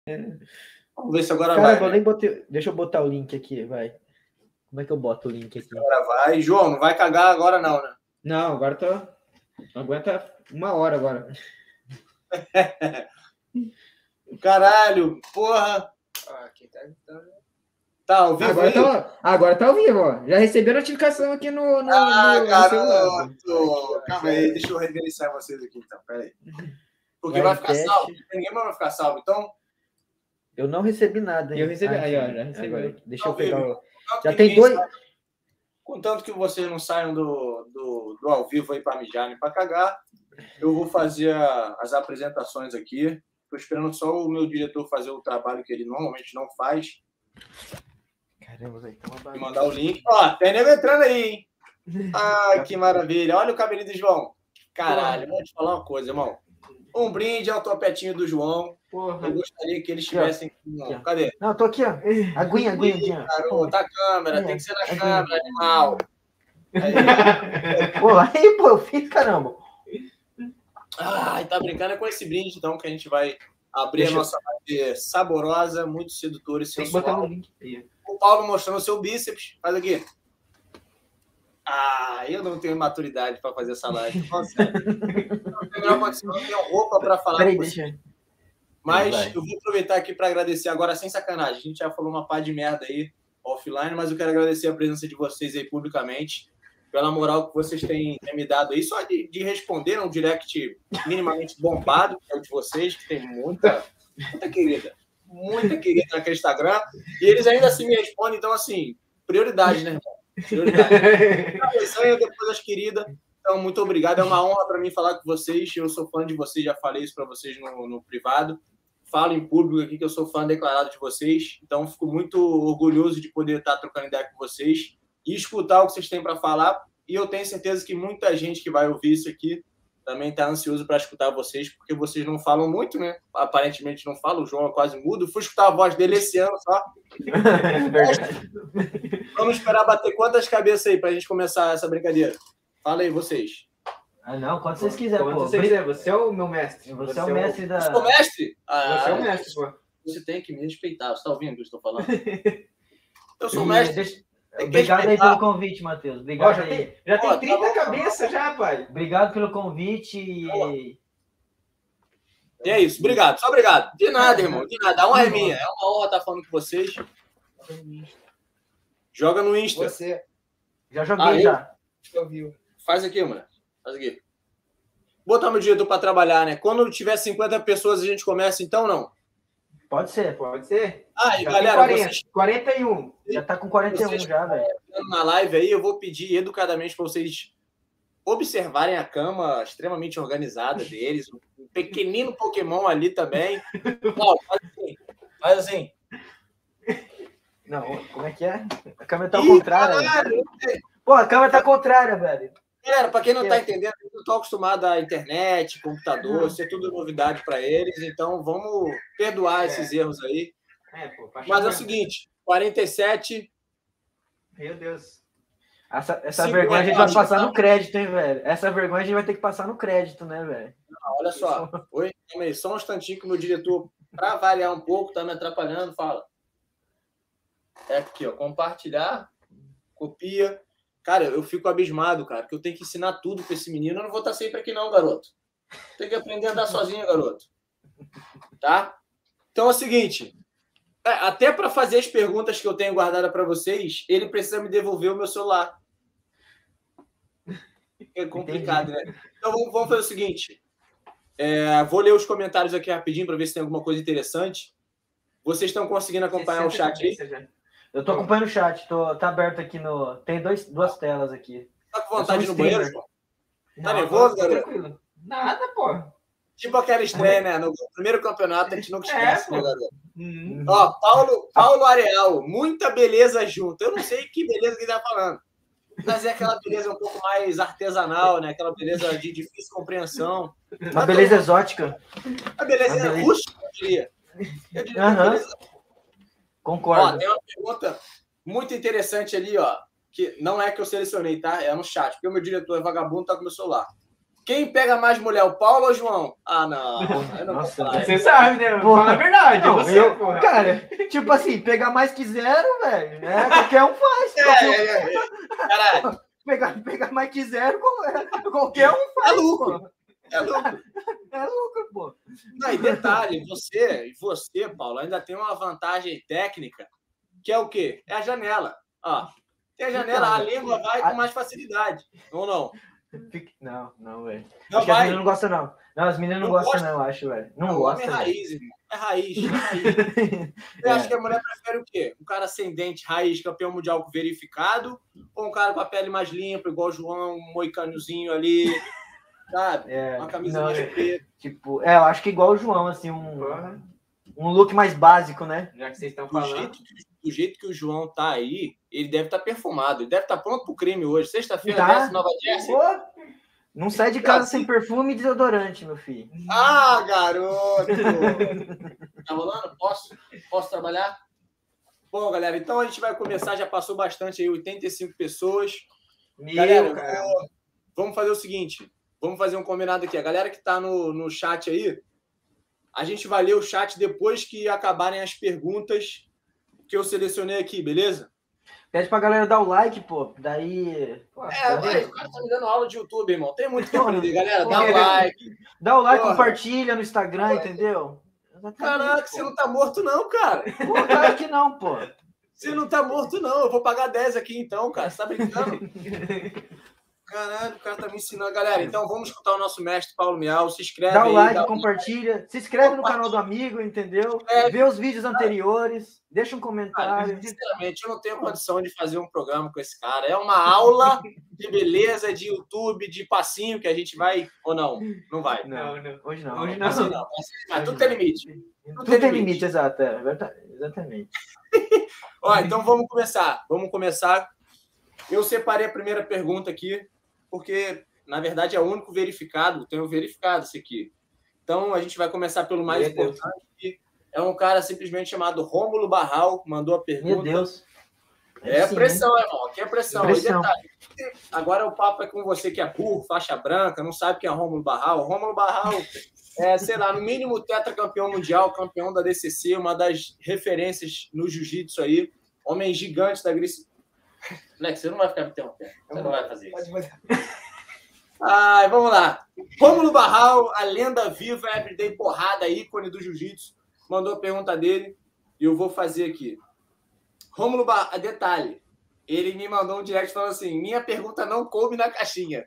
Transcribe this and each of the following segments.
Vamos ver se agora Caramba, vai. eu nem botei. Deixa eu botar o link aqui, vai. Como é que eu boto o link aqui? Agora vai. João, não vai cagar agora não, né? Não, agora tá... Aguenta 1 hora agora. Caralho, porra. Aqui Tá ao vivo aí? Agora tá ao vivo, ó. Já recebi a notificação aqui no celular. Garoto! Calma aí, deixa eu reverenciar vocês aqui então, peraí. Porque vai ficar salvo, ninguém vai ficar salvo, então... Eu não recebi nada, hein? Eu recebi, aí ó, já recebi. Agora, deixa eu pegar o... Já tem 2... Contanto que vocês não saiam do ao vivo aí para mijar nem para cagar, eu vou fazer as apresentações aqui. Estou esperando só o meu diretor fazer o trabalho que ele normalmente não faz. Caramba, velho. E mandar o link. Ó, tem nego entrando aí, hein? Ah, que maravilha. Olha o cabelinho do João. Caralho, vou te falar uma coisa, irmão. Um brinde ao topetinho do João. Porra. Eu gostaria que eles estivessem... Cadê? Não, tô aqui, ó. Aguinha. Garoto, a câmera. Tem que ser na câmera, animal. Pô, aí, pô, eu fiz, caramba. Ai, tá brincando com esse brinde, então, que a gente vai abrir a nossa live saborosa, muito sedutora e sensual. Botar no link aí. O Paulo mostrando o seu bíceps. Faz aqui. Ah, eu não tenho maturidade para fazer essa live. Nossa, não tenho roupa para falar. Peraí, deixa. Mas eu vou aproveitar aqui para agradecer agora, sem sacanagem. A gente já falou uma pá de merda aí offline, mas eu quero agradecer a presença de vocês aí publicamente, pela moral que vocês têm me dado aí, só de responder um direct minimamente bombado, que é o de vocês, que tem muita querida naquele Instagram, e eles ainda assim me respondem, então, assim, prioridade, né, irmão? Prioridade. Depois as queridas. Então, muito obrigado. É uma honra para mim falar com vocês. Eu sou fã de vocês, já falei isso para vocês no privado. Falo em público aqui que eu sou fã declarado de vocês. Então, fico muito orgulhoso de poder estar trocando ideia com vocês e escutar o que vocês têm para falar. E eu tenho certeza que muita gente que vai ouvir isso aqui também está ansioso para escutar vocês, porque vocês não falam muito, né? Aparentemente não falam. O João é quase mudo. Fui escutar a voz dele esse ano só. Vamos esperar bater quantas cabeças aí para a gente começar essa brincadeira? Fala aí, vocês. Ah, não, quando vocês quiserem, pô. Você quiser, você é o meu mestre. Você é o mestre da... Você é o mestre? Você é o mestre, pô. Você tem que me respeitar. Você tá ouvindo o que eu estou falando? Eu sou o mestre. Obrigado aí pelo convite, Matheus. Obrigado. Ó, já tem 30 cabeças já, pai. Obrigado pelo convite e é isso. Obrigado. Só obrigado. De nada, irmão. De nada. A honra é minha. É uma honra estar falando com vocês. Joga no Insta. Você. Já joguei, já. Faz aqui, mano. Faz aqui. Botar meu diretor para trabalhar, né? Quando tiver 50 pessoas, a gente começa, então, não? Pode ser. Ah, e já galera, 40, vocês... 41. Já tá com 41 vocês já, velho. Na live aí, eu vou pedir educadamente para vocês observarem a cama extremamente organizada deles. Um pequenino Pokémon ali também. Ó, faz assim. Não, como é que é? A câmera tá ao contrário. Pô, a câmera tá contrária, velho. Galera, para quem não tá entendendo, eu não tô acostumado à internet, computador, isso é tudo novidade para eles, então vamos perdoar esses erros aí. Mas é o seguinte, 47... Meu Deus. Essa vergonha a gente vai passar no crédito, hein, velho? Essa vergonha a gente vai ter que passar no crédito, né, velho? Olha só. Oi, calma aí, só um instantinho que o meu diretor, para variar um pouco, tá me atrapalhando, fala. É aqui, ó, compartilhar, copia. Cara, eu fico abismado, cara, que eu tenho que ensinar tudo para esse menino. Eu não vou estar sempre aqui não, garoto. Tem que aprender a andar sozinho, garoto. Tá? Então é o seguinte, até para fazer as perguntas que eu tenho guardada para vocês, ele precisa me devolver o meu celular. É complicado, né? Então vamos fazer o seguinte. Vou ler os comentários aqui rapidinho para ver se tem alguma coisa interessante. Vocês estão conseguindo acompanhar o chat aí? Eu tô acompanhando o chat, tá aberto aqui no... Tem duas telas aqui. Tá com vontade no banheiro, João? Tá nervoso, garoto? Tranquilo. Nada, pô. Tipo aquela estreia, né? No primeiro campeonato, a gente não esquece, né, garoto? Ó, Paulo Areal, muita beleza junto. Eu não sei que beleza que ele tá falando. Mas é aquela beleza um pouco mais artesanal, né? Aquela beleza de difícil compreensão. Uma beleza exótica. Uma beleza rústica, eu diria. Beleza... Concordo. Ó, tem uma pergunta muito interessante ali, ó, que não é que eu selecionei, tá? É no chat, porque o meu diretor é vagabundo, tá com o meu celular. Quem pega mais mulher, o Paulo ou o João? Ah, não. Nossa, você sabe, né? Fala a verdade. Não, você, cara, tipo assim, pegar mais que zero, velho, né? Qualquer um faz. Caralho. Pegar mais que zero, qualquer um faz. É lucro. Pô. É lucro. É lucro, pô. Não, e detalhe, você, Paulo, ainda tem uma vantagem técnica, que é o quê? É a janela. Ó, tem a janela, a língua vai com mais facilidade. Ou não? Não, velho. Não Acho que as meninas não gostam, não. Não, as meninas não gostam, não, eu acho, velho. Não gostam. É raiz, irmão. É raiz. Você acha que a mulher prefere o quê? Um cara ascendente, raiz, campeão mundial verificado, ou um cara com a pele mais limpa, igual o João, um moicanozinho ali, sabe? Uma camisa mais preta. Tipo, eu acho que igual o João, assim, um look mais básico, né? Já que vocês estão falando. Do jeito que o João tá aí, ele deve estar perfumado. Ele deve estar pronto pro crime hoje. Sexta-feira, desce Nova Jersey. Não sai de casa sem perfume e desodorante, meu filho. Ah, garoto! Tá rolando? Posso trabalhar? Bom, galera, então a gente vai começar. Já passou bastante aí, 85 pessoas. Galera, vamos fazer o seguinte. Vamos fazer um combinado aqui. A galera que tá no chat aí, a gente vai ler o chat depois que acabarem as perguntas que eu selecionei aqui, beleza? Pede pra galera dar o like, pô. Daí. O cara tá me dando aula de YouTube, irmão. Tem muito que aprender, galera. Dá o like. Dá o like, compartilha no Instagram, entendeu? Caraca, você não tá morto, não, cara. Pô, claro que não, pô. Você não tá morto, não. Eu vou pagar 10 aqui, então, cara. Você tá brincando? Caralho, o cara tá me ensinando. Galera, então vamos escutar o nosso mestre Paulo Miau. Se inscreve aí. Dá o like, aí, compartilha. Se inscreve no canal do amigo, entendeu? Vê os vídeos anteriores. Deixa um comentário. Cara, sinceramente, eu não tenho condição de fazer um programa com esse cara. É uma aula de beleza, de YouTube, de passinho que a gente vai... Ou não? Não vai. Não. Hoje não. Hoje não. Mas tudo tem limite. Tudo tem limite, exato. Exatamente. Ó, então vamos começar. Eu separei a primeira pergunta aqui, porque, na verdade, é o único verificado. Tenho verificado isso aqui. Então, a gente vai começar pelo mais importante. É um cara simplesmente chamado Rômulo Barral, mandou a pergunta. Meu Deus. Pressão, irmão. Aqui é pressão. Detalhe, agora o papo é com você que é burro, faixa branca, não sabe quem é Rômulo Barral. Rômulo Barral é, sei lá, no mínimo tetracampeão mundial, campeão da DCC, uma das referências no jiu-jitsu aí. Homem gigante da Grécia. Moleque, você não vai ficar me interrompendo. Você não vai fazer isso. Vamos lá. Rômulo Barral, a lenda viva, everyday porrada, ícone do jiu-jitsu, mandou a pergunta dele e eu vou fazer aqui. Rômulo Barral, detalhe, ele me mandou um direct falando assim, minha pergunta não coube na caixinha.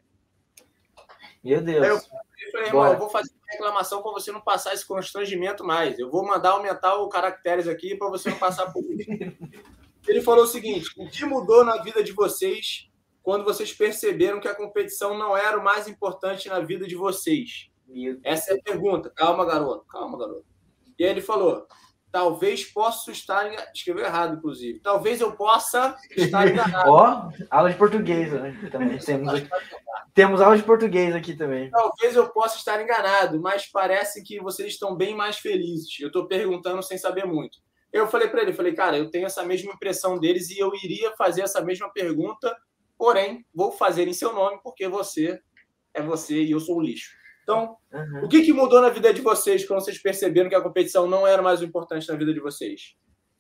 Meu Deus. Aí eu falei, irmão, eu vou fazer uma reclamação para você não passar esse constrangimento mais. Eu vou mandar aumentar o caracteres aqui para você não passar por isso. Ele falou o seguinte, o que mudou na vida de vocês quando vocês perceberam que a competição não era o mais importante na vida de vocês? Essa é a pergunta. Calma, garoto. E aí ele falou, talvez possa estar... Escreveu errado, inclusive. Talvez eu possa estar enganado. Ó, aula de português, né? Também temos aula de português aqui também. Talvez eu possa estar enganado, mas parece que vocês estão bem mais felizes. Eu estou perguntando sem saber muito. Eu falei para ele, cara, eu tenho essa mesma impressão deles e eu iria fazer essa mesma pergunta, porém, vou fazer em seu nome porque você é você e eu sou o lixo. Então, o que mudou na vida de vocês quando vocês perceberam que a competição não era mais o importante na vida de vocês?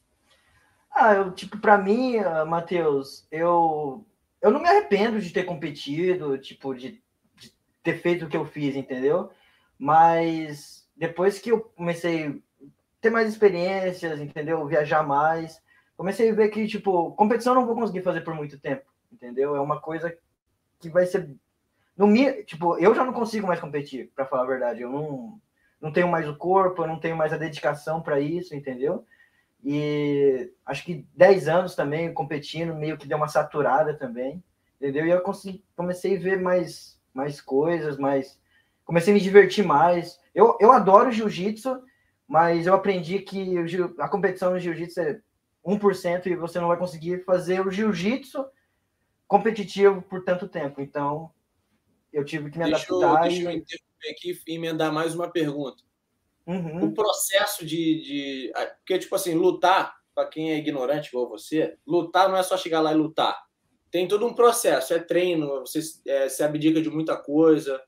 Para mim, Matheus, eu não me arrependo de ter competido, de ter feito o que eu fiz, entendeu? Mas depois que eu comecei a ter mais experiências, entendeu? Viajar mais, comecei a ver que, competição eu não vou conseguir fazer por muito tempo, entendeu? É uma coisa que vai ser... eu já não consigo mais competir, para falar a verdade. Eu não tenho mais o corpo, eu não tenho mais a dedicação para isso, entendeu? E acho que 10 anos também competindo, meio que deu uma saturada também, entendeu? E eu comecei a ver mais coisas, comecei a me divertir mais. Eu adoro jiu-jitsu, mas eu aprendi que a competição no jiu-jitsu é 1% e você não vai conseguir fazer o jiu-jitsu competitivo por tanto tempo. Então, eu tive que me adaptar. Deixa eu interromper aqui e emendar mais uma pergunta. O processo porque, lutar, para quem é ignorante igual você, lutar não é só chegar lá e lutar. Tem todo um processo, é treino, você se abdica de muita coisa.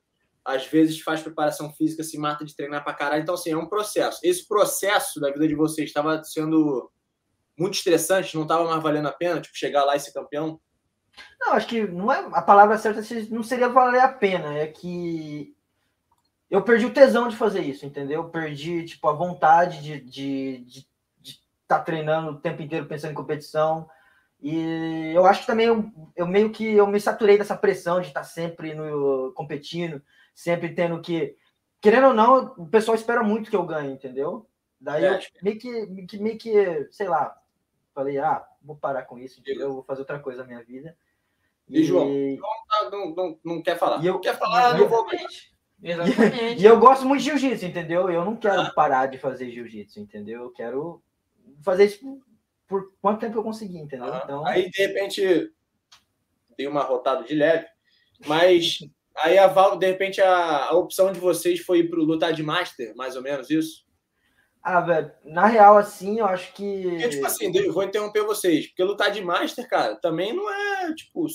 às vezes faz preparação física, se mata de treinar pra caralho. Então, assim, é um processo. Esse processo da vida de vocês estava sendo muito estressante, não estava mais valendo a pena, tipo, chegar lá e ser campeão? Não, acho que não é a palavra certa, não seria valer a pena, é que eu perdi o tesão de fazer isso, entendeu? Eu perdi, tipo, a vontade de estar treinando o tempo inteiro pensando em competição. E eu acho que também eu meio que eu me saturei dessa pressão de estar sempre competindo, sempre tendo que... Querendo ou não, o pessoal espera muito que eu ganhe, entendeu? Daí eu meio que, sei lá, falei, vou parar com isso, entendeu? Eu vou fazer outra coisa na minha vida. E João não quer falar. E eu, não quer falar, não vou... Exatamente. E eu gosto muito de jiu-jitsu, entendeu? Eu não quero parar de fazer jiu-jitsu, entendeu? Eu quero fazer isso por quanto tempo eu conseguir, entendeu? Então... Aí, de repente, dei uma rotada de leve, mas aí a Valve, de repente, a opção de vocês foi ir pro lutar de Master, mais ou menos isso? Velho, na real, assim, eu acho que... Porque, tipo assim, eu vou interromper vocês, porque lutar de Master, cara, também não é, tipo,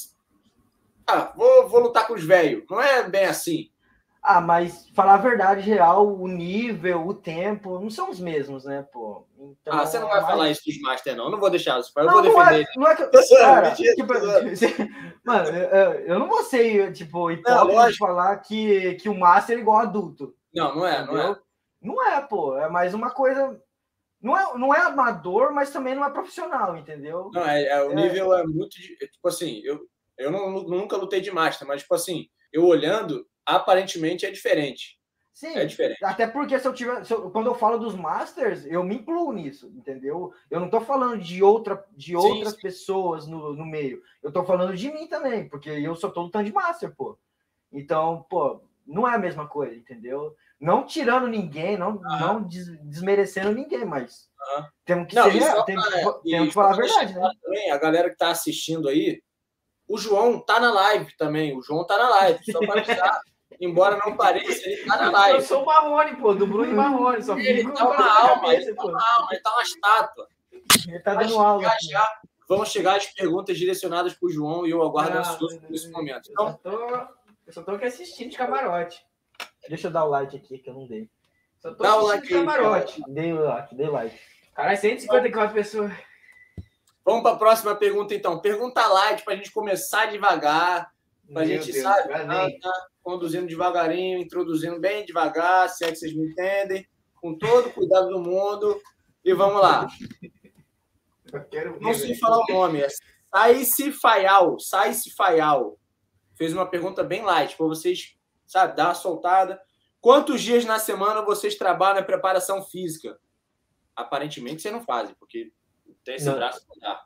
vou lutar com os velhos. Não é bem assim. Mas falar a verdade real, o nível, o tempo, não são os mesmos, né, pô? Então, você não vai falar isso dos Master, não. Não vou deixar isso. Eu não, vou defender. Não é que... Cara, tipo, mano, eu não vou ser, tipo, hipócrita de falar que o Master é igual adulto. Não é, entendeu? Não é. Não é, pô. É mais uma coisa... Não é amador, mas também não é profissional, entendeu? Não, o nível é muito... Tipo assim, eu nunca lutei de Master, mas, tipo assim, eu olhando, aparentemente é diferente. Sim, é diferente. Até porque quando eu falo dos Masters, eu me incluo nisso, entendeu? Eu não tô falando de outras pessoas no meio. Eu tô falando de mim também, porque eu só tô lutando de Master, pô. Então, pô, não é a mesma coisa, entendeu? Não tirando ninguém, não desmerecendo ninguém, mas temos que temos que falar a verdade, né? Também, a galera que tá assistindo aí, o João tá na live também. O João tá na live, só para avisar. Embora não pareça, ele tá na live. Eu sou o Marrone, pô, do Bruno Marrone. Só ele tá uma alma, ele tá uma estátua. Ele tá dando aula. Vamos chegar às perguntas direcionadas pro João e eu aguardo ansioso nesse momento. Então, eu só tô aqui assistindo de camarote. Deixa eu dar o like aqui, que eu não dei. Só tô assistindo de camarote. Dei like. Caralho, 154 pessoas. Vamos para a próxima pergunta, então. Pergunta light para a gente começar devagar. Para a gente, sabe, tá conduzindo devagarinho, introduzindo bem devagar, se é que vocês me entendem, com todo o cuidado do mundo. E vamos lá. Não sei falar o nome. É Saice Fayal. Fez uma pergunta bem light, para vocês, sabe, dar uma soltada. Quantos dias na semana vocês trabalham na preparação física? Aparentemente, vocês não fazem, porque tem esse braço não dá.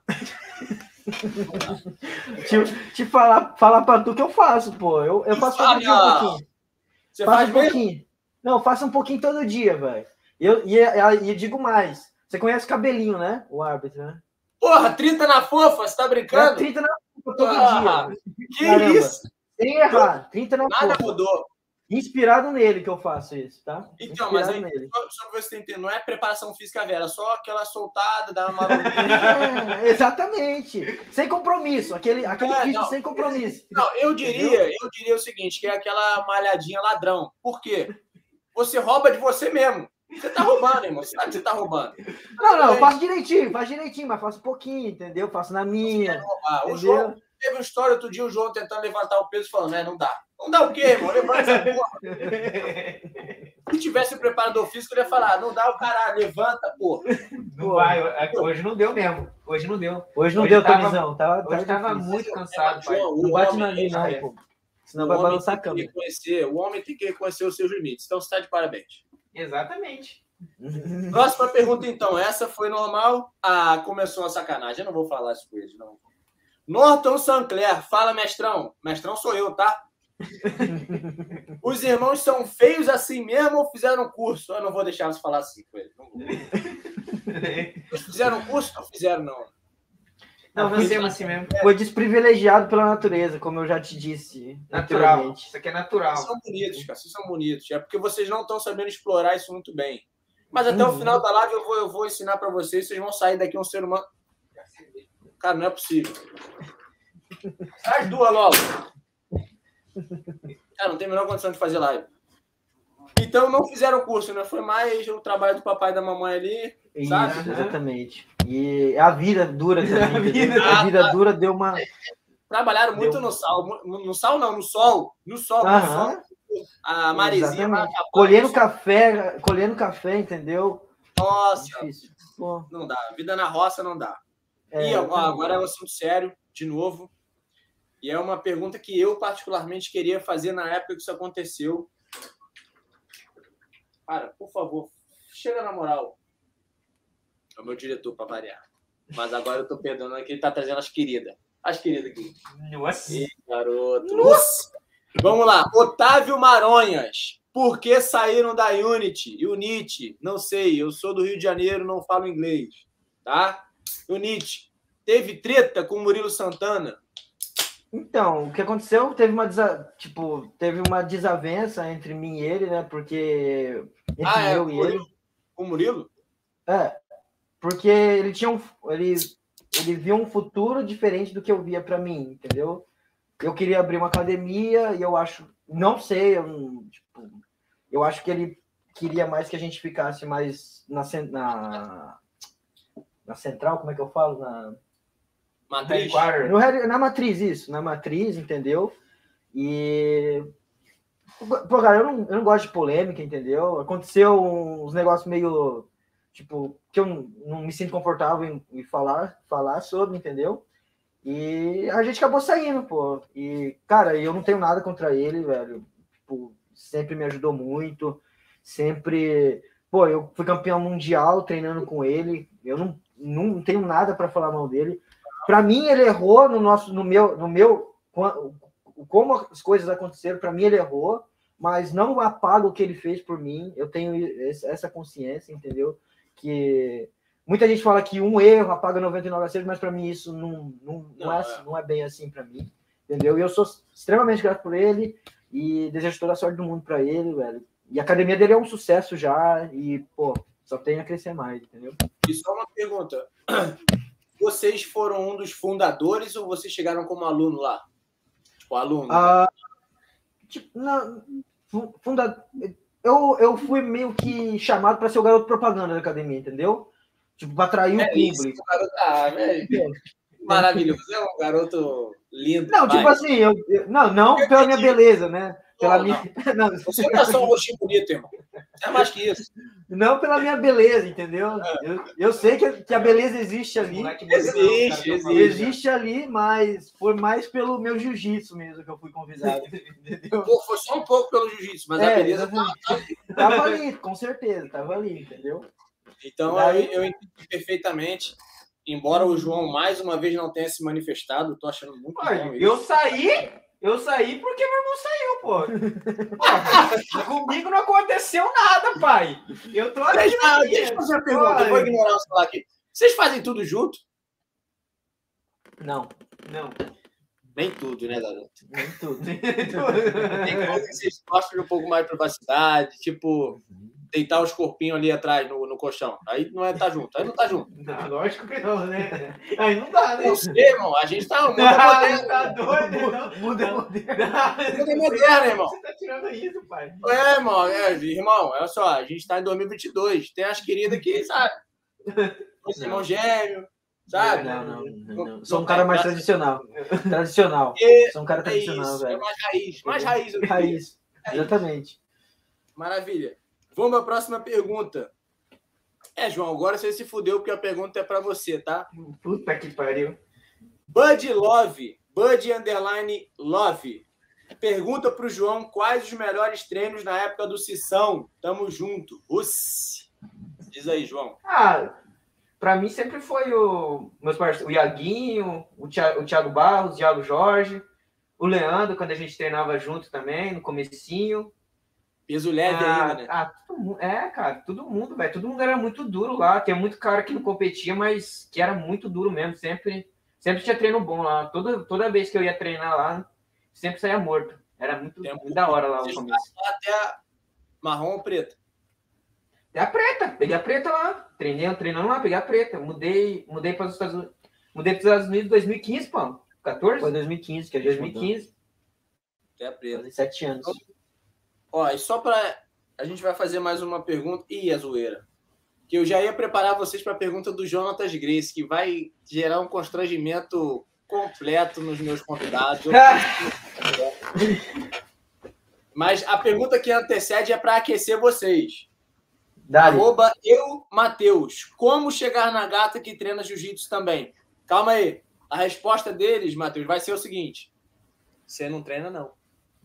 Te falar pra tu que eu faço, pô. Eu faço todo dia um pouquinho. Você faz um pouquinho? Não, eu faço um pouquinho todo dia, velho. E digo mais. Você conhece o Cabelinho, né? O árbitro, né? Porra, 30 na fofa, você tá brincando? 30 na fofa todo dia. Que caramba. Isso? Sem errar, 30 na fofa. Nada mudou. Inspirado nele que eu faço isso, tá? Então, mas aí, só pra você entender, não é preparação física vera, só aquela soltada, dar uma exatamente. Sem compromisso, aquele vídeo sem compromisso. Não, eu diria o seguinte, que é aquela malhadinha ladrão. Por quê? Você rouba de você mesmo. Você tá roubando, irmão. Você sabe que você tá roubando. Não, eu faço direitinho, mas faço um pouquinho, entendeu? Faço na minha. O João teve uma história outro dia, o João tentando levantar o peso, falando, não dá. Não dá o quê, irmão? Levanta essa porra. Se tivesse o preparador físico, ele ia falar, não dá o caralho, levanta, porra. Não vai, hoje não deu mesmo. Hoje não deu, Tomizão. Hoje tava muito cansado, pai. Não bate na linha, não, pô. Senão vai balançar a câmera. O homem tem que reconhecer os seus limites. Então, você tá de parabéns. Exatamente. Próxima pergunta, então. Essa foi normal? Começou uma sacanagem. Eu não vou falar isso com eles, não. Norton Sancler. Fala, mestrão. Mestrão sou eu, tá? Os irmãos são feios assim mesmo ou fizeram curso? Eu não vou deixar você falar assim com eles. Eles fizeram curso? Não fizeram, não. Não, fizemos assim mesmo. Foi desprivilegiado pela natureza, como eu já te disse. Natural. Isso aqui é natural. Vocês são bonitos, cara. Vocês são bonitos. É porque vocês não estão sabendo explorar isso muito bem. Mas até o final da live eu vou ensinar para vocês. Vocês vão sair daqui um ser humano. Cara, não é possível. Traz duas logo. Não tem a menor condição de fazer live. Então não fizeram curso, né? Foi mais o trabalho do papai e da mamãe ali, sabe? Isso, exatamente. E a vida dura também. A vida dura deu uma... Trabalharam muito no sal. No sal não, no sol. No sol. A maresia. Colhendo café, entendeu? Nossa. Difícil. Pô. Não dá. Vida na roça não dá. E agora é um assunto sério, de novo. E é uma pergunta que eu particularmente queria fazer na época que isso aconteceu. Cara, por favor, chega na moral. É o meu diretor, para variar. Mas agora eu tô perdoando aqui, ele tá trazendo as queridas. As queridas aqui. Nossa. Ih, garoto. Nossa. Vamos lá. Otávio Maronhas. Por que saíram da Unity? Não sei. Eu sou do Rio de Janeiro, não falo inglês. Tá? Unity. Teve treta com o Murilo Santana? Então, o que aconteceu, teve uma desavença entre mim e ele, né? Porque... eu e ele. O Murilo? Porque ele tinha ele viu um futuro diferente do que eu via para mim, entendeu? Eu queria abrir uma academia e eu acho... Não sei, eu acho que ele queria mais que a gente ficasse mais na central, como é que eu falo? Matriz. Na matriz, isso. Na matriz, entendeu? E... Pô, cara, eu não gosto de polêmica, entendeu? Aconteceu uns negócios meio... que eu não me sinto confortável em falar sobre, entendeu? E a gente acabou saindo, pô. E, cara, eu não tenho nada contra ele, velho. Sempre me ajudou muito. Sempre... Pô, eu fui campeão mundial treinando com ele. Eu não tenho nada para falar mal dele. Para mim, ele errou no meu... Como as coisas aconteceram, para mim ele errou, mas não apaga o que ele fez por mim. Eu tenho essa consciência, entendeu? Que muita gente fala que um erro apaga 99 acertos, mas para mim isso não é bem assim para mim, entendeu? E eu sou extremamente grato por ele e desejo toda a sorte do mundo para ele, velho. E a academia dele é um sucesso já e, pô, só tem a crescer mais, entendeu? E só uma pergunta. Vocês foram um dos fundadores ou vocês chegaram como aluno lá? Aluno? Eu fui meio que chamado para ser o garoto propaganda da academia, entendeu? Para atrair o público. Velho. Maravilhoso. É um garoto lindo. Não, assim, não pela minha beleza, né? Você não é só um rostinho bonito, irmão. É mais que isso. Não pela minha beleza, entendeu? Eu sei que a beleza existe ali. Existe ali, mas foi mais pelo meu jiu-jitsu mesmo que eu fui convidado. Entendeu? Pô, foi só um pouco pelo jiu-jitsu, mas a beleza tava ali, com certeza, tava ali, entendeu? Então eu entendo perfeitamente. Embora o João mais uma vez não tenha se manifestado, tô achando muito bom isso. Eu saí porque meu irmão saiu, pô. Comigo não aconteceu nada, pai. Eu tô aqui. Deixa eu fazer uma pergunta, eu vou ignorar o celular aqui. Vocês fazem tudo junto? Não. Nem tudo, né, garoto? Nem tudo. Tem coisa que vocês gostam de um pouco mais de privacidade, tipo... deitar os corpinhos ali atrás no colchão. Aí não tá junto. Aí não tá junto. Não, lógico que não, né? Aí não dá, né? Você, irmão, a gente tá... moderno. Tá doido, não? Muda moderno. Muda moderno, irmão. Você tá tirando isso, pai. Irmão, olha só, a gente tá em 2022. Tem as queridas que, sabe? Esse irmão gêmeo, sabe? Não. Sou um cara mais tradicional. Sou um cara tradicional, velho. É mais raiz. Mais raiz. Raiz. Exatamente. Maravilha. Vamos à próxima pergunta. João, agora você se fudeu porque a pergunta é para você, tá? Puta que pariu. Bud Love, Bud_Love, pergunta pro João quais os melhores treinos na época do Sissão. Tamo junto. Diz aí, João. Pra mim sempre foi meus parceiros, o Iaguinho, o Thiago Barros, o Thiago Jorge, o Leandro, quando a gente treinava junto também, no comecinho. Peso leve ainda, né? Cara, todo mundo, velho. Todo mundo era muito duro lá. Tem muito cara que não competia, mas que era muito duro mesmo. Sempre tinha treino bom lá. Toda vez que eu ia treinar lá, sempre saía morto. Era muito da hora lá no começo. Até a marrom ou preta? Até a preta. Peguei a preta lá. Treinando lá, peguei a preta. Mudei para os Estados Unidos. Mudei para os Estados Unidos em 2015, pô. 14? Foi 2015 que a gente 2015. mudou. Até preto. Fazem 7 anos. Ó, e só para... A gente vai fazer mais uma pergunta. Ih, a zoeira. Que eu já ia preparar vocês para a pergunta do Jonatas Grace, que vai gerar um constrangimento completo nos meus convidados. Mas a pergunta que antecede é para aquecer vocês. Arroba eu, Matheus. Como chegar na gata que treina jiu-jitsu também? Calma aí. A resposta deles, Matheus, vai ser o seguinte. Você não treina, não.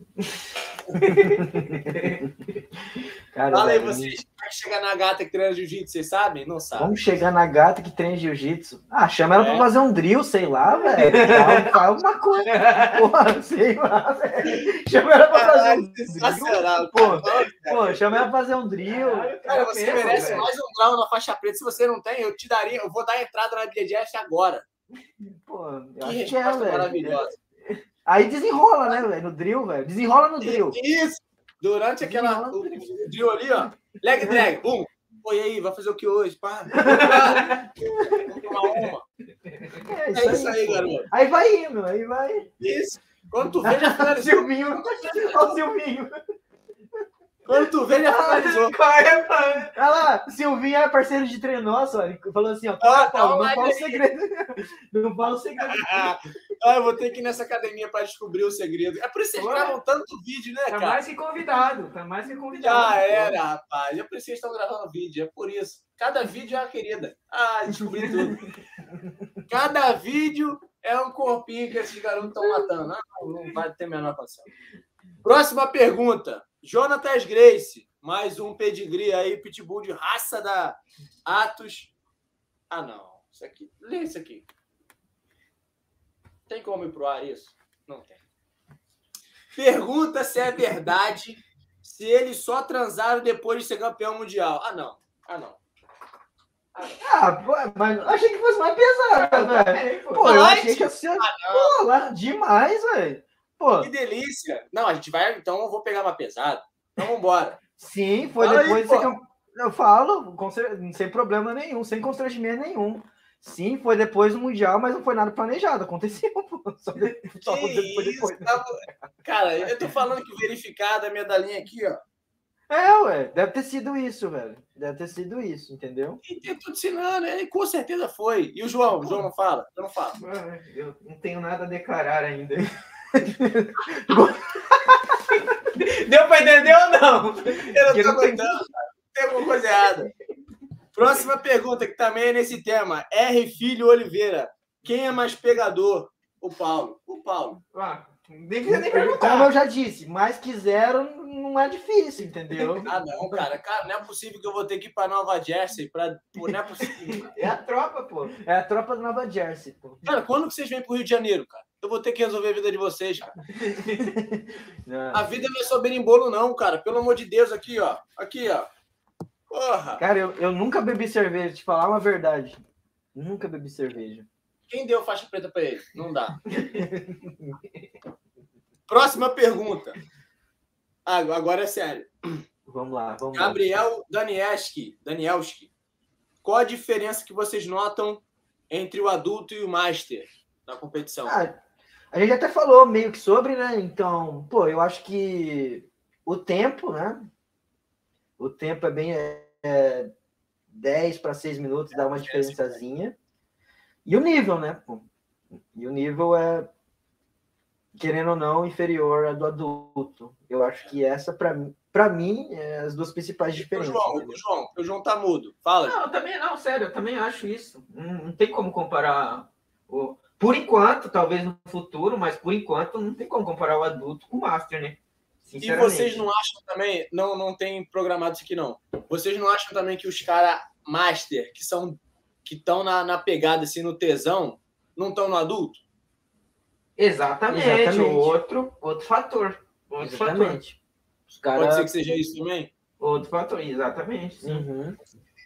Cara, fala aí vocês, como chegar na gata que treina jiu-jitsu, vocês sabem? Não sabem. Vamos chegar na gata que treina jiu-jitsu. Ah, chama ela pra fazer um drill, sei lá, velho. Fala alguma coisa. Porra, sei lá, velho. Chama ela pra fazer um drill. Pô, chama ela pra fazer um drill. Cara, você merece mais um grau na faixa preta. Se você não tem, eu te daria. Eu vou dar a entrada na BJF agora. Pô, que resposta maravilhosa. Aí desenrola, né, velho? No drill, velho. Desenrola no drill. Isso! Durante aquela. O drill ali, ó. Leg drag, bum! Pô, e aí, vai fazer o que hoje? Pá? Vamos tomar uma. É isso aí, garoto. Aí vai indo, aí vai. Isso. Quando tu vê, já finalizou. Silvinho. Olha o Silvinho. Quando tu vê, já finalizou. Olha lá, Silvinho é parceiro de treino nosso, ó. Ele falou assim, ó. Paulo, não fala o segredo. Não fala o segredo. Eu vou ter que ir nessa academia para descobrir o segredo. É por isso que vocês gravam tanto vídeo, né, cara? Tá mais que convidado. Já era, rapaz. É por isso que vocês estão gravando vídeo. É por isso. Cada vídeo é uma querida. Descobri tudo. Cada vídeo é um corpinho que esses garotos estão matando. Não vai ter a menor condição. Próxima pergunta. Jonatas Grace. Mais um pedigree aí, pitbull de raça da Atos. Não. Isso aqui. Lê isso aqui. Tem como ir pro ar isso? Não tem. Pergunta se é verdade se eles só transaram depois de ser campeão mundial. Não. Mas achei que fosse mais pesado, velho. Pô, eu achei que ia ser... Pô, demais, velho. Pô. Que delícia. Não, a gente vai... Então eu vou pegar uma pesada. Então vambora. Sim, foi fala depois de ser campeão. Eu falo, sem problema nenhum, sem constrangimento nenhum. Sim, foi depois do Mundial, mas não foi nada planejado. Aconteceu, pô. Só depois. Cara, eu tô falando que verificado a medalhinha aqui, ó. Ué. Deve ter sido isso, velho. Deve ter sido isso, entendeu? E tem tudo ensinando, com certeza foi. E o João? O João não fala? Eu não falo. Eu não tenho nada a declarar ainda. Deu pra entender ou não? Eu não tô aguentando, cara. Tem alguma coisa errada. Próxima pergunta, que também é nesse tema. R. Filho Oliveira. Quem é mais pegador? O Paulo. Nem precisa nem perguntar. Como eu já disse, mais que zero não é difícil, entendeu? Não, cara. Não é possível que eu vou ter que ir pra Nova Jersey. Não é possível. É a tropa, pô. É a tropa da Nova Jersey, pô. Cara, quando que vocês vêm pro Rio de Janeiro, cara? Eu vou ter que resolver a vida de vocês, cara. A vida não é só berimbolo, não, cara. Pelo amor de Deus, aqui, ó. Porra. Cara, eu nunca bebi cerveja, te falar uma verdade. Nunca bebi cerveja. Quem deu faixa preta pra ele? Não dá. Próxima pergunta. Agora é sério. Vamos lá. Gabriel Danielski. Qual a diferença que vocês notam entre o adulto e o master na competição? A gente até falou meio que sobre, né? Então, pô, eu acho que o tempo, né? O tempo é bem 10 para 6 minutos, dá uma diferençazinha. E o nível, né? Pô? E o nível é, querendo ou não, inferior ao do adulto. Eu acho que essa, para mim, é as duas principais diferenças. O João tá mudo. Fala. Eu também acho isso. Não tem como comparar. Por enquanto, talvez no futuro, mas por enquanto não tem como comparar o adulto com o master, né? E vocês não acham também, não tem programado isso aqui não, vocês não acham também que os caras master, que estão na pegada, assim, no tesão, não estão no adulto? Exatamente. Outro fator. Exatamente. Os cara... Pode ser que seja isso também? Outro fator, exatamente. Sim. Uhum.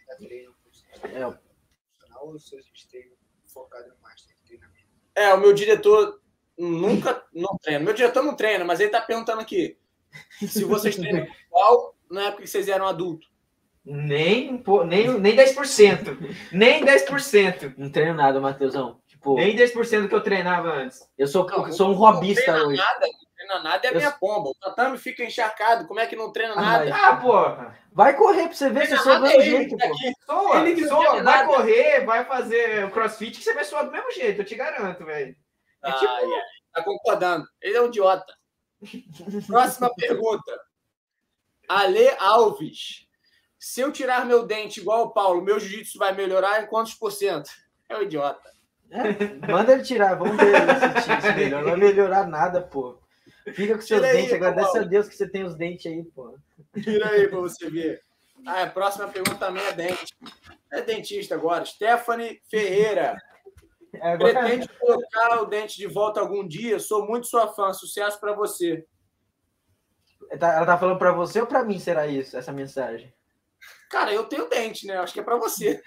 Ou se a gente tem focado no master de treinamento? O meu diretor nunca não treina. Meu diretor não treina, mas ele tá perguntando aqui se vocês treinam igual na época que vocês eram adultos. Nem 10%. Nem 10%. Não treino nada, Matheusão. Tipo, nem 10% do que eu treinava antes. Eu sou um robista hoje. Não treina treina nada é a minha pomba. O tatame fica encharcado. Como é que não treina nada? Ah, porra. Vai correr pra você ver se eu sou do mesmo jeito, pô. Soa, vai correr, vai fazer o crossfit que você vai suar do mesmo jeito, eu te garanto, velho. Tá concordando. Ele é um idiota. Próxima pergunta. Ale Alves. Se eu tirar meu dente igual o Paulo, meu jiu-jitsu vai melhorar em quantos %? É um idiota. Manda ele tirar, vamos ver se melhora. Não vai melhorar nada, pô. Fica com seus dentes, agradece a Deus que você tem os dentes aí, pô. Tira aí pra você ver. A próxima pergunta também é dente. É dentista agora. Stephanie Ferreira. Pretende colocar o dente de volta algum dia? Sou muito sua fã. Sucesso pra você. Ela tá falando pra você ou pra mim, será isso, essa mensagem? Cara, eu tenho dente, né? Acho que é pra você.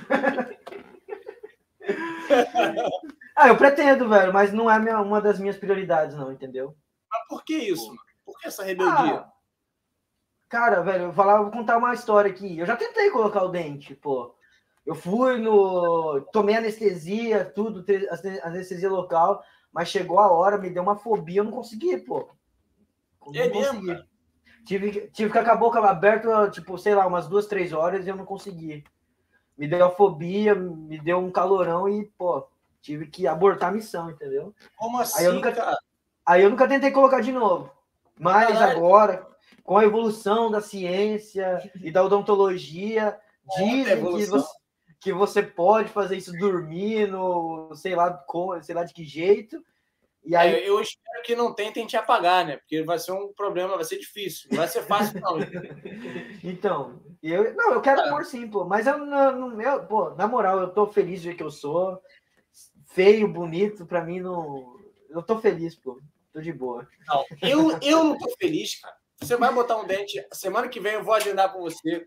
Eu pretendo, velho, mas não é uma das minhas prioridades, não, entendeu? Mas por que isso, mano? Por que essa rebeldia? Cara, velho, eu vou contar uma história aqui. Eu já tentei colocar o dente, pô. Eu tomei anestesia, tudo, anestesia local, mas chegou a hora, me deu uma fobia, eu não consegui, pô. Não consegui. Tive que ficar com a boca aberta, tipo, sei lá, umas 2, 3 horas e eu não consegui. Me deu a fobia, me deu um calorão e, pô, tive que abortar a missão, entendeu? Como assim, cara? Aí eu nunca tentei colocar de novo. Mas agora, com a evolução da ciência e da odontologia, dizem que você pode fazer isso dormindo, sei lá de que jeito. E aí... eu espero que não tentem te apagar, né? Porque vai ser um problema, vai ser difícil. Não vai ser fácil, não. Então, eu quero pôr sim, pô. Mas pô, na moral, eu tô feliz do jeito que eu sou. Feio, bonito, pra mim não... Eu tô feliz, pô. Tô de boa. Não, eu não tô feliz, cara. Você vai botar um dente... Semana que vem eu vou agendar com você.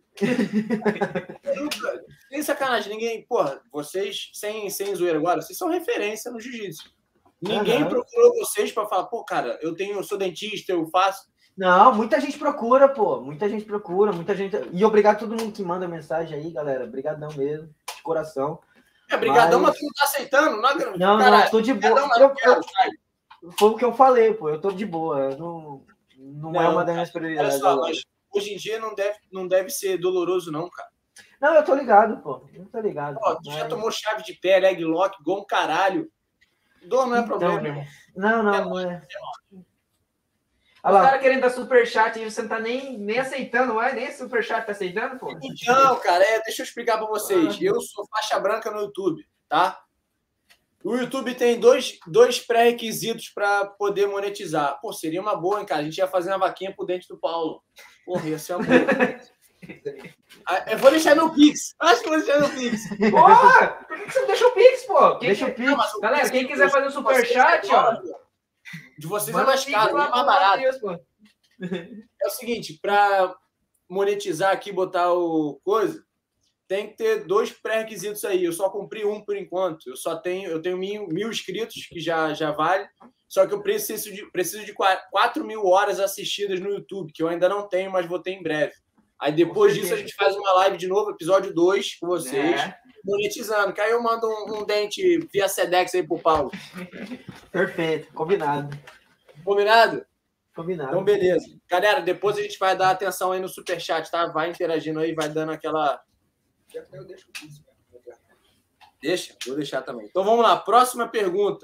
Sem sacanagem, ninguém... Porra, vocês, sem zoeira agora, vocês são referência no jiu-jitsu. Ninguém procurou vocês para falar, pô, cara, eu sou dentista, eu faço. Não, muita gente procura, pô. Muita gente procura, muita gente. E obrigado a todo mundo que manda mensagem aí, galera. Obrigadão mesmo, de coração. Obrigadão, mas tu não tá aceitando, não? Não, tô de boa. Foi o que eu falei, pô. Eu tô de boa. Não é uma das minhas prioridades. Olha só, mas hoje em dia não deve ser doloroso, não, cara. Não, eu tô ligado, pô. Eu tô ligado. Pô, tu já tomou chave de pé, leg lock, igual um caralho. Dor não é problema, irmão. Não é. Os caras querendo dar superchat e você não tá nem aceitando, não é? Nem superchat tá aceitando, pô? Não, cara, deixa eu explicar pra vocês. Eu sou faixa branca no YouTube, tá? O YouTube tem dois pré-requisitos pra poder monetizar. Pô, seria uma boa, hein, cara? A gente ia fazer uma vaquinha pro dente do Paulo. Porra, ia ser uma boa. Eu vou deixar no Pix. Acho que vou deixar no Pix. Porra! Por que você não deixa o Pix, pô? Deixa o Pix. Galera, quem quiser fazer um superchat, ó. De vocês é mais caro, é mais barato. É o seguinte, para monetizar aqui, botar o coisa, tem que ter 2 pré-requisitos aí. Eu só cumpri um por enquanto. Eu tenho 1.000 inscritos, que já vale. Só que eu preciso de 4.000 horas assistidas no YouTube, que eu ainda não tenho, mas vou ter em breve. Aí depois disso a gente faz uma live de novo, episódio 2, com vocês, monetizando. Que aí eu mando um dente via Sedex aí pro Paulo. Perfeito, combinado. Combinado? Combinado. Então, beleza. Galera, depois a gente vai dar atenção aí no superchat, tá? Vai interagindo aí, vai dando aquela... Eu deixo isso. Deixa? Vou deixar também. Então vamos lá, próxima pergunta.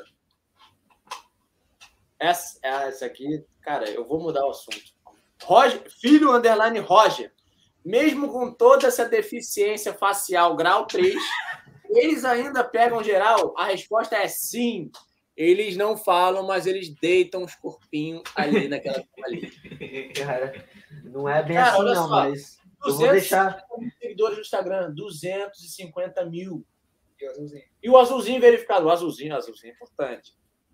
Essa aqui, cara, eu vou mudar o assunto. Filho _ Roger. Mesmo com toda essa deficiência facial grau 3, eles ainda pegam geral? A resposta é sim. Eles não falam, mas eles deitam os corpinhos ali naquela ali. Cara, não é bem assim, não, mas eu vou deixar... seguidores no Instagram, 250 mil. E o azulzinho verificado. O azulzinho é importante.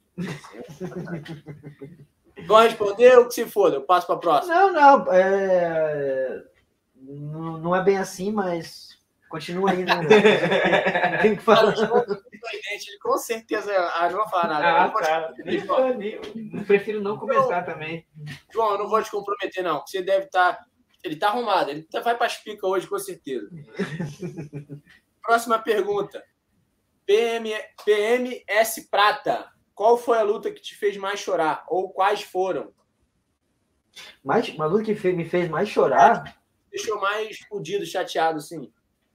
Vão responder o que se foda? Eu passo para a próxima. Não é bem assim, mas continua aí, né? Tem que falar. Ele com certeza não vai falar nada. Eu prefiro não comentar também. João, eu não vou te comprometer, não. Você deve estar... Ele está arrumado. Ele vai para as picas hoje, com certeza. Próxima pergunta. PMS Prata. qual foi a luta que te fez mais chorar? Ou quais foram? Uma luta que me fez mais chorar? Deixou mais fudido, chateado, assim.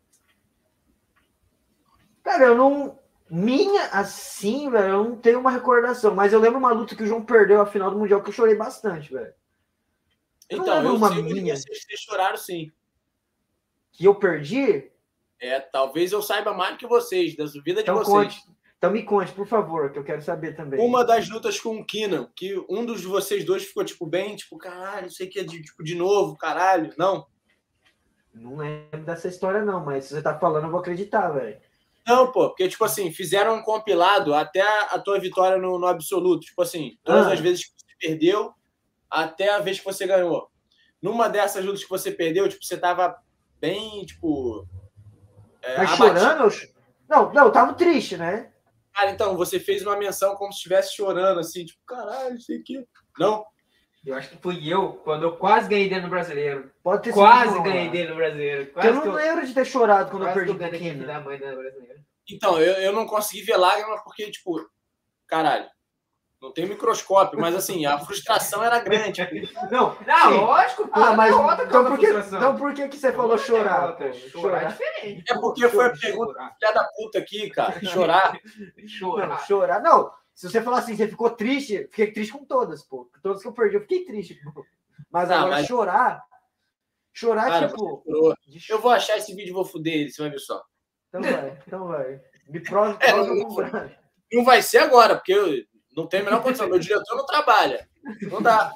Cara, eu não... Minha, assim, velho, eu não tenho uma recordação. Mas eu lembro uma luta que o João perdeu a final do Mundial que eu chorei bastante, velho. Então, eu sei que vocês choraram, sim. Que eu perdi? Talvez eu saiba mais do que vocês, da vida de vocês. Então me conte, por favor, que eu quero saber também. Uma das lutas com o Keenan, que um dos vocês dois ficou, tipo, bem, tipo, caralho, não sei o que, de novo, caralho, não? Não lembro dessa história, não, mas se você tá falando, eu vou acreditar, velho. Não, pô, porque, tipo assim, fizeram um compilado até a tua vitória no absoluto. Tipo assim, todas as vezes que você perdeu, até a vez que você ganhou. Numa dessas lutas que você perdeu, tipo, você tava bem, tipo... Mas chorando? Não, eu tava triste, né? Cara, então, você fez uma menção como se estivesse chorando, assim, tipo, caralho, não sei o quê. Não? Eu acho que fui eu, quando eu quase ganhei dele no Brasileiro. Pode ter sido. Quase ganhei dele no Brasileiro. Eu não lembro de ter chorado quando eu perdi o Keenan da mãe da Brasileira. Então, eu não consegui ver lágrima porque, tipo, caralho, não tem microscópio, mas assim, a frustração era grande. Não, lógico, pô. Mas então por que você falou chorar? Chorar é diferente. É porque foi a pergunta filha da puta aqui, cara. Chorar. Chorar. Não, se você falar assim, você ficou triste, fiquei triste com todas, pô. Todas que eu perdi, eu fiquei triste, pô. Mas agora chorar, cara, tipo... Eu vou achar esse vídeo e vou foder ele, você vai ver só. Então vai. Me prova não vai ser agora, porque eu não tenho a menor condição. Meu diretor não trabalha. Não dá.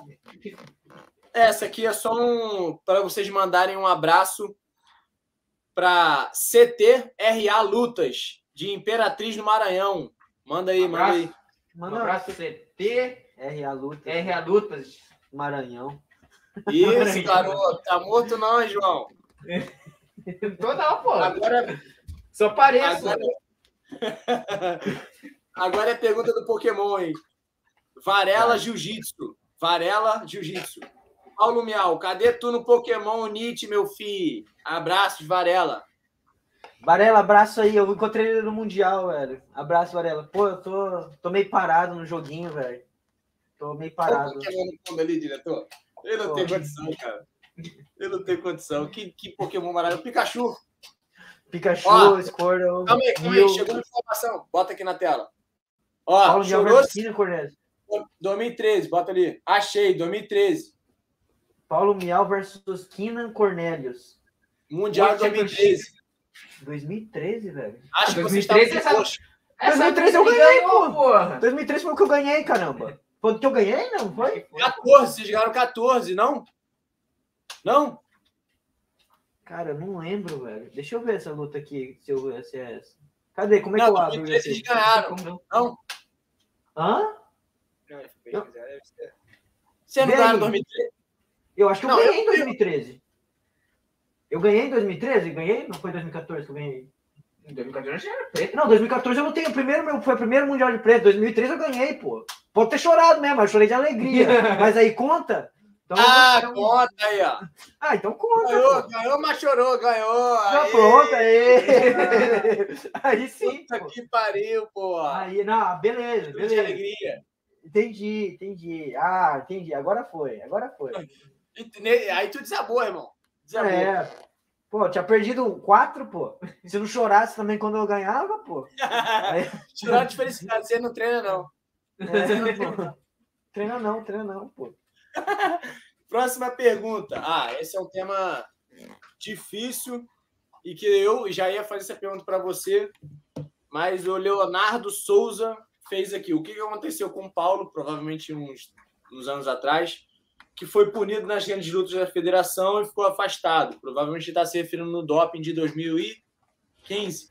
Essa aqui é só para vocês mandarem um abraço para CTRA Lutas, de Imperatriz do Maranhão. Manda aí, manda aí. Manda um abraço CTRA Lutas. RA Lutas. Maranhão. Isso, garoto. Tá morto não, João? Toda pô. Agora... Só pareço. Agora é a pergunta do Pokémon, hein? Varela Jiu-Jitsu. Varela Jiu-Jitsu. Paulo Miau, cadê tu no Pokémon Unite, meu filho? Abraços, Varela. Varela, abraço aí. Eu encontrei ele no Mundial, velho. Abraço, Varela. Pô, eu tô meio parado no joguinho, velho. Tô meio parado. Qual Pokémon no fundo ali, diretor? Eu não tenho condição, cara. Eu não tenho condição. Que Pokémon maravilhoso. Pikachu. Pikachu, Squirtle. Calma aí, chegou a informação. Bota aqui na tela. Ó, Paulo chorou. Miau, Cornélio. 2013, bota ali. Achei, 2013. Paulo Miau versus Keenan Cornelius. Mundial 2013. 2013, velho? Acho que 2013 2013 eu ganhei, porra. 2013 foi o que eu ganhei, caramba. Foi o que eu ganhei, não foi? 14, vocês ganharam 14, não? Não? Cara, eu não lembro, velho. Deixa eu ver essa luta aqui, se é essa. Cadê? Como é que eu abro? 2013 eles ganharam. Não? Hã? Você não ganhou em 2013? Eu acho que eu ganhei em 2013. Eu ganhei em 2013? Ganhei? Não foi em 2014 que eu ganhei? Em 2014 já era preto. Não, 2014 eu não tenho. Foi o primeiro Mundial de Preto. 2013 eu ganhei, pô. Pode ter chorado mesmo, eu chorei de alegria. Mas aí conta? Então, conta aí, ó. Então conta. Ganhou, mas chorou, ganhou. Tá pronto, aí. Aí sim. Puta que pariu, pô. Aí, não, beleza. De alegria. Entendi. Entendi. Agora foi. Aí tu desabou, irmão. Pô, tinha perdido 4, pô. Se não chorasse também quando eu ganhava, pô. Chorar de felicidade, você não treina, não. Pô. Treina não, pô. Próxima pergunta. Esse é um tema difícil e que eu já ia fazer essa pergunta para você, mas o Leonardo Souza fez aqui. O que aconteceu com o Paulo, provavelmente uns anos atrás, que foi punido nas grandes lutas da federação e ficou afastado. Provavelmente está se referindo no doping de 2015.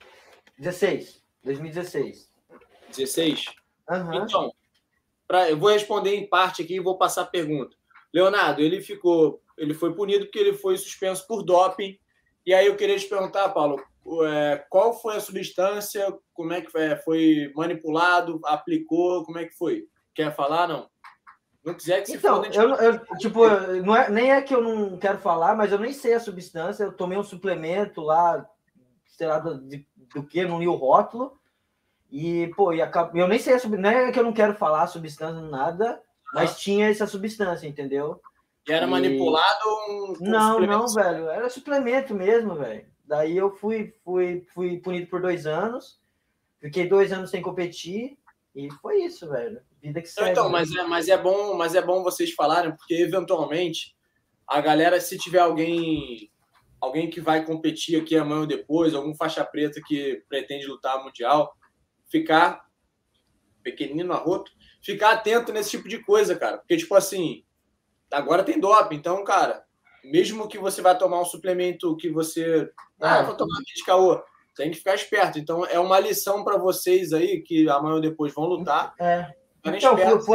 2016. 16? Uhum. Então, eu vou responder em parte aqui e vou passar a pergunta. Leonardo, ele foi punido porque ele foi suspenso por doping. E aí eu queria te perguntar, Paulo, qual foi a substância, como é que foi manipulado, aplicou, como é que foi? Quer falar, não? Não quiser que se então, foda. Nem é que eu não quero falar, mas eu nem sei a substância. Eu tomei um suplemento lá, sei lá do que, não li o rótulo. E, pô, eu nem sei não é que eu não quero falar a substância, nada, mas tinha essa substância, entendeu? E era manipulado ou Não, velho. Era suplemento mesmo, velho. Daí eu fui punido por 2 anos. Fiquei 2 anos sem competir. E foi isso, velho. Vida que segue. Então, mas é bom vocês falarem, porque eventualmente a galera, se tiver alguém que vai competir aqui amanhã ou depois, algum faixa preta que pretende lutar mundial, ficar pequenino, arroto, ficar atento nesse tipo de coisa, cara. Porque, tipo assim, agora tem doping, então, cara, mesmo que você vá tomar um suplemento que você... vou tomar aqui de caô. Tem que ficar esperto. Então, é uma lição para vocês aí, que amanhã ou depois vão lutar. Então,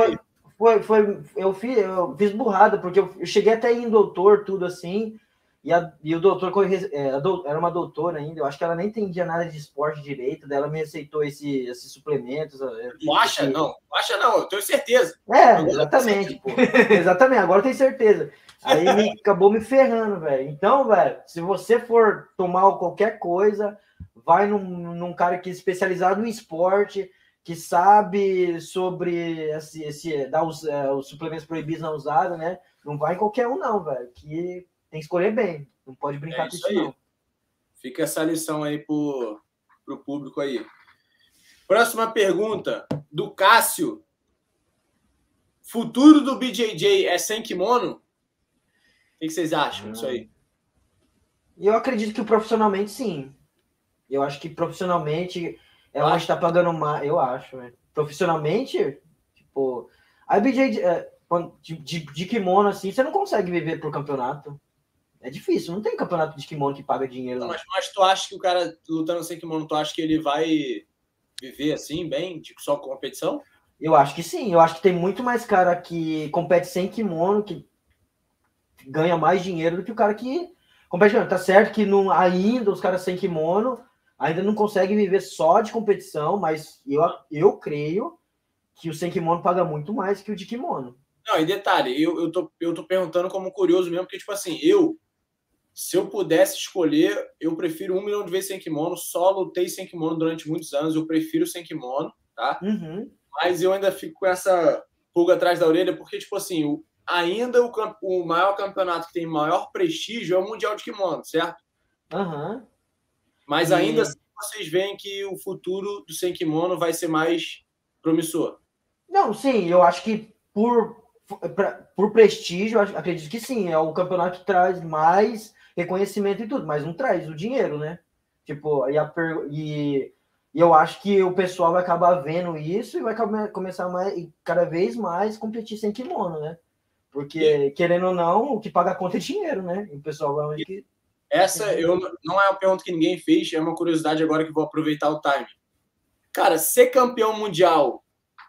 eu fiz burrada, porque eu cheguei até em doutor, tudo assim, e o doutor era uma doutora ainda, eu acho que ela nem entendia nada de esporte direito, daí ela me aceitou esses suplementos. Acha não, eu tenho certeza. Exatamente, pô. Exatamente, agora eu tenho certeza. Aí acabou me ferrando, velho. Então, velho, se você for tomar qualquer coisa, vai num cara que é especializado no esporte, que sabe sobre dar os suplementos proibidos na usada, né? Não vai em qualquer um, não, velho. Que tem que escolher bem. Não pode brincar com isso, não. Fica essa lição aí pro público aí. Próxima pergunta, do Cássio. Futuro do BJJ é sem kimono? O que vocês acham disso aí? Eu acredito que profissionalmente, sim. Eu acho que profissionalmente é onde está pagando mais. Eu acho, né? Profissionalmente, tipo, a BJJ de kimono, assim, você não consegue viver por campeonato. É difícil, não tem campeonato de kimono que paga dinheiro. Não, mas tu acha que o cara lutando sem kimono, tu acha que ele vai viver assim, bem, tipo, só com competição? Eu acho que sim. Eu acho que tem muito mais cara que compete sem kimono, que ganha mais dinheiro do que o cara que compete. Tá certo que ainda os caras sem kimono ainda não conseguem viver só de competição, mas eu creio que o sem kimono paga muito mais que o de kimono. Não, e detalhe, eu tô perguntando como curioso mesmo, porque, tipo assim, se eu pudesse escolher, eu prefiro 1 milhão de vezes sem kimono, só lutei sem kimono durante muitos anos, eu prefiro sem kimono, tá? Uhum. Mas eu ainda fico com essa pulga atrás da orelha, porque, tipo assim, ainda o maior campeonato que tem maior prestígio é o Mundial de Kimono, certo? Uhum. Mas ainda assim, vocês veem que o futuro do sem kimono vai ser mais promissor. Não, sim, eu acho que por prestígio, eu acredito que sim, é o campeonato que traz mais reconhecimento e tudo, mas não traz o dinheiro, né? Tipo, e eu acho que o pessoal vai acabar vendo isso e vai começar cada vez mais competir sem kimono, né? Porque, querendo ou não, o que paga a conta é dinheiro, né? E o pessoal vai... Essa não é uma pergunta que ninguém fez, é uma curiosidade agora que vou aproveitar o time. Cara, ser campeão mundial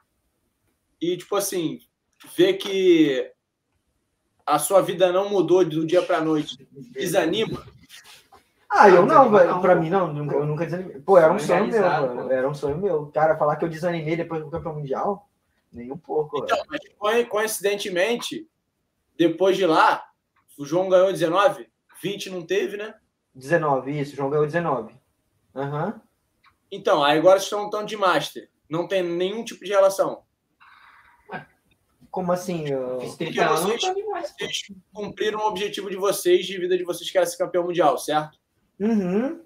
e, tipo assim, ver que a sua vida não mudou do dia pra noite, desanima? Eu não, velho. Pra mim, não. Eu nunca desanimei. Pô, era um sonho meu, mano. Era um sonho meu. Cara, falar que eu desanimei depois do campeão mundial, nem um pouco. Então, mas coincidentemente, depois de lá, o João ganhou 19, 20 não teve, né? 19, isso. O João ganhou 19. Aham. Uhum. Então, aí agora estão tão de Master. Não tem nenhum tipo de relação. Como assim? Porque vocês cumpriram o objetivo de vocês, de vida de vocês, que era ser campeão mundial, certo? Uhum.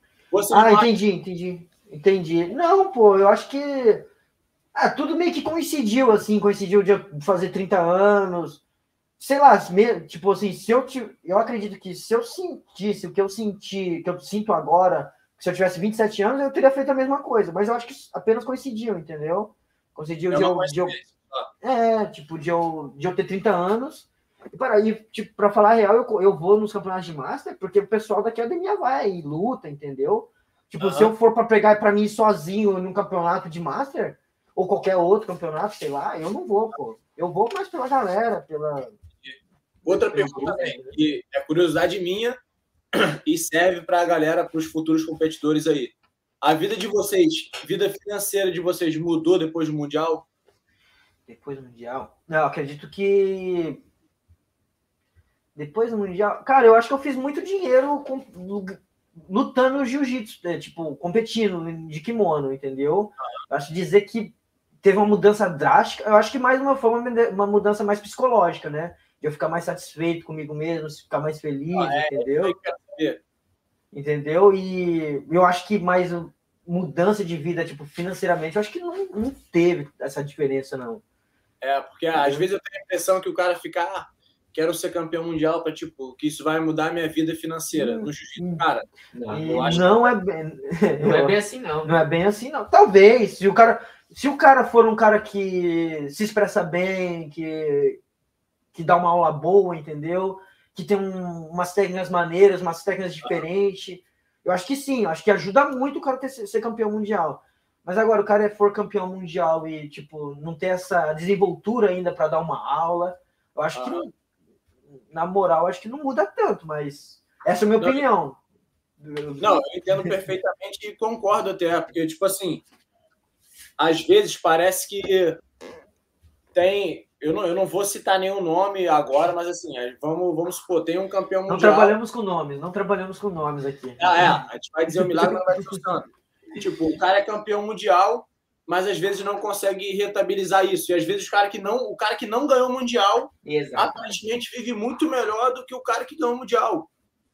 Entendi. Não, pô, eu acho que tudo meio que coincidiu, assim, coincidiu de fazer 30 anos, sei lá, tipo assim, eu acredito que se eu sentisse o que eu senti, que eu sinto agora, se eu tivesse 27 anos, eu teria feito a mesma coisa, mas eu acho que apenas coincidiu, entendeu? Coincidiu de eu ter 30 anos. E tipo, pra falar a real, eu vou nos campeonatos de Master porque o pessoal da academia vai e luta, entendeu? Tipo, se eu for pra pegar pra mim sozinho num campeonato de Master, ou qualquer outro campeonato, sei lá, eu não vou, pô. Eu vou mais pela galera, Outra pergunta também, que é curiosidade minha e serve pra galera, pros futuros competidores aí. A vida de vocês, vida financeira de vocês mudou depois do Mundial? Depois do Mundial? Não, eu acredito que depois do Mundial... Cara, eu acho que eu fiz muito dinheiro lutando jiu-jitsu, tipo, competindo de kimono, entendeu? Acho dizer que teve uma mudança drástica, eu acho que mais foi uma mudança mais psicológica, né? De eu ficar mais satisfeito comigo mesmo, ficar mais feliz, entendeu? Entendeu? E eu acho que mais mudança de vida, tipo, financeiramente, eu acho que não teve essa diferença, não. Porque às vezes eu tenho a impressão que o cara fica, quero ser campeão mundial para, tipo, que isso vai mudar a minha vida financeira. No jiu-jitsu, cara, não é bem assim, não. Não é bem assim, não. Talvez, se o cara for um cara que se expressa bem, que dá uma aula boa, entendeu? Que tem umas técnicas maneiras, umas técnicas diferentes. Eu acho que sim, eu acho que ajuda muito o cara a ser campeão mundial. Mas agora, o cara for campeão mundial e, tipo, não ter essa desenvoltura ainda para dar uma aula, eu acho que, na moral, acho que não muda tanto, mas essa é a minha opinião. Não, eu entendo perfeitamente e concordo até, porque, tipo assim, às vezes parece que tem... Eu não vou citar nenhum nome agora, mas assim, vamos supor, tem um campeão mundial... Não trabalhamos com nomes aqui. A gente vai dizer o milagre, mas vai funcionando. Tipo, o cara é campeão mundial, mas às vezes não consegue rentabilizar isso. E às vezes o cara que não ganhou o mundial, aparentemente vive muito melhor do que o cara que ganhou o mundial.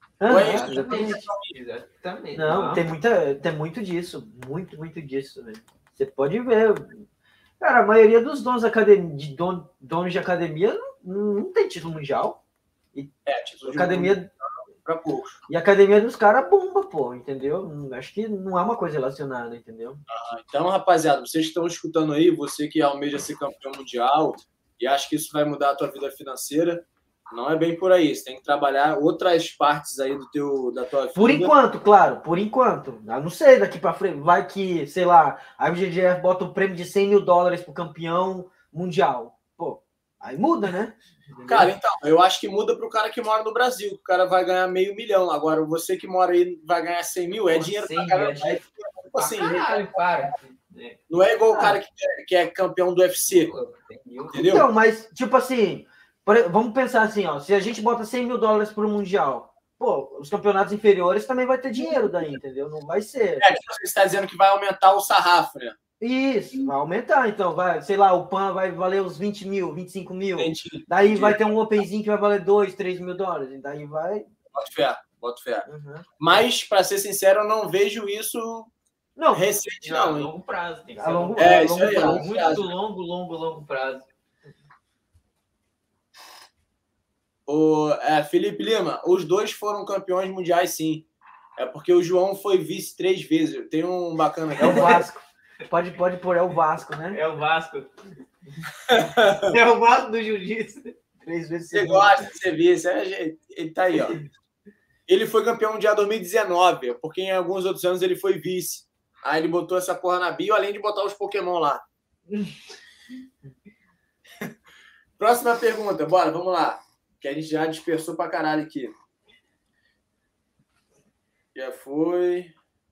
Exatamente. Não, tem muito disso. Muito disso, velho. Você pode ver. Cara, a maioria dos donos de academia não tem título mundial. Título de academia para poucos. E a academia dos caras bomba, pô, entendeu? Acho que não é uma coisa relacionada, entendeu? Então, rapaziada, vocês que estão escutando aí, você que almeja ser campeão mundial e acha que isso vai mudar a tua vida financeira, não é bem por aí. Você tem que trabalhar outras partes aí da tua vida. Por enquanto, claro, por enquanto. Eu não sei, daqui pra frente, vai que, sei lá, a IBJJF bota um prêmio de $100 mil pro campeão mundial. Pô, aí muda, né? Entendeu? Cara, então, eu acho que muda pro cara que mora no Brasil. O cara vai ganhar $500 mil. Agora, você que mora aí vai ganhar 100 mil, é dinheiro pra caramba. Assim, não é igual o cara que é campeão do UFC. Entendeu? Então, mas, tipo assim, vamos pensar assim, ó, se a gente bota $100 mil pro Mundial, pô, os campeonatos inferiores também vai ter dinheiro daí, entendeu? Não vai ser. Você está dizendo que vai aumentar o sarrafo, né? Isso, vai aumentar, então, vai, sei lá, o PAN vai valer uns 20 mil, 25 mil. Daí Entendi. Vai ter um Openzinho que vai valer $2, $3 mil, e daí vai... Boto fé. Uhum. Mas, para ser sincero, eu não vejo isso recente, não. A longo prazo. Tem que ser longo prazo. Muito longo prazo. Felipe Lima, os dois foram campeões mundiais, sim. É porque o João foi vice 3 vezes. Tem um bacana aqui. É o Vasco. Pode pôr, é o Vasco, né? É o Vasco. É o Vasco do jiu-jitsu. 3 vezes. Você gosta de ser vice. Ele tá aí, ó. Ele foi campeão mundial em 2019, porque em alguns outros anos ele foi vice. Aí ele botou essa porra na bio, além de botar os Pokémon lá. Próxima pergunta, bora, vamos lá. Que a gente já dispersou pra caralho aqui. Já foi...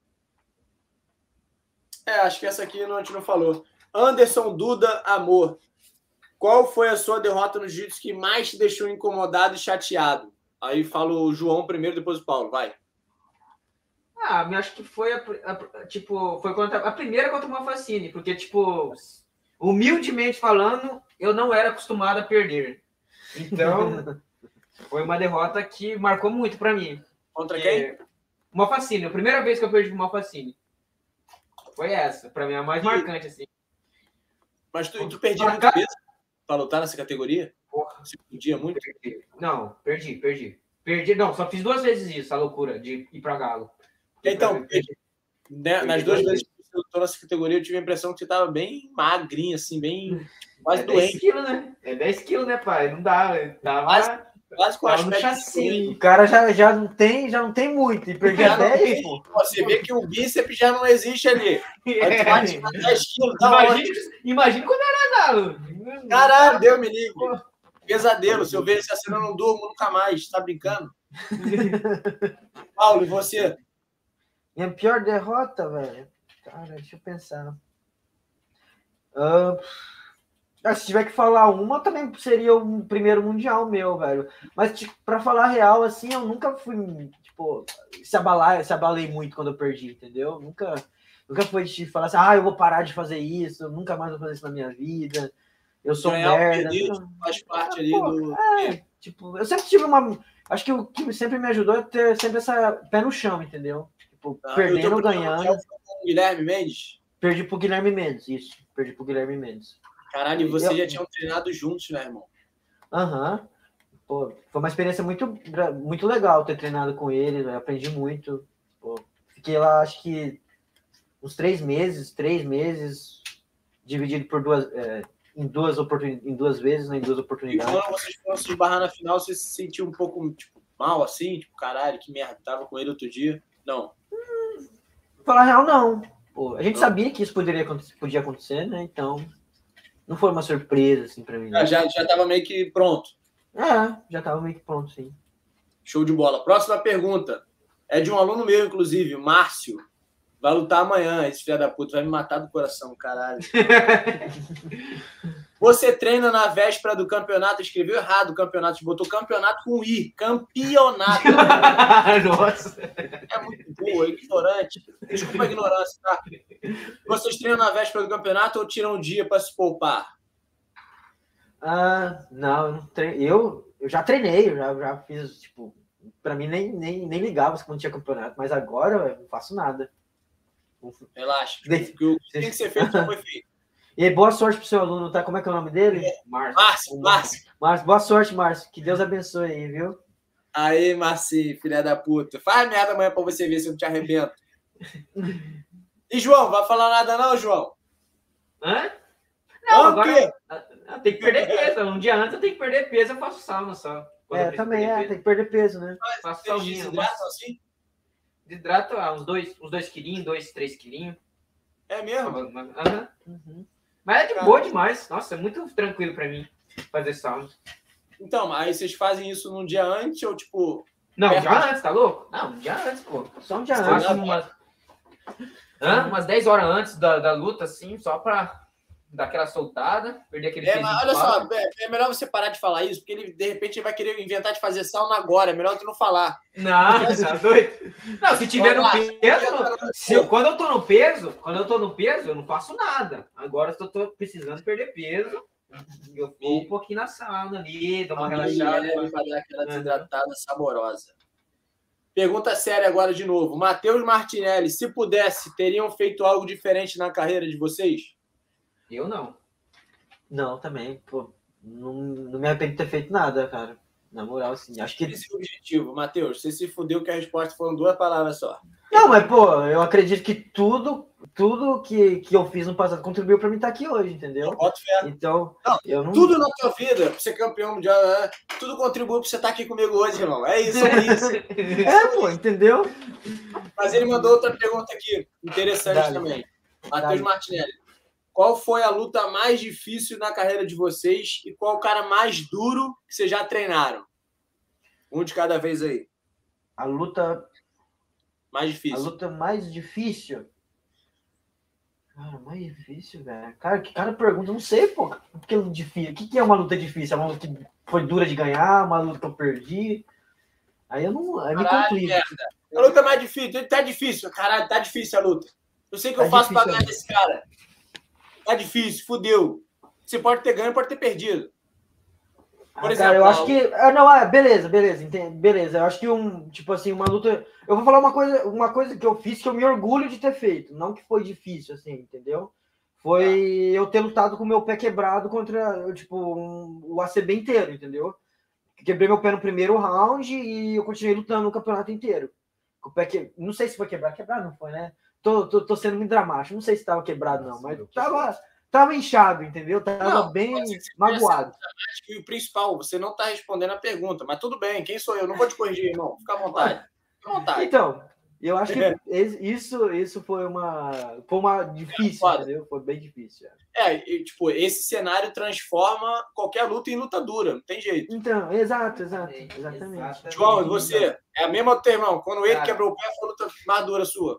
acho que essa aqui a gente não falou. Anderson Duda Amor. Qual foi a sua derrota no jiu-jitsu que mais te deixou incomodado e chateado? Aí fala o João primeiro, depois o Paulo. Vai. Acho que foi foi contra a primeira contra o Malfacine, porque, tipo, humildemente falando, eu não era acostumado a perder. Então, foi uma derrota que marcou muito pra mim. Contra quem? Malfacine. A primeira vez que eu perdi pro Malfacine. Foi essa, pra mim, a mais marcante, assim. Mas tu perdia muita vez pra lutar nessa categoria? Porra. Você perdia muito? Não, perdi. Não, só fiz 2 vezes isso, a loucura de ir pra Galo. Então, nas 2 vezes que você lutou nessa categoria, eu tive a impressão que você tava bem magrinho, assim, bem quase doente. 10 quilos, né? É 10 quilos, né, pai? Não dá, quase com no chassi. O cara já não tem muito. E perdia 10, pô. Você vê que o bíceps já não existe ali. Vai te 10 quilos, imagina quando era Galo. Caralho, Deus me livre. Pesadelo. Se eu ver essa cena, eu não durmo nunca mais. Tá brincando? Paulo, e você? Minha pior derrota, velho? Cara, deixa eu pensar. Se tiver que falar uma, também seria o primeiro mundial meu, velho. Mas, tipo, pra falar real, assim, eu nunca fui, tipo, se abalei muito quando eu perdi, entendeu? Nunca... Nunca foi de falar assim, eu vou parar de fazer isso, eu nunca mais vou fazer isso na minha vida. Eu sou Ganhar ou merda. perder, faz parte ali pô, do... Tipo, eu sempre tive uma... Acho que o que sempre me ajudou é ter sempre essa pé no chão, entendeu? Tipo, perdendo ou ganhando. Com o Guilherme Mendes? Perdi pro Guilherme Mendes, isso. Perdi pro Guilherme Mendes. Caralho, e vocês já tinham treinado juntos, né, irmão? Aham. Pô, foi uma experiência muito legal ter treinado com ele, eu aprendi muito. Pô, fiquei lá, acho que uns 3 meses, dividido por em duas vezes, né, em duas E oportunidades. quando vocês foram se esbarrar na final, você se sentiu um pouco, tipo, mal assim? Tipo, caralho, que merda, tava com ele outro dia? Não. Pra falar a real, não. Pô, a gente sabia que isso podia acontecer, né, então não foi uma surpresa, assim, pra mim. Já tava meio que pronto. Já tava meio que pronto, sim. Show de bola. Próxima pergunta. É de um aluno meu, inclusive, Márcio. Vai lutar amanhã, esse filho da puta. Vai me matar do coração, caralho. Você treina na véspera do campeonato. Escreveu errado o campeonato. Botou campeonato com I. Campeonato. Nossa. É muito boa, ignorante. Desculpa a ignorância, tá? Vocês treinam na véspera do campeonato ou tiram um dia para se poupar? Não, eu já treinei, eu já fiz, tipo, pra mim nem ligava quando tinha campeonato, mas agora eu não faço nada. Relaxa, o que tem que ser feito já foi feito. E boa sorte pro seu aluno, tá? Como é que é o nome dele? Márcio. Boa sorte, Márcio. Que Deus abençoe aí, viu? Aí, Marcinho, filha da puta. Faz merda amanhã pra você ver se eu não te arrebento. E, João, vai falar nada não, João? Hã? Não, agora tem que perder peso. Um dia antes eu tenho que perder peso, eu faço sauna só. Também tem que perder peso, né? Faço sauninha. Assim? Desidrato uns 2 quilinhos, 2, 3 quilinhos. É mesmo? Uhum. Mas é de boa demais. Nossa, é muito tranquilo pra mim fazer sauna. Então, aí vocês fazem isso num dia antes ou tipo... Não, um dia antes, tá louco? Não, um dia antes, pô. Só um dia antes. Umas 10 horas antes da luta, assim, só pra dar aquela soltada, perder aquele peso. Mas olha só, é melhor você parar de falar isso, porque ele, de repente, ele vai querer inventar de fazer sauna agora. É melhor tu não falar. Não, tá doido? Não, se tiver no peso... Quando eu tô no peso, eu não faço nada. Agora, se eu tô precisando perder peso, eu vou um pouquinho na sauna ali, dou uma relaxada. Vai dar aquela desidratada saborosa. Pergunta séria agora de novo. Matheus Martinelli, se pudesse, teriam feito algo diferente na carreira de vocês? Eu não. Não, também, pô. Não me arrependo de ter feito nada, cara. Na moral, assim, acho que... Esse é o objetivo. Matheus, você se fudeu que a resposta foram 2 palavras só. Não, mas, pô, eu acredito que tudo que eu fiz no passado contribuiu pra mim estar aqui hoje, entendeu? Boto fé. Então, eu não... Tudo na tua vida, pra ser campeão mundial, tudo contribui pra você estar aqui comigo hoje, irmão. É isso, pô, entendeu? Mas ele mandou outra pergunta aqui, interessante também. Matheus Martinelli. Qual foi a luta mais difícil na carreira de vocês e qual o cara mais duro que vocês já treinaram? Um de cada vez aí. A luta mais difícil. A luta mais difícil? Cara, mais difícil, velho. Cara, que cara pergunta, não sei, pô. O que é uma luta difícil? É uma luta que foi dura de ganhar, uma luta que eu perdi? Aí eu não... Aí me complica. A luta mais difícil. Tá difícil. Caralho, tá difícil a luta. Eu sei que eu faço pra ganhar desse cara. Tá difícil, fudeu. Você pode ter ganho, pode ter perdido. Por exemplo, cara, eu acho que... beleza. Eu acho que uma luta... Eu vou falar uma coisa que eu fiz que eu me orgulho de ter feito. Não que foi difícil, assim, entendeu? Foi eu ter lutado com o meu pé quebrado contra, o ACB inteiro, entendeu? Quebrei meu pé no primeiro round e eu continuei lutando no campeonato inteiro. O pé Não sei se foi quebrado não foi, né? Tô sendo muito dramático. Não sei se tava quebrado, não, mas tava inchado, entendeu? Tava bem magoado. E o principal, você não tá respondendo a pergunta, mas tudo bem, quem sou eu? Não vou te corrigir, irmão. Fica à vontade. Fica à vontade. Então, eu acho que isso foi uma difícil, entendeu? Foi bem difícil. Esse cenário transforma qualquer luta em luta dura, não tem jeito. Então, exatamente. João, e você? É a mesma do teu irmão. Quando ele quebrou o pé, foi a luta mais dura sua.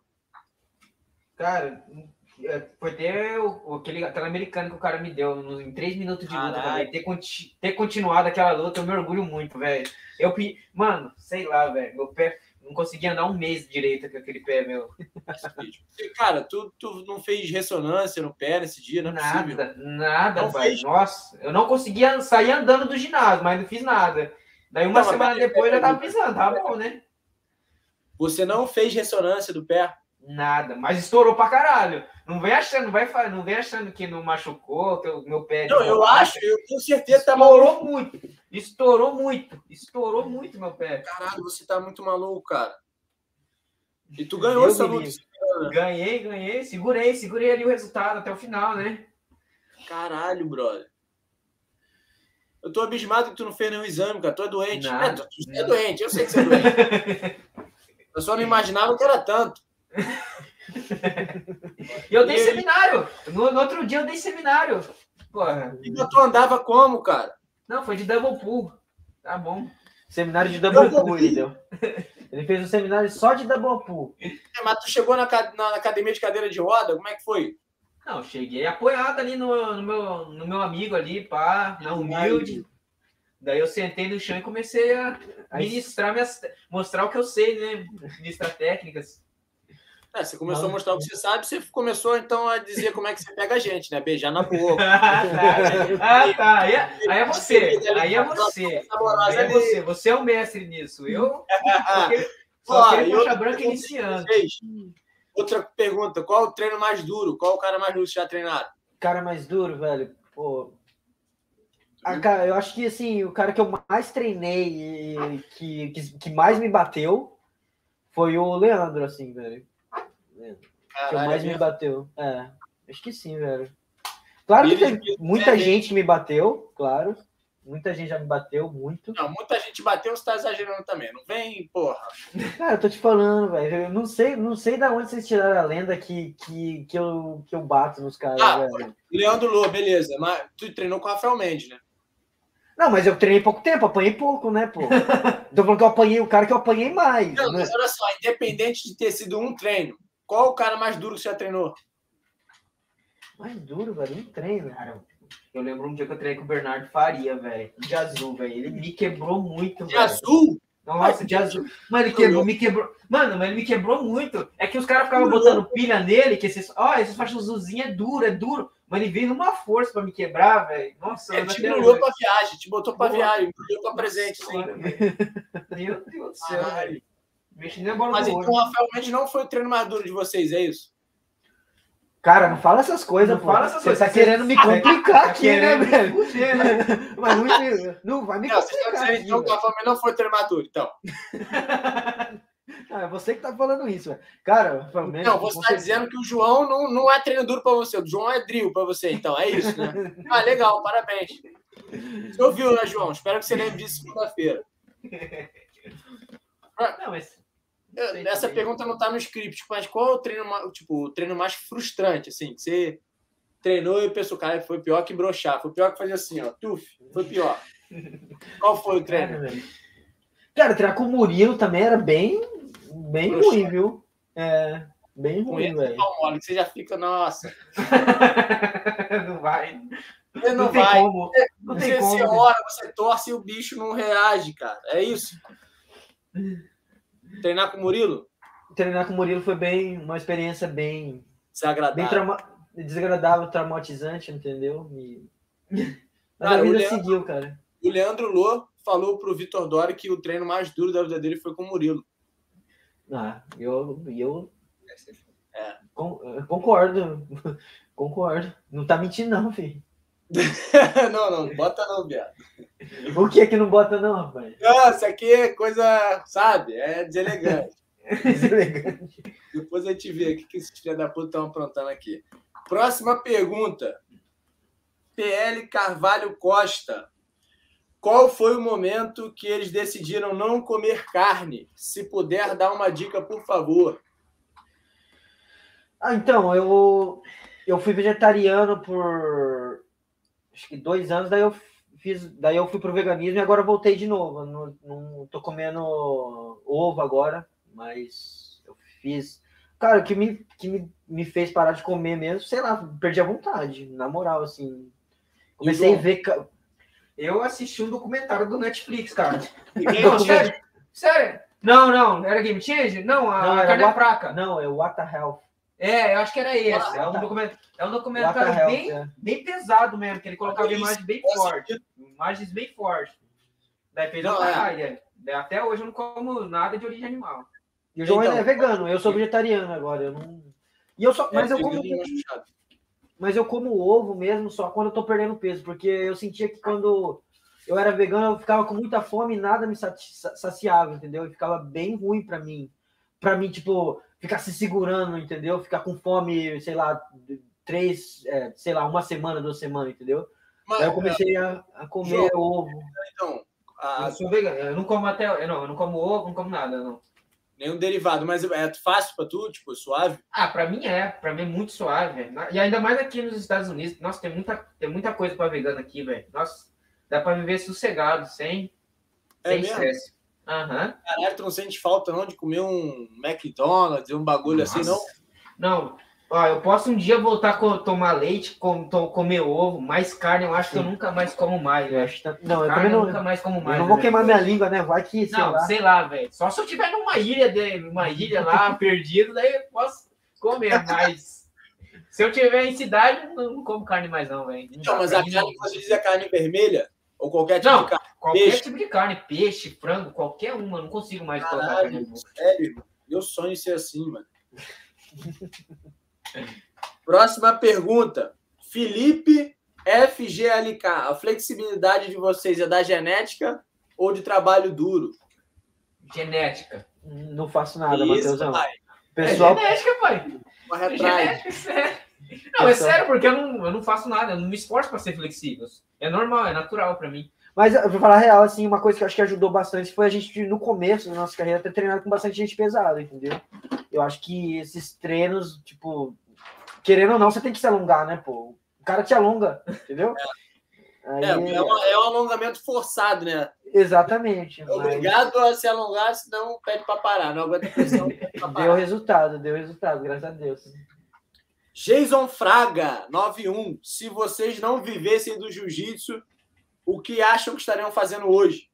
Cara, foi ter aquela americana que o cara me deu em 3 minutos de luta. Ter continuado aquela luta, eu me orgulho muito, velho. Mano, sei lá, velho. Não conseguia andar um mês direito com aquele pé, meu. Cara, tu não fez ressonância no pé nesse dia, não é possível. Nada, Não pai. fez? Nossa, eu não conseguia sair andando do ginásio, mas não fiz nada. Daí uma Não, mas semana depois eu já tava pisando, tava bom, né? Você não fez ressonância do pé? Nada, mas estourou pra caralho. Não vem achando, não vem achando que não machucou, que o meu pé... Não, eu tenho certeza que tá Estourou muito meu pé. Caralho, você tá muito maluco, cara. E tu ganhou essa luta. Ganhei. Segurei ali o resultado até o final, né? Caralho, brother. Eu tô abismado que tu não fez nenhum exame, cara. Tu é doente. Nada. Tu é doente, eu sei que você é doente. Eu só não imaginava que era tanto. E eu dei seminário. No outro dia eu dei seminário. Porra. E tu andava como, cara? Não, foi de double pull. Tá bom. Seminário de double pull, ele deu. Ele fez um seminário só de double pull. Mas tu chegou na academia de cadeira de roda? Como é que foi? Não, cheguei apoiado ali no meu amigo ali, pá, na humilde. Daí eu sentei no chão e comecei a mostrar o que eu sei, né? Ministrar técnicas. Você começou a mostrar o que você sabe, você começou então a dizer como é que você pega a gente, né? Beijar na boca. Tá. Aí é você. Você é o mestre nisso. Eu. Só aquele faixa branca iniciando. Outra pergunta: qual o treino mais duro? Qual o cara mais duro que já treinaram? Cara mais duro, velho? Pô. Cara, eu acho que assim, o cara que eu mais treinei e que mais me bateu foi o Leandro, assim, velho. Que mais me bateu. Acho que sim, velho. Claro que teve muita gente que me bateu, claro. Muita gente já me bateu, muito. Não, muita gente bateu, você tá exagerando também. Não vem, porra. Cara, eu tô te falando, velho. Eu não sei da onde vocês tiraram a lenda que eu bato nos caras, velho. Leandro Lô, beleza. Mas tu treinou com o Rafael Mendes, né? Não, mas eu treinei pouco tempo, apanhei pouco, né, pô? Tô falando que eu apanhei o cara que eu apanhei mais. Não, né? mas olha só, independente de ter sido um treino, qual o cara mais duro que você já treinou? Mais duro, velho, um treino. Cara, eu lembro um dia que eu treinei com o Bernardo Faria, velho. De azul, velho. Ele me quebrou muito, velho. De azul? Nossa, de azul. Mano, me quebrou. Mano, mas ele me quebrou muito. É que os caras ficavam botando pilha nele, que esses faixas azulzinhas é duro. Mas ele veio numa força pra me quebrar, velho. Nossa, te embrulhou pra viagem, te botou pra viagem, embrulhou pra presente, sim. Meu Deus do céu. Mexi nem a bola. Mas então o Rafael Mendes não foi o treino mais duro de vocês, é isso? Cara, não fala essas coisas, pô. Você tá querendo me complicar aqui, né, velho? Mas não vai me complicar. Você tá dizendo então que o Rafael Mendes não foi o treino mais duro, então. É você que tá falando isso, velho. Cara, não, você tá dizendo que o João não é treino duro pra você. O João é drill pra você, então. É isso, né? Legal, parabéns. Você ouviu, né, João? Espero que você lembre disso segunda-feira. Não, mas... Essa pergunta não tá no script, mas qual é o treino mais frustrante, assim, que você treinou e pensou, cara, foi pior que broxar, foi pior que fazer assim, ó, foi pior. Qual foi o treino? Cara, treinar com o Murilo também era bem ruim, viu? Bem ruim, velho. Você já fica, nossa. Não vai. Não tem vai. Como. Não tem como. Você ora, você torce e o bicho não reage, cara. É isso. Treinar com o Murilo? Treinar com o Murilo foi uma experiência bem desagradável. Bem desagradável, traumatizante, entendeu? Mas a vida seguiu, cara. O Leandro Lô falou pro Vitor Dori que o treino mais duro da vida dele foi com o Murilo. Eu concordo. Concordo. Não tá mentindo, não, filho. não, bota não, viado. O que é que não bota não, rapaz? Nossa, aqui é coisa, sabe? É deselegante. Deselegante. Depois a gente vê o que esses filhos da puta estão aprontando aqui. Próxima pergunta. PL Carvalho Costa. Qual foi o momento que eles decidiram não comer carne? Se puder, dar uma dica, por favor. Então, eu fui vegetariano por acho que 2 anos, daí eu fui pro veganismo e agora voltei de novo. Não tô comendo ovo agora, mas eu fiz. Cara, o que me fez parar de comer mesmo, sei lá, perdi a vontade, na moral, assim. Comecei a ver. Eu assisti um documentário do Netflix, cara. Sério? Sério? Não, era Game Changer? Não, a carne fraca. Não, é What the Health. Eu acho que era esse. É um documentário bem pesado mesmo, que ele colocava imagens bem fortes. Imagens bem fortes. Daí fez uma caralho. Até hoje eu não como nada de origem animal. E o João é vegano, eu sou vegetariano agora. Eu não... Mas eu como ovo mesmo só quando eu tô perdendo peso, porque eu sentia que quando eu era vegano eu ficava com muita fome e nada me saciava, entendeu? E ficava bem ruim pra mim. Pra mim, tipo, ficar se segurando, entendeu? Ficar com fome, sei lá, 2 semanas, entendeu? Mas, aí eu comecei a comer ovo. Então, eu sou vegano, eu não como eu não como ovo, não como nada, não. Nenhum derivado, mas é fácil pra tu, tipo, suave? Pra mim é muito suave, velho. E ainda mais aqui nos Estados Unidos, nossa, tem muita coisa pra vegano aqui, velho. Nossa, dá pra viver sossegado, sem estresse. Caralho, tu não sente falta não de comer um McDonald's, um bagulho assim, não? Não. Ó, eu posso um dia voltar a tomar leite, comer ovo, mais carne, eu acho que eu nunca mais como mais, velho. Não, eu também nunca mais como mais. Eu não vou queimar minha língua, né? Vai que, sei lá, velho. Só se eu tiver numa ilha lá, perdido, daí eu posso comer, mas se eu tiver em cidade, não como carne mais não, velho. Então, mas a carne que você diz é carne vermelha? Ou qualquer tipo de carne? Qualquer tipo de carne, peixe, frango, qualquer uma, eu não consigo mais colocar carne no boca. Sério, meu sonho é ser assim, mano. Próxima pergunta. Felipe FGLK. A flexibilidade de vocês é da genética ou de trabalho duro? Genética. Não faço nada, Matheusão. Pessoal... É genética, pai. Corre atrás. Genética, sério. Não, é sério, porque eu não faço nada, eu não me esforço para ser flexível. É normal, é natural para mim. Mas, pra falar a real, assim, uma coisa que eu acho que ajudou bastante foi a gente, no começo da nossa carreira, ter treinado com bastante gente pesada, entendeu? Eu acho que esses treinos, tipo, querendo ou não, você tem que se alongar, né, pô? O cara te alonga, entendeu? É um alongamento forçado, né? Exatamente. Obrigado a se alongar, senão pede pra parar. Não aguenta pressão, pede pra parar. Deu resultado, graças a Deus. Jason Fraga, 91. Se vocês não vivessem do jiu-jitsu, o que acham que estariam fazendo hoje?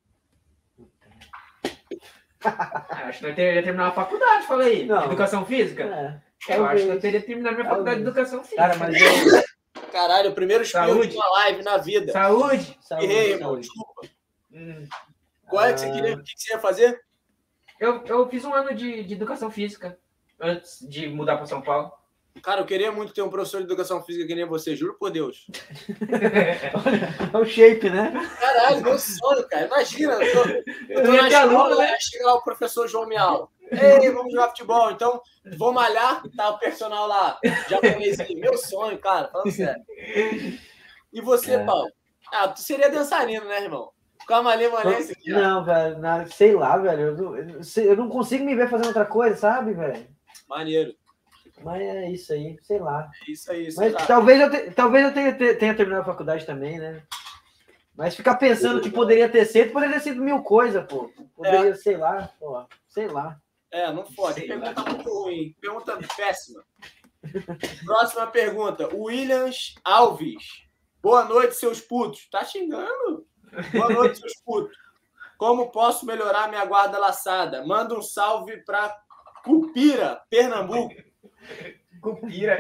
Acho que eu teria terminado a faculdade, falei. Não. Educação física? Eu acho que eu teria terminado minha faculdade de educação física. Cara, mas Caralho, o primeiro espião de uma live na vida. Saúde. Errei, irmão, desculpa. Qual é que você queria? O que você ia fazer? Eu fiz um ano de educação física antes de mudar para São Paulo. Cara, eu queria muito ter um professor de educação física que nem você, juro por Deus. Olha o shape, né? Caralho, meu sonho, cara. Imagina, eu tô na escola, né? Chega lá o professor João Miau. Ei, vamos jogar futebol, então vou malhar, tá o personal lá, japonês aqui. Meu sonho, cara, falando sério. E você, Paulo? Tu seria dançarino, né, irmão? Camalense aqui, ó. Não, velho, sei lá, velho. Eu não consigo me ver fazendo outra coisa, sabe, velho? Maneiro. Mas é isso aí, sei lá. É isso aí, mas talvez eu tenha terminado a faculdade também, né? Mas ficar pensando que poderia ter sido mil coisas, pô. Poderia, sei lá, pô. Sei lá. Não pode. Pergunta muito ruim. Pergunta péssima. Próxima pergunta. Williams Alves. Boa noite, seus putos. Tá xingando? Boa noite, seus putos. Como posso melhorar minha guarda laçada? Manda um salve pra Cupira, Pernambuco. Cupira.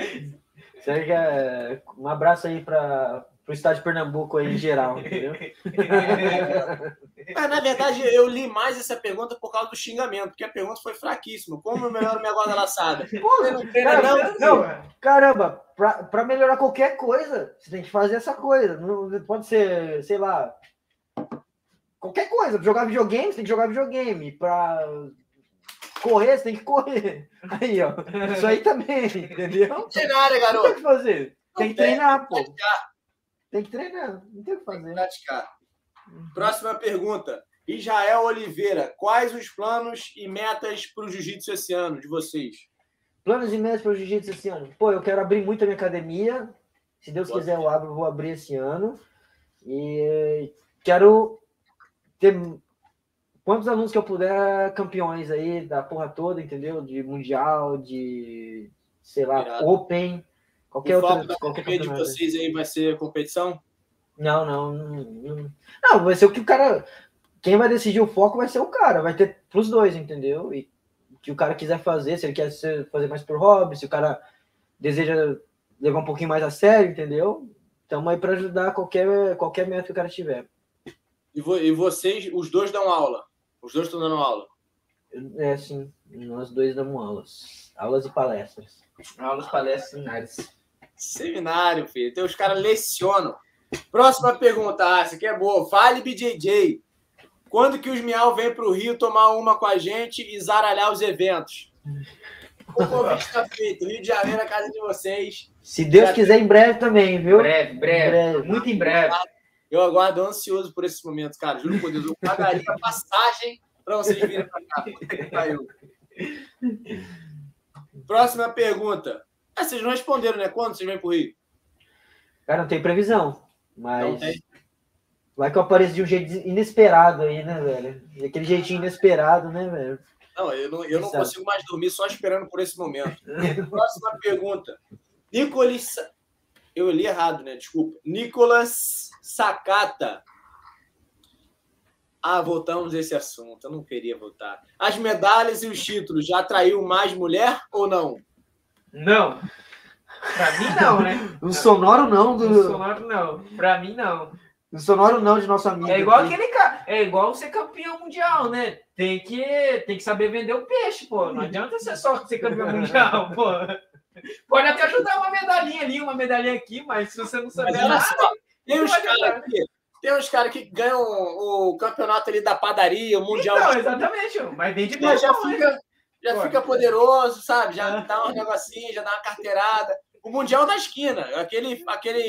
Um abraço aí para o estado de Pernambuco aí em geral, entendeu? Na verdade, eu li mais essa pergunta por causa do xingamento, porque a pergunta foi fraquíssima. Como eu melhoro minha guarda laçada? Caramba, para melhorar qualquer coisa, você tem que fazer essa coisa. Não pode ser, sei lá, qualquer coisa. Jogar videogame, você tem que jogar videogame. Para correr, você tem que correr. Aí, ó. Isso aí também, entendeu? Não tem nada, garoto. Tem que fazer. Tem que treinar, pô. Tem que treinar. Não tem o que fazer. Tem que praticar. Próxima pergunta. Israel Oliveira. Quais os planos e metas para o jiu-jitsu esse ano de vocês? Planos e metas para o jiu-jitsu esse ano? Pô, eu quero abrir muito a minha academia. Se Deus quiser, eu vou abrir esse ano. E quero ter quantos alunos que eu puder, campeões aí da porra toda, entendeu? De mundial, de, sei lá, Open, qualquer outra. Qualquer de vocês aí vai ser competição? Não, vai ser o que o cara. quem vai decidir o foco vai ser o cara, vai ter pros dois, entendeu? E o que o cara quiser fazer, se ele quer fazer mais por hobby, se o cara deseja levar um pouquinho mais a sério, entendeu? Estamos aí para ajudar qualquer meta que o cara tiver. E vocês, os dois dão aula? Os dois estão dando aula? É, sim. Nós dois damos aulas. Aulas e palestras. Aulas, palestras, seminários. Seminário, filho. Então os caras lecionam. Próxima pergunta. Ah, essa aqui é boa. Fale, BJJ. Quando que os Miau vêm para o Rio tomar uma com a gente e zaralhar os eventos? O convite está feito. Rio de Janeiro, a casa de vocês. Se Deus quiser, em breve também, viu? Breve. Muito em breve. Eu aguardo ansioso por esse momento, cara. Juro por Deus. Eu pagaria a passagem para vocês virem para cá. Puta que pariu. Próxima pergunta. Vocês não responderam, né? Quando vocês vêm para o Rio? Cara, não tem previsão. Não Mas tem. vai que eu apareço de um jeito inesperado aí, né, velho? Daquele jeitinho inesperado, né, velho? Não, eu não consigo mais dormir só esperando por esse momento. Próxima pergunta. Nicolas... Eu li errado, né? Desculpa. Nicolas Sakata. Ah, voltamos a esse assunto. Eu não queria voltar. As medalhas e os títulos já atraiu mais mulher ou não? Não. Pra mim, não, né? O sonoro não. O sonoro, não. Pra mim, não. O sonoro não de nosso amigo. É igual aqui. aquele cara. É igual ser campeão mundial, né? Tem que saber vender o peixe, pô. Não adianta ser só ser campeão mundial, pô. Pode até ajudar uma medalhinha ali, uma medalhinha aqui, mas se você não saber Mas olha nada... só, tem não uns vai caras adiantar. aqui. Tem uns caras que ganham o campeonato ali da padaria, o mundial. Então, exatamente. Mas vem de Já, peixe, já fica poderoso, sabe? Já dá um negocinho, já dá uma carteirada. O mundial da esquina, aquele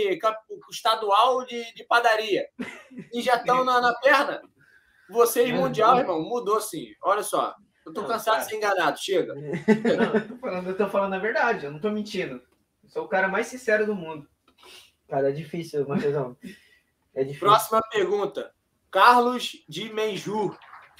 estadual de padaria. E já estão na perna. Vocês, mundial, irmão, mudou sim. Olha só. Eu tô cansado de ser enganado. Chega. Não, eu tô falando a verdade, eu não tô mentindo. Eu sou o cara mais sincero do mundo. Cara, é difícil, Matheusão. É difícil. Próxima pergunta. Carlos de Menjur.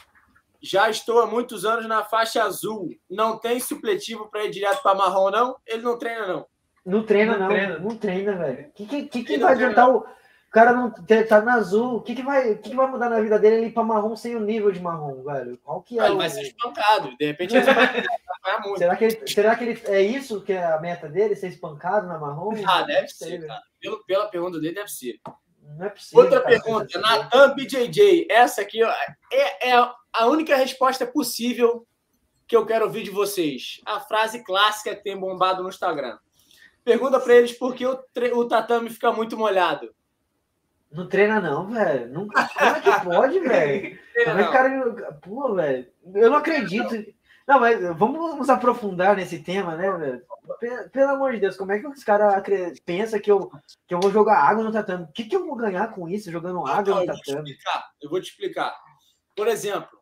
Já estou há muitos anos na faixa azul. Não tem supletivo para ir direto para marrom, não? Ele não treina, não. Não treina, Não não. treina. Não treina, velho. O que Ele vai não treina. adiantar o cara não tá na azul? O que vai mudar na vida dele ele ir pra marrom sem o nível de marrom, velho? Qual que é Ele vai ser espancado. De repente ele vai apanhar muito. Será que ele é isso que é a meta dele? Ser espancado na marrom? Ah, deve Não sei, ser, velho. cara. Pela pergunta dele, deve ser. Não é possível. Outra cara, pergunta. essa Natan BJJ. Essa aqui ó, é a única resposta possível que eu quero ouvir de vocês. A frase clássica que tem bombado no Instagram. Pergunta para eles por que o tatame fica muito molhado. Não treina, não, velho. Nunca. Como é que pode, velho? Como é que o cara. Pô, velho. Eu não acredito. Não, mas vamos nos aprofundar nesse tema, né, velho? Pelo amor de Deus, como é que os caras pensam que eu vou jogar água no tatame? O que eu vou ganhar com isso, jogando água no tatame? Eu vou te explicar. Por exemplo,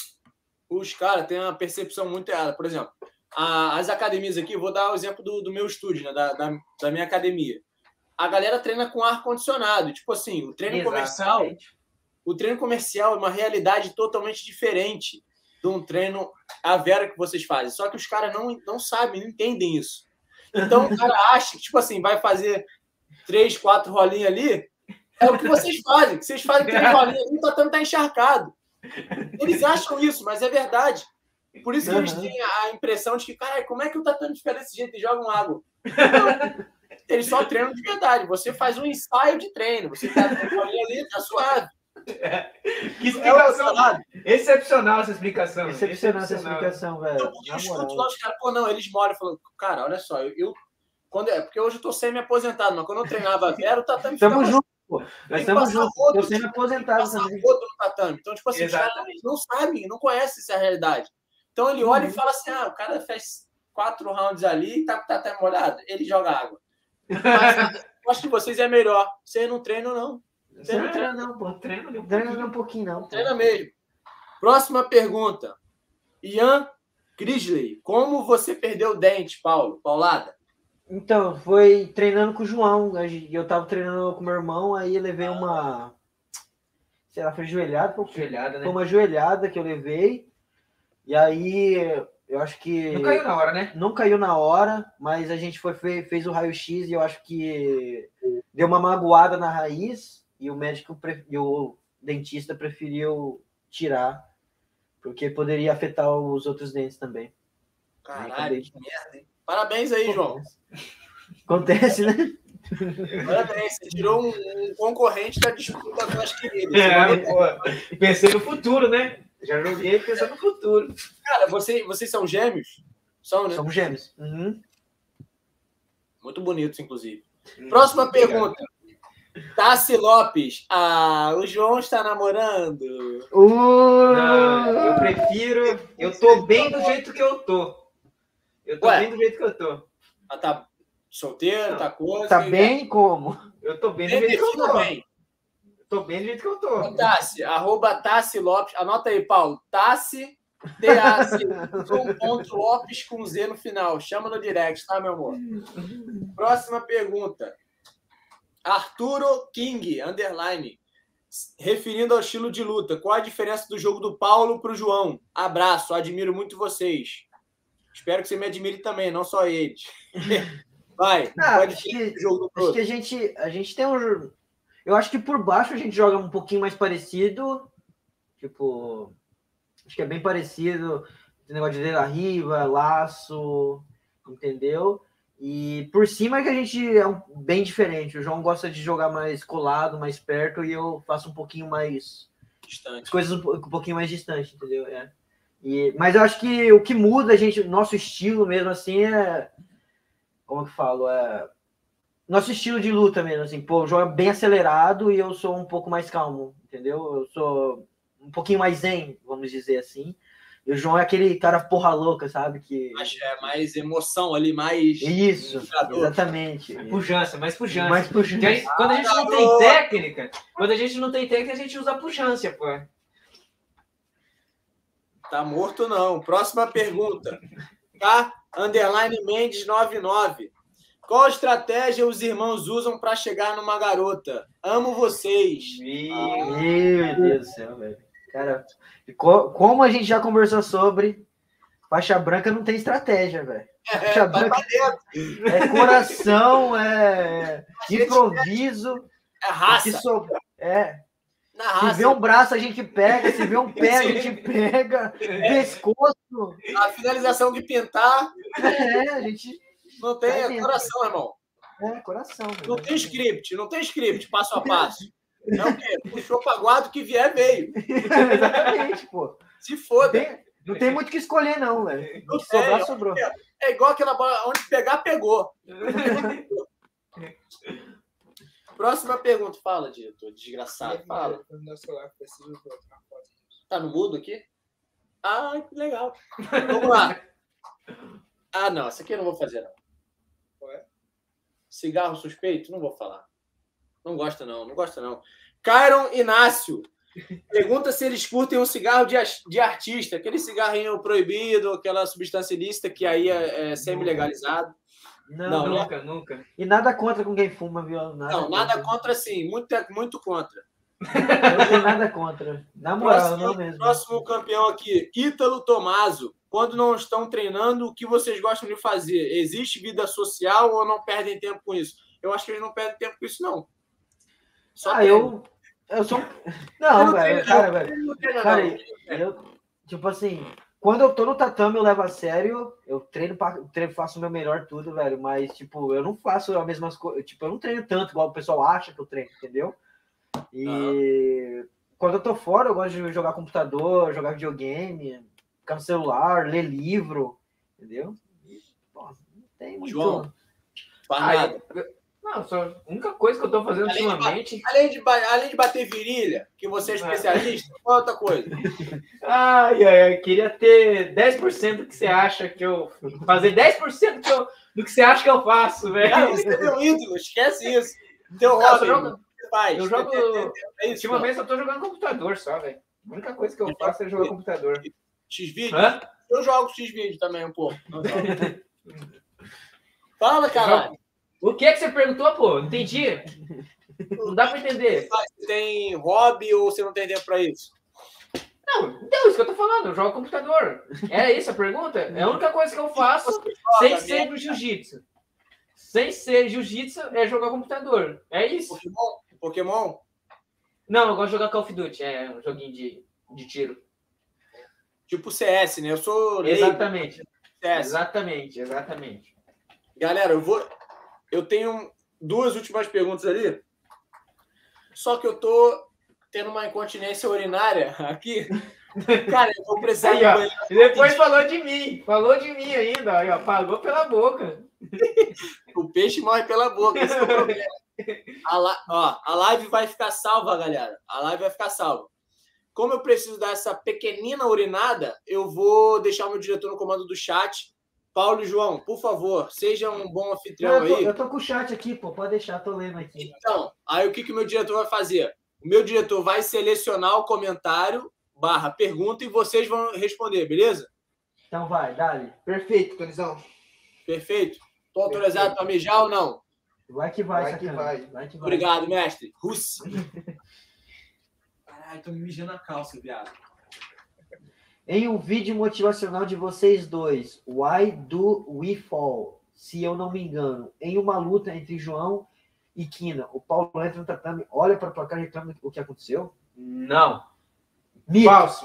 os caras têm uma percepção muito errada. Por exemplo, as academias aqui, vou dar o exemplo do meu estúdio, né, da minha academia. A galera treina com ar-condicionado. Tipo assim, o treino comercial é uma realidade totalmente diferente de um treino à vera que vocês fazem. Só que os caras não sabem, não entendem isso. Então o cara acha que, tipo assim, vai fazer 3, 4 rolinhas ali, é o que vocês fazem. Vocês fazem 3 rolinhas ali, o tatame tá encharcado. Eles acham isso, mas é verdade. Por isso que eles têm a impressão de que, cara, como é que o tatame fica desse jeito e jogam água? Não, eles só treinam de verdade. Você faz um ensaio de treino. Você tá ali, tá suave. Que explicação excepcional essa explicação. Excepcional essa explicação, velho. Eu escuto lá os caras, pô, não, eles moram. Falam, cara, olha só, porque hoje eu tô semi-aposentado, mas quando eu treinava a vera, o tatame Estamos juntos, pô. Nós estamos juntos. Eu sendo aposentado também. No tatame. Então, tipo assim, os caras não sabem, não conhecem essa realidade. Então ele olha e fala assim: o cara fez 4 rounds ali e tá com o tatame molhado, ele joga água. Mas eu acho que vocês é melhor. Vocês não treinam, não. Você não treina, não, pô. Treina um pouquinho, não. Treina mesmo. Próxima pergunta. Ian Crisley. Como você perdeu o dente, Paulo? Paulada? Então, foi treinando com o João. Eu tava treinando com meu irmão, aí eu levei uma... Sei lá, foi joelhada. Joelhada, né? Foi uma joelhada que eu levei. E aí, eu acho que... Não caiu na hora, né? Não caiu na hora, mas a gente fez o raio-x e eu acho que deu uma magoada na raiz e o médico e o dentista preferiu tirar, porque poderia afetar os outros dentes também. Caralho, que merda, hein? Parabéns aí, João. Acontece, né? Parabéns, você tirou um concorrente da disputa com as queridas. Pensei no futuro, né? Já joguei pensando no futuro. Cara, vocês são gêmeos? São, né? Somos gêmeos. Uhum. Muito bonitos, inclusive. Próxima pergunta. Tassi Lopes. O João está namorando. Não, eu prefiro... Eu tô bem do jeito que eu tô. Bem do jeito que eu tô. Tá solteiro, tá coisa? Tá bem como? Eu tô bem do jeito que eu tô. Bem. Tô bem do jeito que eu tô. Tassi, @Tassi Lopes. Anota aí, Paulo. Tassi, T-A-C, Lopes com Z no final. Chama no direct, tá, meu amor? Próxima pergunta. Arturo King, _. Referindo ao estilo de luta, qual a diferença do jogo do Paulo pro João? Abraço, admiro muito vocês. Espero que você me admire também, não só eles. Vai, pode ser o jogo do acho que a gente tem um... Eu acho que por baixo a gente joga um pouquinho mais parecido. Tipo, acho que é bem parecido. Tem negócio de dedo riva, laço, entendeu? E por cima é que a gente é bem diferente. O João gosta de jogar mais colado, mais perto, e eu faço um pouquinho mais... distante. Coisas um pouquinho mais distante, entendeu? Mas eu acho que o que muda nosso estilo mesmo assim é... Como que eu falo? Nosso estilo de luta mesmo, assim. Pô, o João é bem acelerado e eu sou um pouco mais calmo, entendeu? Eu sou um pouquinho mais zen, vamos dizer assim. E o João é aquele cara porra louca, sabe? Que... mais emoção ali, mais... Isso, exatamente. Pujança, mais pujança. Mais pujança. Quando a gente não tem técnica, a gente usa pujança, pô. Tá morto, não. Próxima pergunta. _Mendes 99. Qual estratégia os irmãos usam para chegar numa garota? Amo vocês. Meu Deus do céu, velho. Cara, como a gente já conversou sobre, faixa branca não tem estratégia, velho. Faixa branca é coração, é improviso. É raça. Na raça. Se vê um braço, a gente pega. Se vê um pé, a gente pega. Pescoço. A finalização de pintar. A gente... Não tem coração, irmão. Coração. Não tem script, passo a passo. É o quê? Puxou pra guarda, o que vier, veio. Exatamente, pô. Se foda. Não tem muito o que escolher, não, velho. Não sobrar, sobrou. É igual aquela bola, onde pegar, pegou. Próxima pergunta. Fala, diretor, desgraçado. Fala. Tá no mudo aqui? Que legal. Vamos lá. Não, essa aqui eu não vou fazer, não. Cigarro suspeito? Não vou falar. Não gosta, não. Cairon Inácio pergunta se eles curtem um cigarro de artista, aquele cigarrinho proibido, aquela substância ilícita que aí é semi-legalizado. Não, nunca. E nada contra com quem fuma, viu? Nada contra, sim. Muito contra. Não tem nada contra. Na moral, não mesmo. Próximo campeão aqui, Ítalo Tomaso. Quando não estão treinando, o que vocês gostam de fazer? Existe vida social ou não perdem tempo com isso? Eu acho que eles não perdem tempo com isso, não. Eu sou... Não, velho. Cara, eu... Tipo assim, quando eu tô no tatame, eu levo a sério. Eu treino, faço o meu melhor tudo, velho. Mas, tipo, eu não faço as mesmas coisas. Tipo, eu não treino tanto igual o pessoal acha que eu treino, entendeu? E quando eu tô fora, eu gosto de jogar computador, jogar videogame, ficar no celular, ler livro, entendeu? Não tem muito... João, Não, só a única coisa que eu tô fazendo ultimamente... Além de bater virilha, que você é especialista, qual outra coisa? Queria ter 10% do que você acha que eu... Fazer 10% do que você acha que eu faço, velho. Você é meu ídolo, esquece isso. Teu hobby. Eu jogo... Ultimamente eu tô jogando computador só, velho. A única coisa que eu faço é jogar computador. X-Video? Eu jogo X-Video também um pouco. Fala, caralho. O que você perguntou, pô? Não entendi. Não dá pra entender. Você tem hobby ou você não tem tempo pra isso? Não, isso que eu tô falando. Eu jogo computador. É isso a pergunta? É a única coisa que eu faço sem ser do jiu-jitsu. Sem ser jiu-jitsu é jogar computador. É isso. Pokémon? Não, eu gosto de jogar Call of Duty. É um joguinho de de tiro. Tipo CS, né? Eu sou Exatamente. CS. Exatamente. Galera, eu tenho 2 últimas perguntas ali. Só que eu tô tendo uma incontinência urinária aqui. Cara, eu vou precisar Aí, do ó, banheiro. e depois falou de mim ainda, aí, ó, pagou pela boca. O peixe morre pela boca, esse é o problema. A live vai ficar salva, galera. A live vai ficar salva. Como eu preciso dar essa pequenina urinada, eu vou deixar o meu diretor no comando do chat. Paulo e João, por favor, seja um bom anfitrião aí. Eu tô com o chat aqui, pô. Pode deixar, tô lendo aqui. Então, aí o que o meu diretor vai fazer? O meu diretor vai selecionar o comentário / pergunta e vocês vão responder, beleza? Então vai, dale. Perfeito, Tonizão. Perfeito? Estou autorizado para mijar ou não? Vai que vai, Vai que vai. Obrigado, mestre. Russi. Caralho, tô me mijando na calça, viado. Em um vídeo motivacional de vocês dois, Why Do We Fall? Se eu não me engano, em uma luta entre João e Kina, o Paulo entra no tatame, olha para o placar e reclama o que aconteceu? Não. Mito. Falso.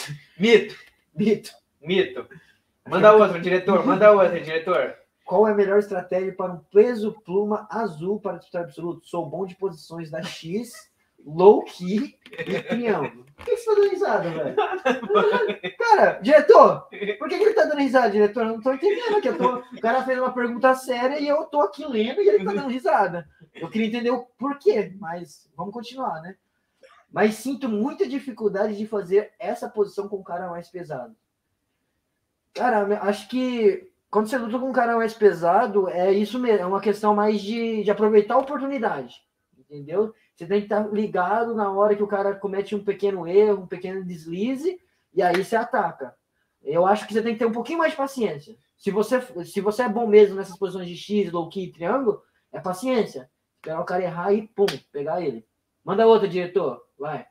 Mito. Manda outro, diretor. Qual é a melhor estratégia para um peso pluma azul para disputar absoluto? Sou bom de posições da X, low key e triângulo. Por que você tá dando risada, velho? Cara, diretor, por que ele tá dando risada, diretor? Eu não tô entendendo aqui. O cara fez uma pergunta séria e eu tô aqui lendo e ele tá dando risada. Eu queria entender o porquê, mas vamos continuar, né? Mas sinto muita dificuldade de fazer essa posição com o cara mais pesado. Cara, acho que quando você luta com um cara mais pesado, é isso mesmo. É uma questão mais de aproveitar a oportunidade. Entendeu? Você tem que estar ligado na hora que o cara comete um pequeno erro, um pequeno deslize, e aí você ataca. Eu acho que você tem que ter um pouquinho mais de paciência. Se você é bom mesmo nessas posições de X, low key, triângulo, é paciência. Esperar o cara errar e, pum, pegar ele. Manda outra, diretor. Vai.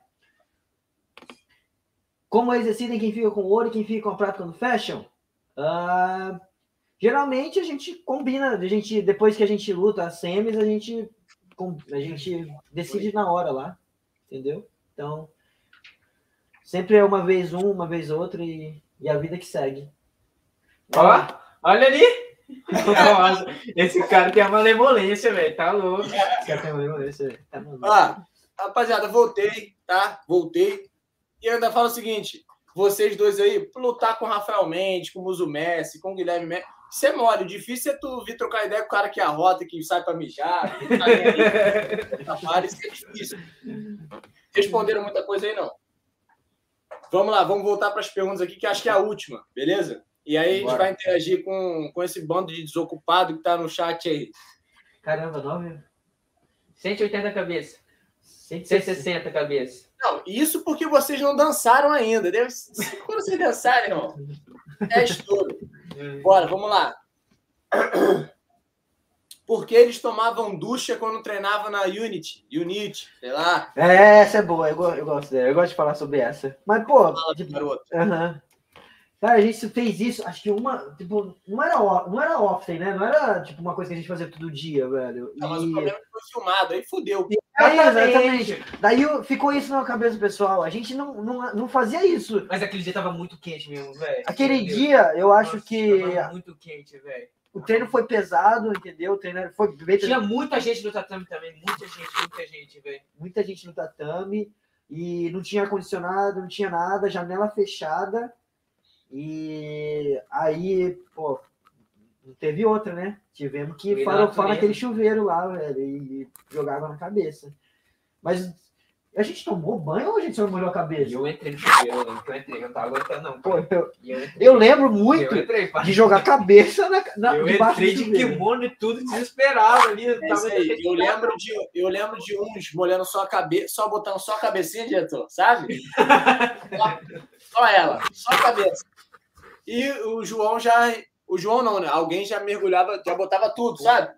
Como exercitem quem fica com ouro e quem fica com a prata quando fecham? Geralmente a gente combina, depois que a gente luta as semis, a gente decide na hora lá, entendeu? Então, sempre é uma vez um, uma vez outro e a vida que segue. Ó, olha ali! Nossa, esse cara tem uma malemolência, velho, tá louco. Esse cara tem uma malemolência, velho. Tá maluco. Rapaziada, voltei, tá? Voltei. E eu ainda falo o seguinte, vocês dois aí, lutar com o Rafael Mendes, com o Muso Messi, com o Guilherme Messi, isso é mole. O difícil é tu vir trocar ideia com o cara que arrota, que sai pra mijar. Isso é difícil. Responderam muita coisa aí, não? Vamos lá, vamos voltar para as perguntas aqui, que acho que é a última, beleza? E aí a gente vai interagir com esse bando de desocupado que tá no chat aí. Caramba, 9? 180 cabeça. 160 cabeça. Não, isso porque vocês não dançaram ainda. Quando vocês dançarem, irmão, é estouro. Bora, vamos lá. Porque eles tomavam ducha quando treinavam na Unity, sei lá. Essa é boa, eu gosto dela. Eu gosto de falar sobre essa. Mas, pô... garoto. Cara, a gente fez isso, acho que não era off, né? Não era, tipo, uma coisa que a gente fazia todo dia, velho. Não, mas o problema é que foi filmado, aí fudeu. Exatamente. Daí ficou isso na cabeça do pessoal. A gente não fazia isso. Mas aquele dia tava muito quente mesmo, velho. Aquele dia, eu acho que... Tava muito quente, velho. O treino foi pesado, entendeu? O treino foi... Tinha muita gente no tatame também, muita gente, velho. Muita gente no tatame. E não tinha ar-condicionado, não tinha nada, janela fechada. E aí, pô, não teve outra, né? Tivemos que farofar naquele chuveiro lá, velho, e jogar água na cabeça. Mas a gente tomou banho ou a gente só molhou a cabeça? Eu entrei no chuveiro, eu não tava aguentando, não. Pô, eu lembro muito de jogar a cabeça eu entrei de kimono e tudo desesperado ali. Eu lembro de uns molhando só a cabeça, só botando só a cabecinha, diretor, sabe? Só ela, só a cabeça. E o João já... O João não, né? Alguém já mergulhava, já botava tudo, sabe?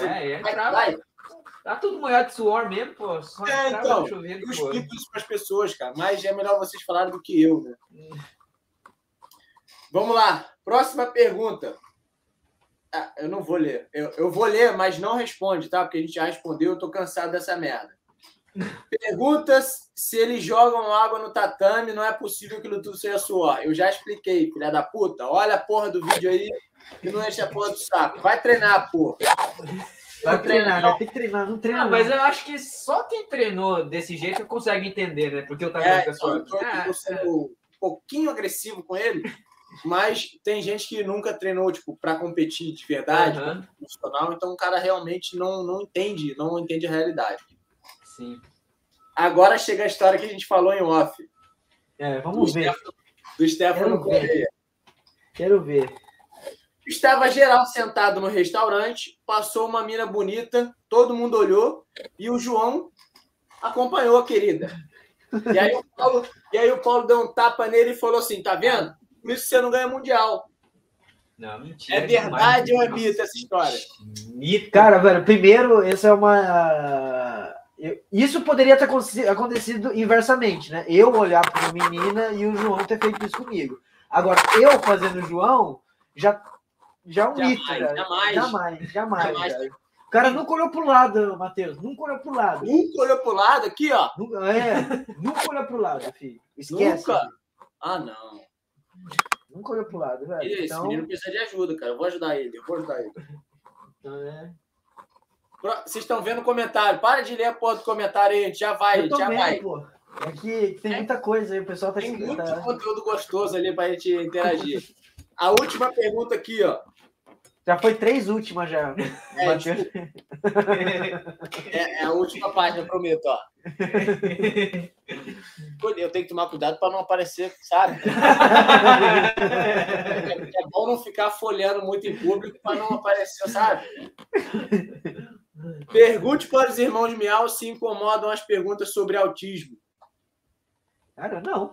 Tá tudo molhado de suor mesmo, pô. Só então, eu explico isso para as pessoas, cara. Mas é melhor vocês falarem do que eu, né? Vamos lá. Próxima pergunta. Eu não vou ler. Eu vou ler, mas não responde, tá? Porque a gente já respondeu. Eu tô cansado dessa merda. Perguntas se eles jogam água no tatame, não é possível que aquilo tudo seja suor. Eu já expliquei, filha da puta. Olha a porra do vídeo aí e não enche a porra do saco. Vai treinar, porra. Vai treinar, né? Tem que treinar, não treina. Não, mas eu acho que só quem treinou desse jeito consegue entender, né? Porque eu tava Eu tô sendo um pouquinho agressivo com ele, mas tem gente que nunca treinou, tipo, pra competir de verdade, como profissional, então o cara realmente não entende a realidade. Sim. Agora chega a história que a gente falou em off. Vamos ver. Do Stefano Correia. Quero ver. Estava geral sentado no restaurante, passou uma mina bonita, todo mundo olhou e o João acompanhou a querida. E aí o Paulo deu um tapa nele e falou assim, tá vendo? Por isso você não ganha mundial. Não, mentira. É verdade ou é mito essa história? Mito. Cara, velho, primeiro, essa é uma... Isso poderia ter acontecido inversamente, né? Eu olhar para uma menina e o João ter feito isso comigo. Agora, eu fazendo o João, já é um mito, velho. Jamais. Velho. O cara nunca olhou pro lado, Matheus. Nunca olhou pro lado. Nunca olhou pro lado aqui, ó. Nunca olhou pro lado, filho. Esquece. Nunca? Filho. Ah, não. Nunca olhou pro lado, velho. Esse menino precisa de ajuda, cara. Eu vou ajudar ele. Então, Vocês estão vendo o comentário. Para de ler a porra do comentário aí. Já vai. Pô. Aqui tem muita coisa aí. O pessoal tá Tem escrevendo. muito conteúdo gostoso ali pra gente interagir. A última pergunta aqui, ó. Já foi 3 últimas já. É a última página, prometo, ó. Eu tenho que tomar cuidado para não aparecer, sabe? É bom não ficar folheando muito em público para não aparecer, sabe? Pergunte para os irmãos Miau se incomodam as perguntas sobre autismo. Cara, não.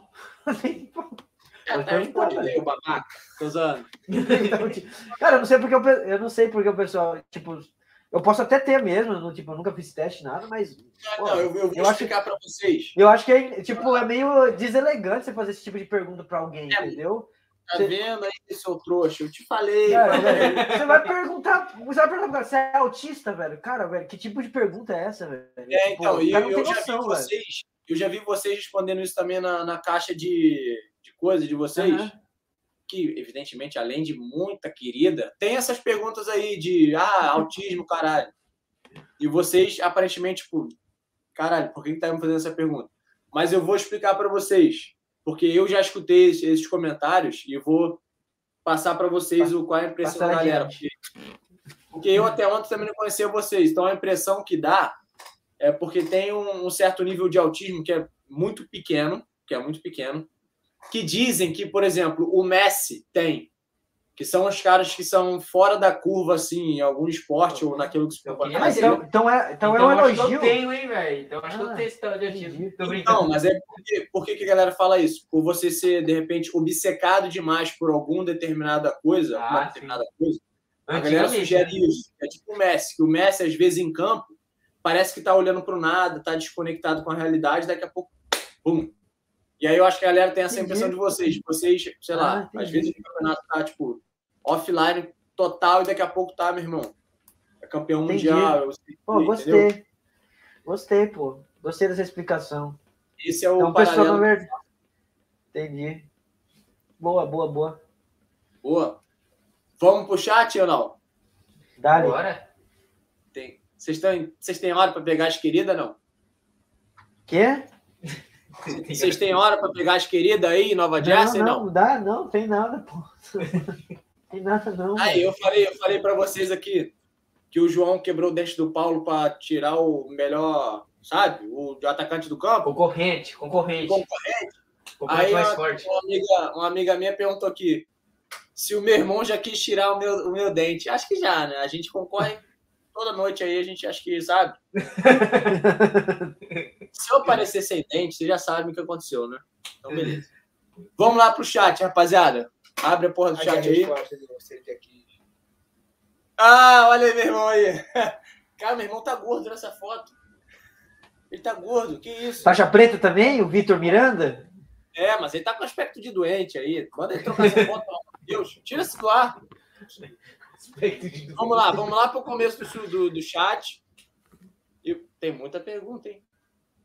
Pode ler, o babaca. Tô usando. Cara, eu não sei porque o pessoal, tipo, eu posso até ter mesmo, eu nunca fiz teste, nada, mas... eu vou explicar para vocês. Eu acho que é meio deselegante você fazer esse tipo de pergunta para alguém, entendeu? Tá vendo aí, seu trouxa? Eu te falei. Cara, velho, você vai perguntar, você é autista, velho? Cara, velho, que tipo de pergunta é essa, velho? Então, eu já vi vocês respondendo isso também na caixa de coisa de vocês, que, evidentemente, além de muita querida, tem essas perguntas aí de autismo, caralho. E vocês, aparentemente, tipo, caralho, por que tá me fazendo essa pergunta? Mas eu vou explicar para vocês, porque eu já escutei esses comentários e vou passar para vocês qual é a impressão da galera. Porque eu até ontem também não conhecia vocês, então a impressão que dá é porque tem um certo nível de autismo que é muito pequeno, que dizem que, por exemplo, o Messi tem, que são os caras que são fora da curva, assim, em algum esporte ou naquilo que se propõe. Então é um elogio. Eu tenho, hein, velho? Então acho que eu tenho esse tal de autismo. Tô brincando. Não, mas por que a galera fala isso? Por você ser, de repente, obcecado demais por alguma determinada coisa, a galera sugere isso. É tipo o Messi, que o Messi, às vezes, em campo, parece que tá olhando para o nada, tá desconectado com a realidade, daqui a pouco, pum. E aí eu acho que a galera tem essa impressão de vocês. Vocês, sei lá, às vezes o campeonato tá, tipo, offline total e daqui a pouco tá, meu irmão. É campeão mundial. Pô, gostei. Entendeu? Gostei, pô. Gostei dessa explicação. Esse é o paralelo. Entendi. Boa. Boa. Vamos pro chat ou não? Dá-lhe. Bora. Vocês têm hora para pegar as queridas, não? Quê? Vocês têm hora para pegar as queridas aí em Nova Jersey, não? Não dá, não tem nada, pô. Tem nada, não. Aí, eu falei para vocês aqui que o João quebrou o dente do Paulo para tirar o melhor, sabe? O atacante do campo. Concorrente. Aí mais forte. Uma amiga minha perguntou aqui se o meu irmão já quis tirar o meu dente. Acho que já, né? A gente concorre toda noite aí, a gente acha que, sabe? Se eu aparecer sem dente, vocês já sabem o que aconteceu, né? Então, beleza. Vamos lá pro chat, rapaziada. Abre a porra do chat aí. Olha aí, meu irmão aí. Cara, meu irmão tá gordo nessa foto. Ele tá gordo, que isso? Faixa preta também, o Vitor Miranda? É, mas ele tá com aspecto de doente aí. Manda ele trocar essa foto, pelo amor de Deus. Tira-se do ar. Vamos lá pro começo do chat. E tem muita pergunta, hein?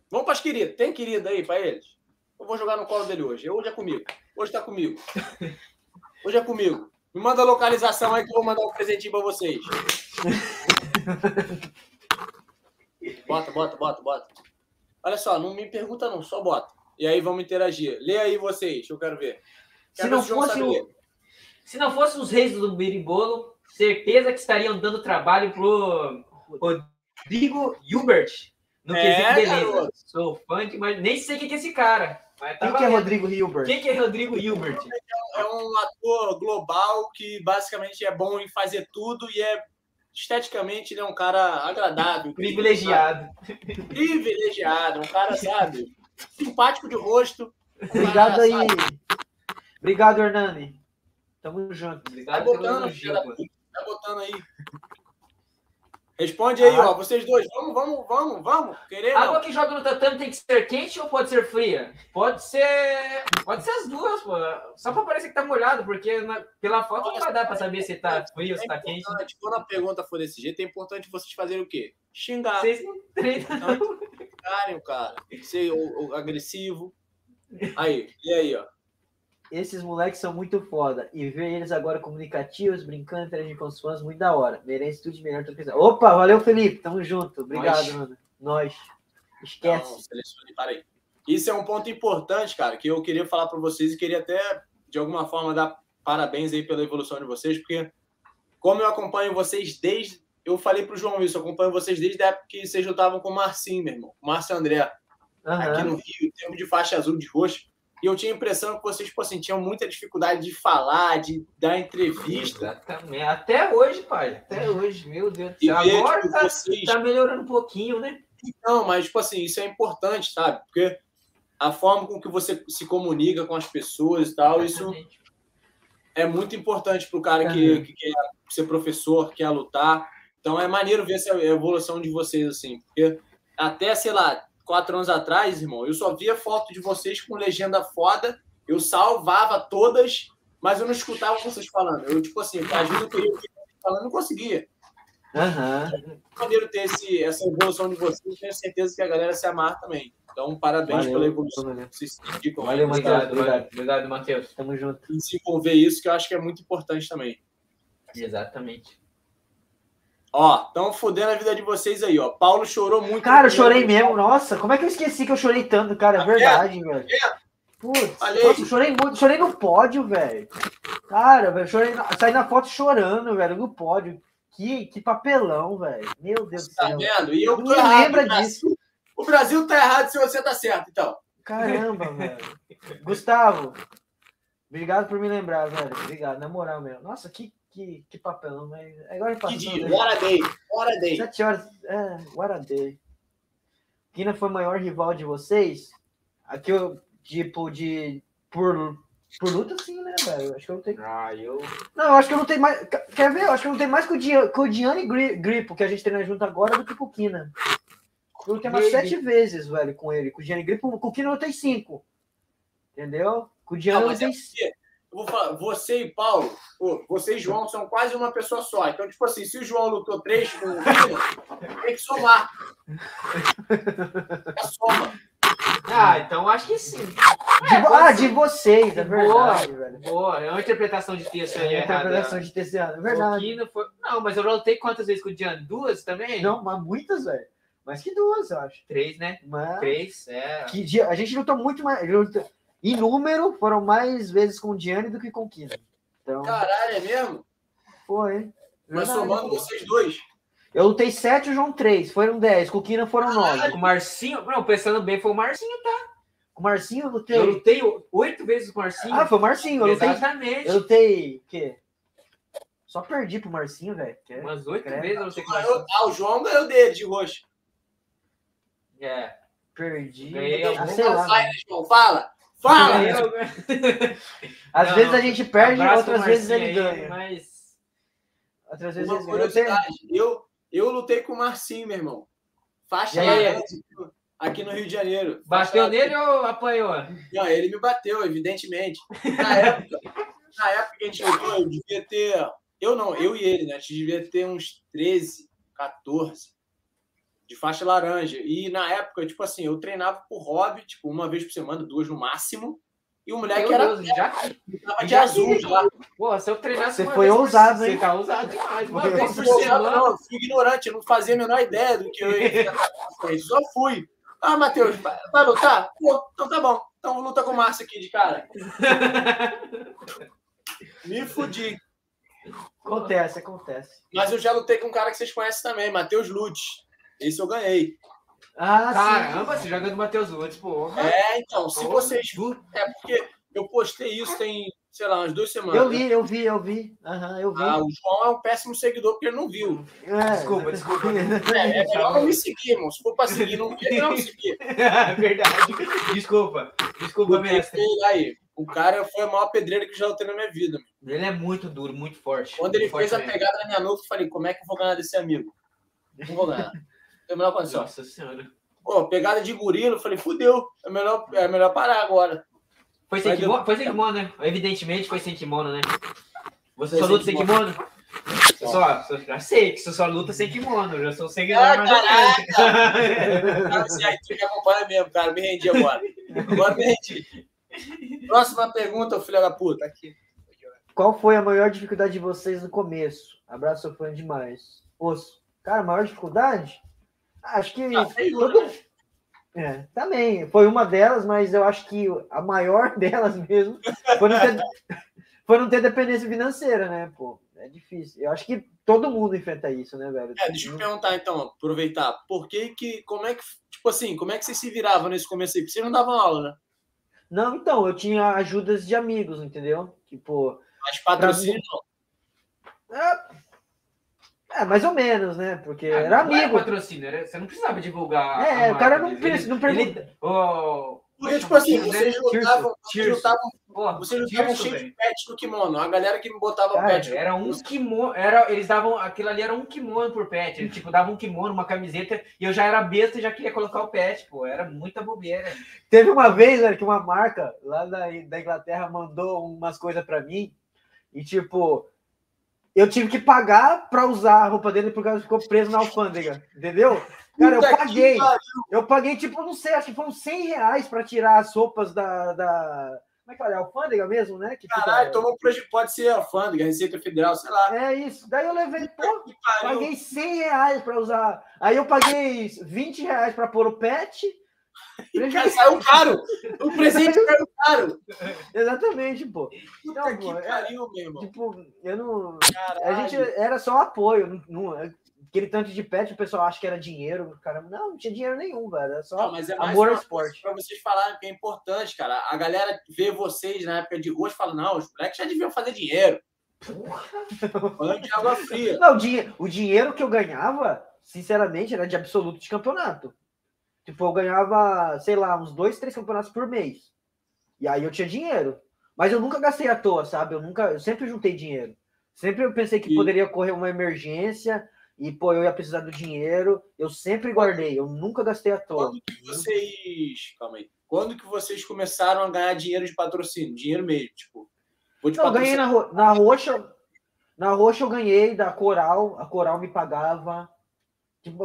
Vamos para as queridas. Tem querida aí para eles? Eu vou jogar no colo dele hoje. Hoje é comigo. Hoje tá comigo. Hoje é comigo. Me manda a localização aí que eu vou mandar um presentinho para vocês. Bota. Olha só, não me pergunta não, só bota. E aí vamos interagir. Lê aí vocês, eu quero ver. Se não fosse os reis do berimbolo, certeza que estariam dando trabalho pro Rodrigo Hilbert. No quesito beleza. Garoto. Sou fã de... Mas nem sei quem que é esse cara. Quem que é Rodrigo Hilbert? Quem que é Rodrigo Hilbert? É um ator global que basicamente é bom em fazer tudo e esteticamente ele é um cara agradável. Privilegiado. Privilegiado. Um cara, sabe, simpático de rosto. Obrigado aí. Obrigado, Hernani. Tamo junto. Obrigado. Tá botando aí. Responde aí, ó. Vocês dois. Vamos. Querer, a água que joga no tatame tem que ser quente ou pode ser fria? Pode ser as duas, pô. Só pra parecer que tá molhado, porque pela foto não vai dar pra saber se tá frio ou se tá quente. Quando a pergunta for desse jeito, é importante vocês fazerem o quê? Xingar. Vocês não treinam, não. Xingarem o cara. Tem que ser agressivo. Aí, e aí, ó. Esses moleques são muito foda. E ver eles agora comunicativos, brincando, interagindo com os fãs, muito da hora. Merece tudo de melhor. Opa, valeu, Felipe. Tamo junto. Obrigado, mano. Nós. Esquece. Não, selecione. Para aí. Isso é um ponto importante, cara, que eu queria falar para vocês e queria até, de alguma forma, dar parabéns aí pela evolução de vocês, porque como eu acompanho vocês desde... Eu falei pro João isso, eu acompanho vocês desde a época que vocês lutavam com o Marcinho, meu irmão. O Márcio André. Aqui no Rio, tempo de faixa azul de roxo. E eu tinha a impressão que vocês, tipo assim, tinham muita dificuldade de falar, de dar entrevista. Exatamente. Até hoje, pai. Até hoje, meu Deus do céu. Agora tipo, tá melhorando um pouquinho, né? Não, mas, tipo assim, isso é importante, sabe? Porque a forma com que você se comunica com as pessoas e tal, exatamente. Isso é muito importante pro cara que quer ser professor, que quer lutar. Então, é maneiro ver essa evolução de vocês, assim. Porque até, sei lá, 4 anos atrás, irmão, eu só via foto de vocês com legenda foda, eu salvava todas, mas eu não escutava vocês falando. Eu, tipo assim, a ajuda que eu ia falando, não conseguia. É maneiro ter essa evolução de vocês, tenho certeza que a galera se amarra também. Então, parabéns pela evolução. Vocês se dedicam. Valeu, Matheus. Obrigado, Matheus. Tamo junto. E desenvolver isso, que eu acho que é muito importante também. Exatamente. Ó, estão fodendo a vida de vocês aí, ó. Paulo chorou muito. Cara, eu chorei mesmo. Nossa, como é que eu esqueci que eu chorei tanto, cara? É verdade, velho. Putz, nossa, eu chorei muito. Chorei no pódio, velho. Cara, velho, saí na foto chorando, velho, no pódio. Que papelão, velho. Meu Deus do céu. Tá vendo? E eu não lembra disso. O Brasil tá errado se você tá certo, então. Caramba, velho. Gustavo, obrigado por me lembrar, velho. Obrigado, na moral mesmo. Nossa, que papelão, mas agora passou. Que dia? What a day. 7 horas. What a day. Quina foi o maior rival de vocês? Aqui eu, tipo, por luta, sim, né, velho? Acho que eu não tenho. Não, eu acho que eu não tenho mais. Quer ver? Eu acho que eu não tenho mais com o Gianni Grippo, que a gente treina junto agora, do que com o Quina. Eu lutei umas 7 vezes, velho, com ele. Com o Gianni Grippo, com o Quina eu lutei 5. Entendeu? Com o Gianni eu lutei 5. Eu vou falar, você e Paulo, você e João são quase uma pessoa só. Então, tipo assim, se o João lutou 3 com o Quina, tem que somar. É soma. Então acho que sim. De vocês, é verdade, velho. Boa, é uma interpretação de texto aí. Interpretação de texto, é verdade. Não, mas eu lutei quantas vezes com o Gianni? 2 também? Não, mas muitas, velho. Mais que 2, eu acho. 3, né? 3, A gente lutou muito mais. Em número, foram mais vezes com o Gianni do que com o Quina. Então, caralho, é mesmo? Foi. Mas somando vocês dois. Eu lutei 7, o João 3. Foram 10. Com o Quina foram 9. Com o Marcinho? Não, pensando bem, foi o Marcinho, tá? Com o Marcinho eu lutei. Eu lutei 8 vezes com o Marcinho. Foi o Marcinho. Exatamente. Eu lutei. O quê? Só perdi pro Marcinho, velho. Umas 8 vezes eu lutei com o Marcinho. O João ganhou dele de roxo. Perdi. Sei lá. João, fala! Às vezes a gente perde, outras vezes ele ganha. Mas... Outras vezes uma curiosidade. Eu lutei com o Marcinho, meu irmão. Faixa aqui no Rio de Janeiro. Bateu nele ou apanhou? Não, ele me bateu, evidentemente. Na época que a gente lutou, eu devia ter... Eu e ele, né? A gente devia ter uns 13, 14. de faixa laranja. E na época, tipo assim, eu treinava por hobby, tipo, uma vez por semana, 2 no máximo. E o moleque Meu era Deus, já tava de azul já. Pô, se eu treinasse Você uma foi vez por- ousado, hein? Você tá ousado demais. Uma Foi vez Eu por fui semana. não, eu fui ignorante, eu não fazia a menor ideia do que eu ia fazer. Só fui. Ah, Matheus, vai lutar? Pô, então tá bom. Então luta com o Márcio aqui de cara. Me fudi. Acontece. Mas eu já lutei com um cara que vocês conhecem também, Matheus Lutz. Esse eu ganhei. Ah, Caramba, você joga do Matheus Lutz, pô. É, então, se vocês... É porque eu postei isso tem, sei lá, umas 2 sim. semanas. Eu vi. Aham, eu vi. Ah, o João é um péssimo seguidor porque ele não viu. É. Desculpa. É melhor não me seguir, irmão. Se for pra seguir, não quer não seguir. Verdade. Desculpa Porque mestre. aí, o cara foi a maior pedreira que eu já lutei na minha vida. Ele é muito duro, muito forte. Quando ele Muito fez a forte pegada na minha nuca, eu falei, como é que eu vou ganhar desse amigo? Não vou ganhar. Tem a menor mesmo. condição. Nossa senhora. Pô, pegada de gorila, eu falei, fudeu. É melhor parar agora. Foi sem kimono? Foi sem kimono, né? Evidentemente foi sem kimono, né? Você Foi só sem luta sem kimono? Já sei que você só luta sem kimono. Eu já sou seguidor Ah, mais ou menos. Cara, se aí tu me acompanha mesmo, cara. Me rendi agora. Agora me rendi. Próxima pergunta, filho da puta. Aqui. Qual foi a maior dificuldade de vocês no começo? Abraço, sou fã demais. Osso. Cara, a maior dificuldade? Acho que Né? também. Foi uma delas, mas eu acho que a maior delas mesmo foi não ter dependência financeira, né, pô? É difícil. Eu acho que todo mundo enfrenta isso, né, velho? Deixa eu perguntar, então, aproveitar. Como é que vocês se viravam nesse começo aí? Porque vocês não davam aula, né? Não, então, eu tinha ajudas de amigos, entendeu? Tipo, Mas patrocínio não. mais ou menos, né? Porque era Não era amigo. patrocínio, você não precisava divulgar. É, a o cara marca não deles. pergunta. Porque, tipo assim, vocês lutavam Porra, cheio Tirso, de velho. pet no kimono. A galera que não botava Cara, pet no Era um kimono, eles davam, aquilo ali era um kimono por pet, eles tipo davam um kimono, uma camiseta, e eu já era besta e já queria colocar o pet, pô, era muita bobeira. Teve uma vez, velho, que uma marca lá da Inglaterra mandou umas coisas pra mim e, tipo, eu tive que pagar pra usar a roupa dele porque ela ficou preso na alfândega, entendeu? Cara, Puta que pariu. eu paguei, tipo, não sei, acho que foram R$100 pra tirar as roupas da... Como é que fala? Alfândega mesmo, né? Que Caralho, pode ser alfândega, Receita Federal, sei lá. É isso. Daí eu levei, pô, Que pariu. paguei R$100 pra usar. Aí eu paguei R$20 pra pôr o pet. Cara, saiu caro. O presente saiu caro. Exatamente, pô. Puta Então, que pô, pariu, meu irmão. tipo, eu não. Caralho. A gente era só apoio. Aquele tanto de pet, o pessoal acha que era dinheiro. Cara, não tinha dinheiro nenhum, velho. Era só Não, mas é mais amor ao uma coisa esporte. pra vocês falarem que é importante, cara. A galera vê vocês na época de rosto e fala, não, os moleques já deviam fazer dinheiro. Falando de água fria. Não, o dinheiro que eu ganhava, sinceramente, era de absoluto de campeonato. Tipo, eu ganhava, sei lá, uns 2, 3 campeonatos por mês. E aí eu tinha dinheiro. Mas eu nunca gastei à toa, sabe? Eu sempre juntei dinheiro. Sempre eu pensei que poderia ocorrer uma emergência e, pô, eu ia precisar do dinheiro. Eu sempre guardei. Eu nunca gastei à toa. Calma aí. Quando que vocês começaram a ganhar dinheiro de patrocínio? Dinheiro mesmo, tipo. Vou te Não, eu ganhei patrocinar. na Roxa. Na Roxa eu ganhei da Coral. A Coral me pagava. Tipo,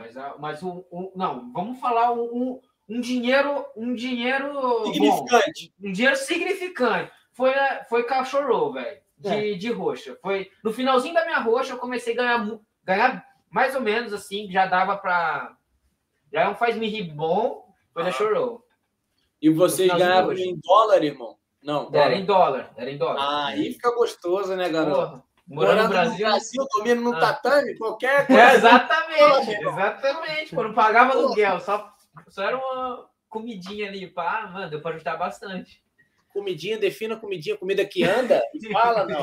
Não, vamos falar um dinheiro Significante. bom, um dinheiro significante. Foi cachorro, velho, de roxa. Foi no finalzinho da minha roxa eu comecei a ganhar mais ou menos assim, já dava para já faz-me rir bom, foi da chorou. E vocês ganhavam em dólar, irmão? Não. Era em dólar. Ah, aí fica gostoso, né, garoto? Porra, morando no Brasil, dormindo no tatame, qualquer coisa. Exatamente. Quando pagava aluguel, só era uma comidinha ali, pá, mano, deu pra ajudar bastante. Comidinha, defina comidinha, comida que anda? Fala, não.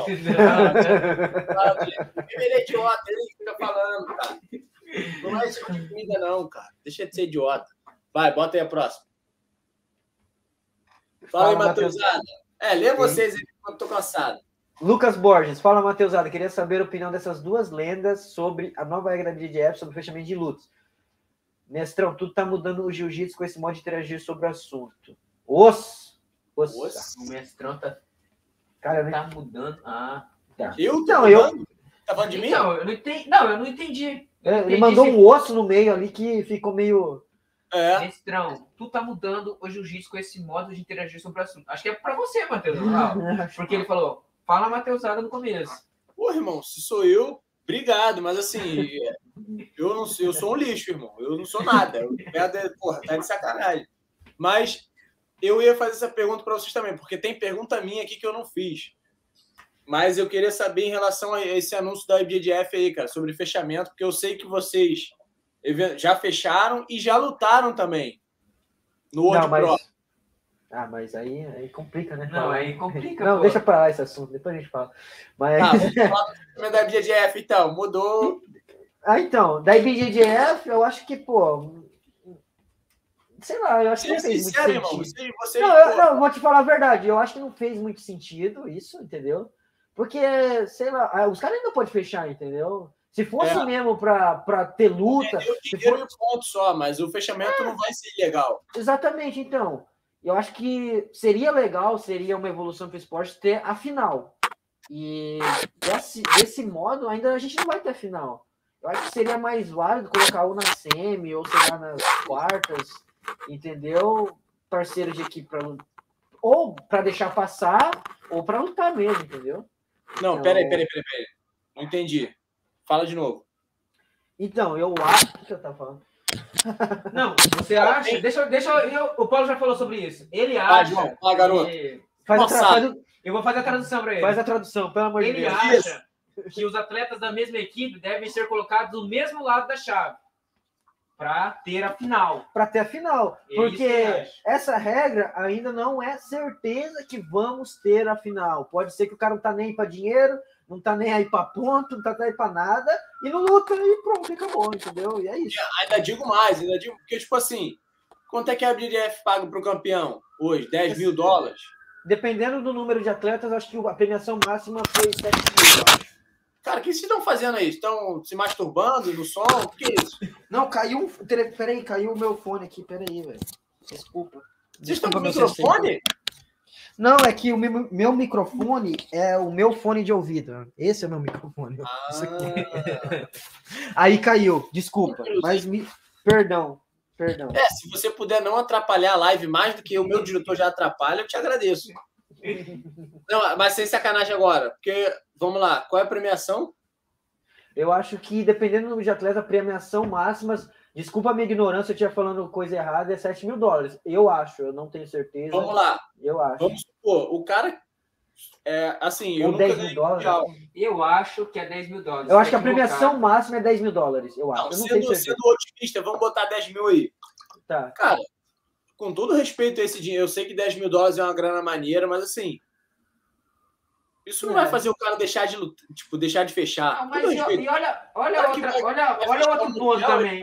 Ele é idiota, ele fica falando, cara. Não é esse tipo de comida, não, cara. Deixa de ser idiota. Vai, bota aí a próxima. Fala aí, Matheusada. Lê vocês aí, porque eu tô cansado. Lucas Borges, fala, Matheusada. Queria saber a opinião dessas duas lendas sobre a nova regra da DJF sobre o fechamento de lutas. Mestrão, tudo tá mudando o jiu-jitsu com esse modo de interagir sobre o assunto. O mestrão tá mudando. Ah, tá. Eu? Então, Tá falando de mim? Então, eu não entendi. Ele mandou um osso no meio ali que ficou meio... Mestrão, tu tá mudando o jiu-jitsu com esse modo de interagir sobre o assunto. Acho que é pra você, Matheus. Porque ele falou, fala Matheusada no começo. Pô, irmão, se sou eu, obrigado, mas assim, eu sou um lixo, irmão. Eu não sou nada. Porra, tá de sacanagem. Mas eu ia fazer essa pergunta para vocês também, porque tem pergunta minha aqui que eu não fiz. Mas eu queria saber em relação a esse anúncio da IBJJF aí, cara, sobre fechamento, porque eu sei que vocês já fecharam e já lutaram também no World Pro. Mas aí complica, né? Não, aí complica. Não, deixa pra lá esse assunto, depois a gente fala. Mas... vamos falar da IBJJF, então. Mudou. Então, da IBJJF, eu acho que, pô... Sei lá, eu acho que não fez muito sentido. Não, vou te falar a verdade. Eu acho que não fez muito sentido isso, entendeu? Porque, sei lá, os caras ainda podem fechar, entendeu? Se fosse mesmo pra ter luta... Eu dinheiro um ponto só, mas o fechamento não vai ser legal. Exatamente, então. Eu acho que seria legal, seria uma evolução para o esporte ter a final. E desse modo, ainda a gente não vai ter a final. Eu acho que seria mais válido colocar ou na semi, ou sei lá, nas quartas, entendeu? Parceiros de equipe ou para deixar passar, ou para lutar mesmo, entendeu? Não, então... peraí. Não entendi. Fala de novo. Então, eu acho... O que eu tava falando? Não, você acha... O Paulo já falou sobre isso. Ele acha... João, garoto. Eu vou fazer a tradução para ele. Faz a tradução, pelo amor de Deus. Ele acha que os atletas da mesma equipe devem ser colocados do mesmo lado da chave para ter a final. Para ter a final. Porque essa regra ainda não é certeza que vamos ter a final. Pode ser que o cara não tá nem para dinheiro, não tá nem aí para ponto, não tá nem aí para nada, e não luta e pronto, acabou, entendeu? E é isso. Ainda digo mais, porque, tipo assim, quanto é que a IBJJF paga pro campeão hoje? $10 mil? Dependendo do número de atletas, acho que a premiação máxima foi 7 mil, eu acho. Cara, o que vocês estão fazendo aí? Estão se masturbando no som? O que é isso? Não, caiu Peraí, caiu o meu fone aqui, peraí, velho. Desculpa. Vocês estão com o microfone? Não, é que o meu microfone é o meu fone de ouvido. Esse é o meu microfone. Aí caiu, desculpa. Mas Perdão. Se você puder não atrapalhar a live mais do que o meu diretor já atrapalha, eu te agradeço. Não, mas sem sacanagem agora, porque, vamos lá, qual é a premiação? Eu acho que, dependendo do número de atleta, a premiação máxima, desculpa a minha ignorância, eu tinha falando coisa errada, é $7 mil. Eu acho, eu não tenho certeza. Vamos lá. Eu acho. Vamos supor, o cara, assim, eu nunca ganhei $10 mil. Eu acho que é $10 mil. Eu acho que a premiação máxima é $10 mil, eu acho. Não, sendo otimista, vamos botar 10 mil aí. Tá. Cara, com todo respeito a esse dinheiro, eu sei que $10 mil é uma grana maneira, mas assim, isso não vai fazer o cara deixar de fechar. Não, mas olha outro ponto também.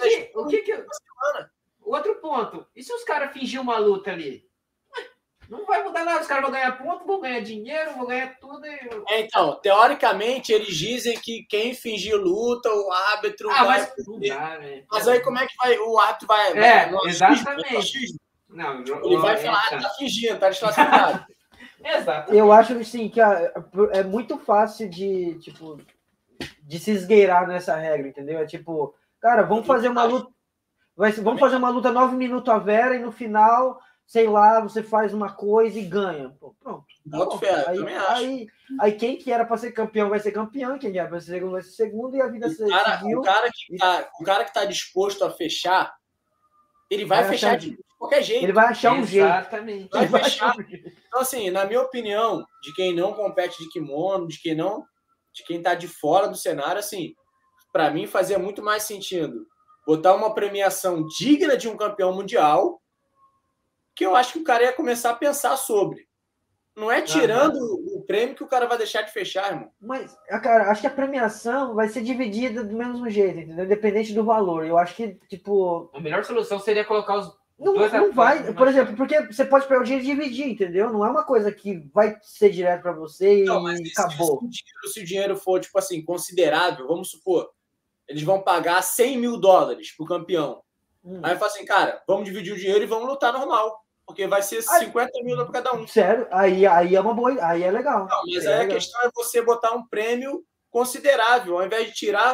Outro ponto. E se os caras fingirem uma luta ali? Não vai mudar nada. Os caras vão ganhar ponto, vão ganhar dinheiro, vão ganhar tudo. Então, teoricamente, eles dizem que quem fingir luta, o árbitro vai... Mas aí como é que vai? O árbitro vai... Exatamente. Não, ele vai falar, tá fingindo, tá desclassificado. Exato. Eu acho assim, que é muito fácil de se esgueirar nessa regra, entendeu? É tipo, cara, vamos fazer uma luta. Vamos fazer uma luta 9 minutos a Vera e no final, sei lá, você faz uma coisa e ganha. Pô, pronto. Boto fé, também acho. Aí quem que era para ser campeão vai ser campeão, quem era para ser segundo vai ser segundo, e a vida seguiu. O cara que tá disposto a fechar, ele vai fechar de qualquer jeito. Ele vai achar um jeito. Exatamente. Vai fechar. Então, assim, na minha opinião, de quem não compete de kimono, de quem tá de fora do cenário, assim, para mim fazia muito mais sentido botar uma premiação digna de um campeão mundial, que eu acho que o cara ia começar a pensar sobre. Não é tirando o prêmio que o cara vai deixar de fechar, irmão. Mas, cara, acho que a premiação vai ser dividida do mesmo jeito, entendeu? Independente do valor. Eu acho que, tipo... A melhor solução seria colocar os Não vai, por exemplo, porque você pode pegar o dinheiro e dividir, entendeu? Não é uma coisa que vai ser direto para você e acabou. Se o dinheiro for, tipo assim, considerável, vamos supor, eles vão pagar $100 mil pro campeão. Aí fala assim, cara, vamos dividir o dinheiro e vamos lutar normal. Porque vai ser 50 mil para cada um. Sério? Aí é uma boa, aí é legal. Não, mas aí a questão é você botar um prêmio considerável, ao invés de tirar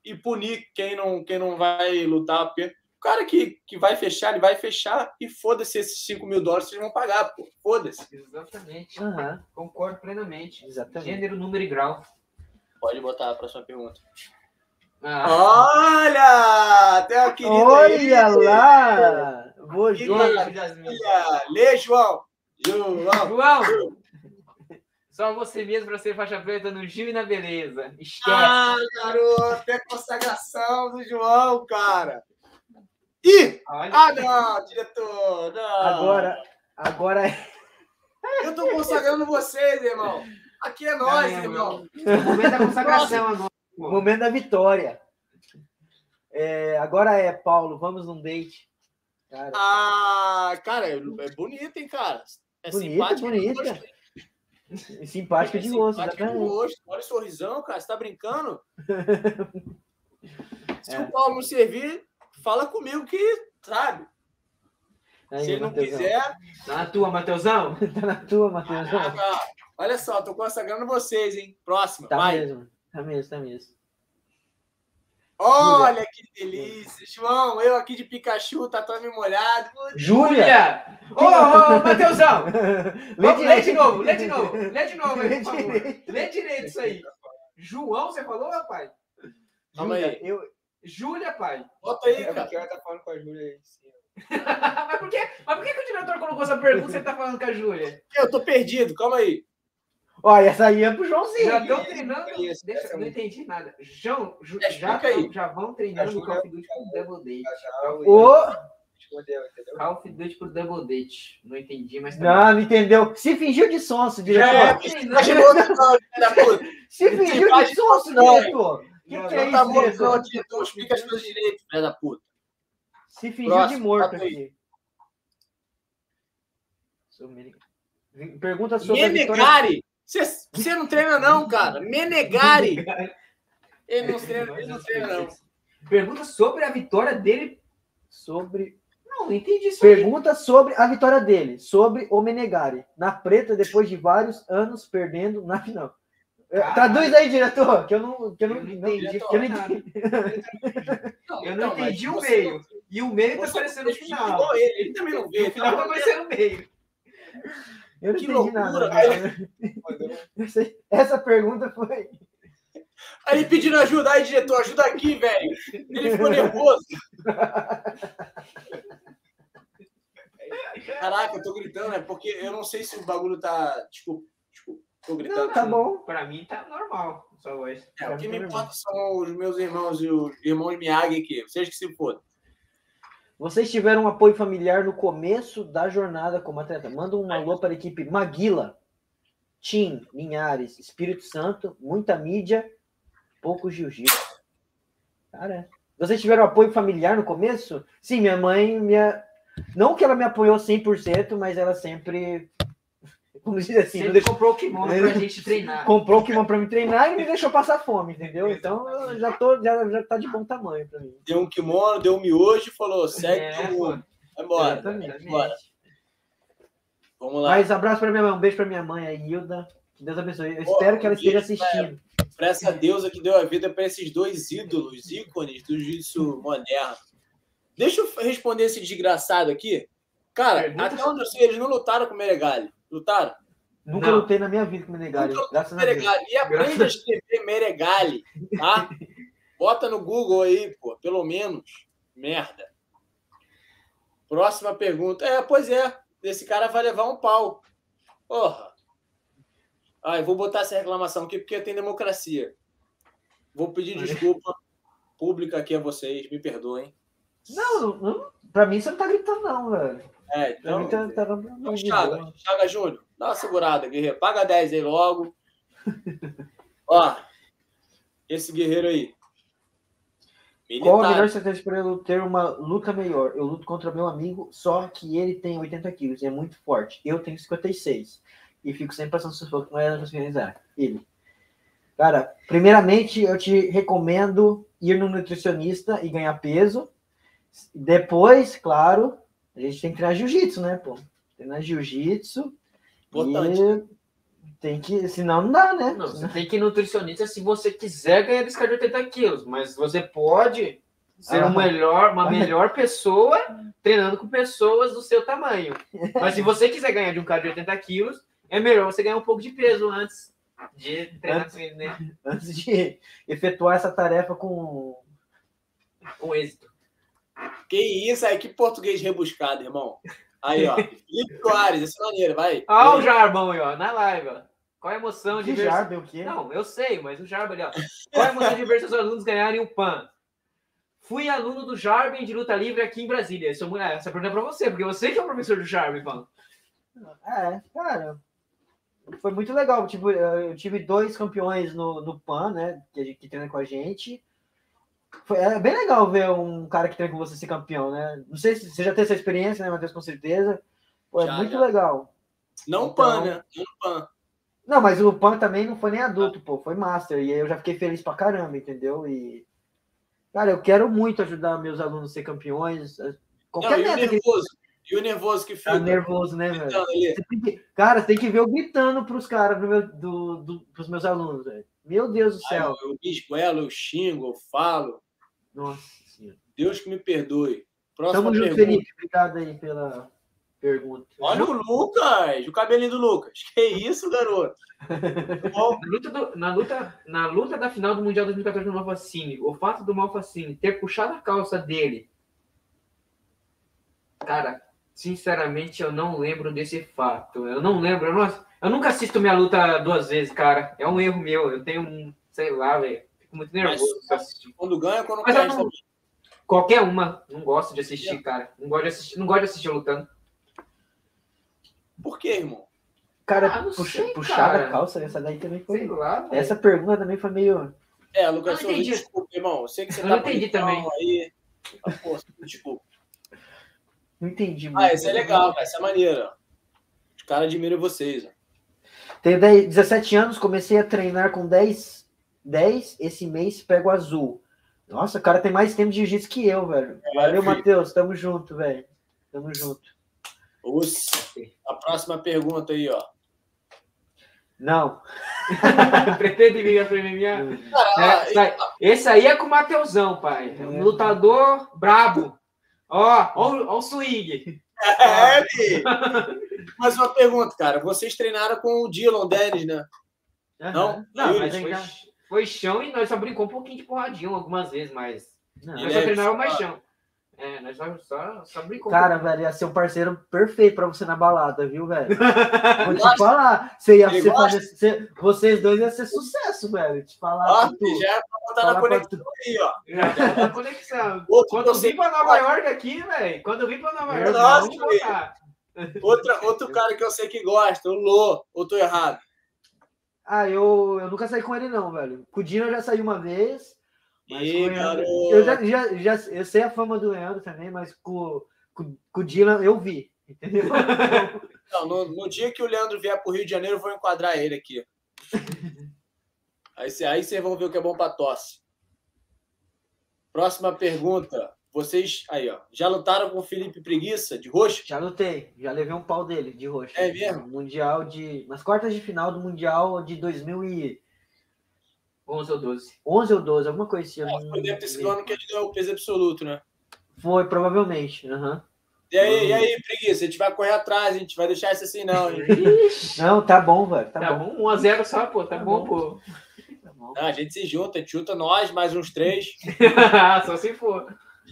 e punir quem não vai lutar, porque o cara que vai fechar, ele vai fechar e foda-se esses $5 mil vocês vão pagar, pô. Foda-se. Exatamente. Aham, Concordo plenamente. exatamente. Gênero, número e grau. Pode botar a próxima pergunta. Ah, Olha! Tem uma querida Olha aí. lá! Vou Que jogar. maravilha! Lê, João! João! Só você mesmo para ser faixa preta no Gil e na beleza. Esquece. Ah, garoto! É consagração do João, cara! Ih! Olha. Ah, não, diretor! Não! Agora Eu tô consagrando vocês, irmão! Aqui é nós, Caramba. irmão! Momento da consagração agora. o momento da vitória. Agora Paulo, vamos num date. Cara, Ah, cara, é bonito, hein, cara? É simpático. bonita. Simpática de rosto, simpático de exatamente. rosto. Olha o sorrisão, cara. Você tá brincando? Se o Paulo não servir, fala comigo que, sabe? Aí, Se ele não Matheusão. quiser... Tá na tua, Matheusão? Tá na tua, Matheusão. Olha só, tô consagrando vocês, hein? Próxima, Tá vai. mesmo. Tá mesmo. Olha que delícia. João, eu aqui de Pikachu, tatuame molhado. Júlia! Ô, Matheusão! Lê de direito. novo, lê de novo, aí, por favor. Lê direito isso aí. João, você falou, rapaz? Calma aí. Júlia, pai. Bota aí, É cara. porque ela tá falando com a Júlia aí em cima. Mas por que que o diretor colocou essa pergunta se ele tá falando com a Júlia? Eu tô perdido, calma aí. Olha, essa aí é pro Joãozinho. Já estão treinando. Isso, Deixa, essa não muito. entendi nada. João, Explica aí. já vão treinando A no Júlia- Call of Duty pro Double Date. Respondeu, entendeu? Call of Duty pro Double Date. Não entendi, mas Não entendeu. Se fingiu de sonso, diretor. Imaginou que não, filho da puta. Se fingiu faz de sonso, não. diretor. Que é Não isso, tá bom, diretor? não, diretor. Explica as coisas direito, filho da puta. Se fingiu Próximo, de morto bota aí. aqui. Pergunta sobre a vitória. Menegari. Você não treina não, cara. Menegari. Ele não treina não. Pergunta sobre a vitória dele. Sobre... Não entendi isso aí. Pergunta sobre a vitória dele, sobre o Menegari. Na preta, depois de vários anos perdendo na final. Traduz aí, diretor, que eu não entendi. Eu não entendi o meio. E o meio tá aparecendo no final. Igual ele também não vê. O final tá aparecendo no meio. Eu não Que entendi loucura, nada. cara. Essa pergunta foi... Aí pedindo ajuda, aí, diretor, ajuda aqui, velho. Ele ficou nervoso. Caraca, eu tô gritando, é porque eu não sei se o bagulho tá. Desculpa, tô gritando. Não, tá bom. Pra mim tá normal sua voz. É, o que me importa são os meus irmãos e os irmãos Miyagi aqui. Vocês que se fodam. Vocês tiveram um apoio familiar no começo da jornada como atleta. Manda um alô para a equipe Maguila, Tim, Linhares, Espírito Santo, muita mídia, pouco jiu-jitsu. Cara, vocês tiveram apoio familiar no começo? Sim, minha mãe, não que ela me apoiou 100%, mas ela sempre, como diz assim, Você comprou o kimono pra gente treinar. comprou o kimono para me treinar e me deixou passar fome, entendeu? Então, eu já tá de bom tamanho para mim. Deu um kimono, deu um miojo e falou: segue o pô. rumo. Vai embora. Exatamente. Bora. Vamos lá. Mas abraço para minha mãe, um beijo para minha mãe, a Hilda. Que Deus abençoe. Eu espero que ela esteja assistindo. Para essa deusa que deu a vida para esses dois ídolos, ícones do jiu-jitsu moderno. Deixa eu responder esse desgraçado aqui. Cara, Pergunta até onde eu sei, eles não lutaram com o Meregali. Lutaram? Nunca Não. lutei na minha vida com o Menegali. Nunca Graças com a Deus. Meregali. E aprende a escrever Meregali, tá? Bota no Google aí, pô. Pelo menos. Merda. Próxima pergunta. Pois é. Esse cara vai levar um pau. Porra. Eu vou botar essa reclamação aqui porque tem democracia. Vou pedir desculpa pública aqui a vocês. Me perdoem. Não, pra mim você não tá gritando, não, velho. Pra mim Então... tá Chaga Júnior, dá uma segurada, guerreiro. Paga 10 aí logo. Ó, esse guerreiro aí. Qual a Militar. melhor estratégia para eu ter uma luta melhor? Eu luto contra meu amigo, só que ele tem 80 quilos e é muito forte. Eu tenho 56. E fico sempre passando sufoco, não é organizar. Ele. Cara, primeiramente eu te recomendo ir no nutricionista e ganhar peso. Depois, claro, a gente tem que treinar jiu-jitsu, né, pô? Treinar jiu-jitsu. Importante. E Tem que, senão não dá, né? Não, você tem que ir nutricionista se você quiser ganhar desse cara de 80 quilos, mas você pode ser uma melhor pessoa treinando com pessoas do seu tamanho. Mas se você quiser ganhar de um cara de 80 quilos, é melhor você ganhar um pouco de peso antes de treinar, né? Antes de efetuar essa tarefa com êxito. Que isso aí, que português rebuscado, irmão. Aí, ó. Felipe Soares, essa maneira, vai. Ó, o Jarbão aí, ó, na live, ó. Qual a emoção de ver... Jarba, o quê? Não, eu sei, mas o Jarba ali, ó. Qual a emoção de ver seus alunos ganharem o PAN? Fui aluno do Jarba de luta livre aqui em Brasília. Essa pergunta é pra você, porque você que é o professor do Jarba, Paulo. Cara, foi muito legal. Tipo, eu tive 2 campeões no PAN, né? Que treina com a gente. É bem legal ver um cara que treina com você ser campeão, né? Não sei se você já teve essa experiência, né, Matheus? Com certeza. Pô, é muito legal. Não então, PAN, né? Não PAN. Não, mas o PAN também não foi nem adulto, pô. Foi Master. E aí eu já fiquei feliz pra caramba, entendeu? E, cara, eu quero muito ajudar meus alunos a ser campeões. Qualquer meta. E o nervoso que fica. Tá nervoso, né, velho? Cara, você tem que ver eu gritando pros caras pros meus alunos, velho. Meu Deus do céu. Eu esguelo, eu xingo, eu falo. Nossa Senhora. Deus que me perdoe. Próxima Tamo junto, pergunta. Felipe. Obrigado aí pela pergunta. Olha o Lucas, o cabelinho do Lucas. Que isso, garoto? Bom, Na luta da final do Mundial 2014 do Malfacine, o fato do Malfacine ter puxado a calça dele, cara, sinceramente eu não lembro desse fato. Eu não lembro. Eu nunca assisto minha luta 2 vezes, cara. É um erro meu. Eu tenho sei lá, velho. Fico muito nervoso se assistir. Quando ganha, quando Mas perde não... Qualquer uma. Não gosto de assistir, cara. Não gosto de assistir lutando. Por quê, irmão? Cara, puxar a calça, essa daí também foi. Sei lá, essa pergunta também foi meio. Lucas, desculpa, irmão. Eu sei que você não entendi também. Aí. Pô, desculpa. Não entendi. Isso é legal, cara. Isso é maneiro. Os caras admiram vocês. Ó. Tenho 17 anos, comecei a treinar com 10. Esse mês pego azul. Nossa, o cara tem mais tempo de jiu-jitsu que eu, velho. Valeu, Matheus. Tamo junto, velho. Tamo junto. A próxima pergunta aí, ó. Não. Pretende ligar pra mim? Esse aí é com o Mateusão, pai. É um lutador brabo. Ó o swing. Mais uma pergunta, cara. Vocês treinaram com o Dylan Dennis, né? Não, mas foi chão e nós só brincamos um pouquinho de porradinho algumas vezes, mas nós só treinávamos mais chão. Nós só brincamos. Cara, velho, ia ser um parceiro perfeito pra você na balada, viu, velho? Vou te falar. Vocês dois iam ser sucesso, velho. Te falar. Já é pra botar na conexão aí, ó. Já tá na conexão. Quando eu vim pra Nova York aqui, velho. Quando eu vim pra Nova York, vamos botar. Outro cara que eu sei que gosta, o Lô. Ou tô errado? Eu nunca saí com ele, não, velho. Com o Dino eu já saí uma vez. Eu sei a fama do Leandro também, mas com o Dylan eu vi, entendeu? Não, no dia que o Leandro vier pro Rio de Janeiro, eu vou enquadrar ele aqui. Aí vocês vão ver o que é bom pra tosse. Próxima pergunta. Vocês, aí, ó, já lutaram com o Felipe Preguiça, de roxo? Já lutei, já levei um pau dele, de roxo. É mesmo? Nas quartas de final do Mundial de 2011 ou 12. 11 ou 12, alguma coisa assim. Deve ter sido o ano que ele ganhou o peso absoluto, né? Foi, provavelmente. Uhum. E aí, Preguiça, a gente vai correr atrás, a gente vai deixar isso assim, não. Não, tá bom, velho. Tá bom. 1-0 só, pô. Tá bom, pô. Tá bom. Não, a gente se junta, a gente chuta nós, mais uns 3. Só se for.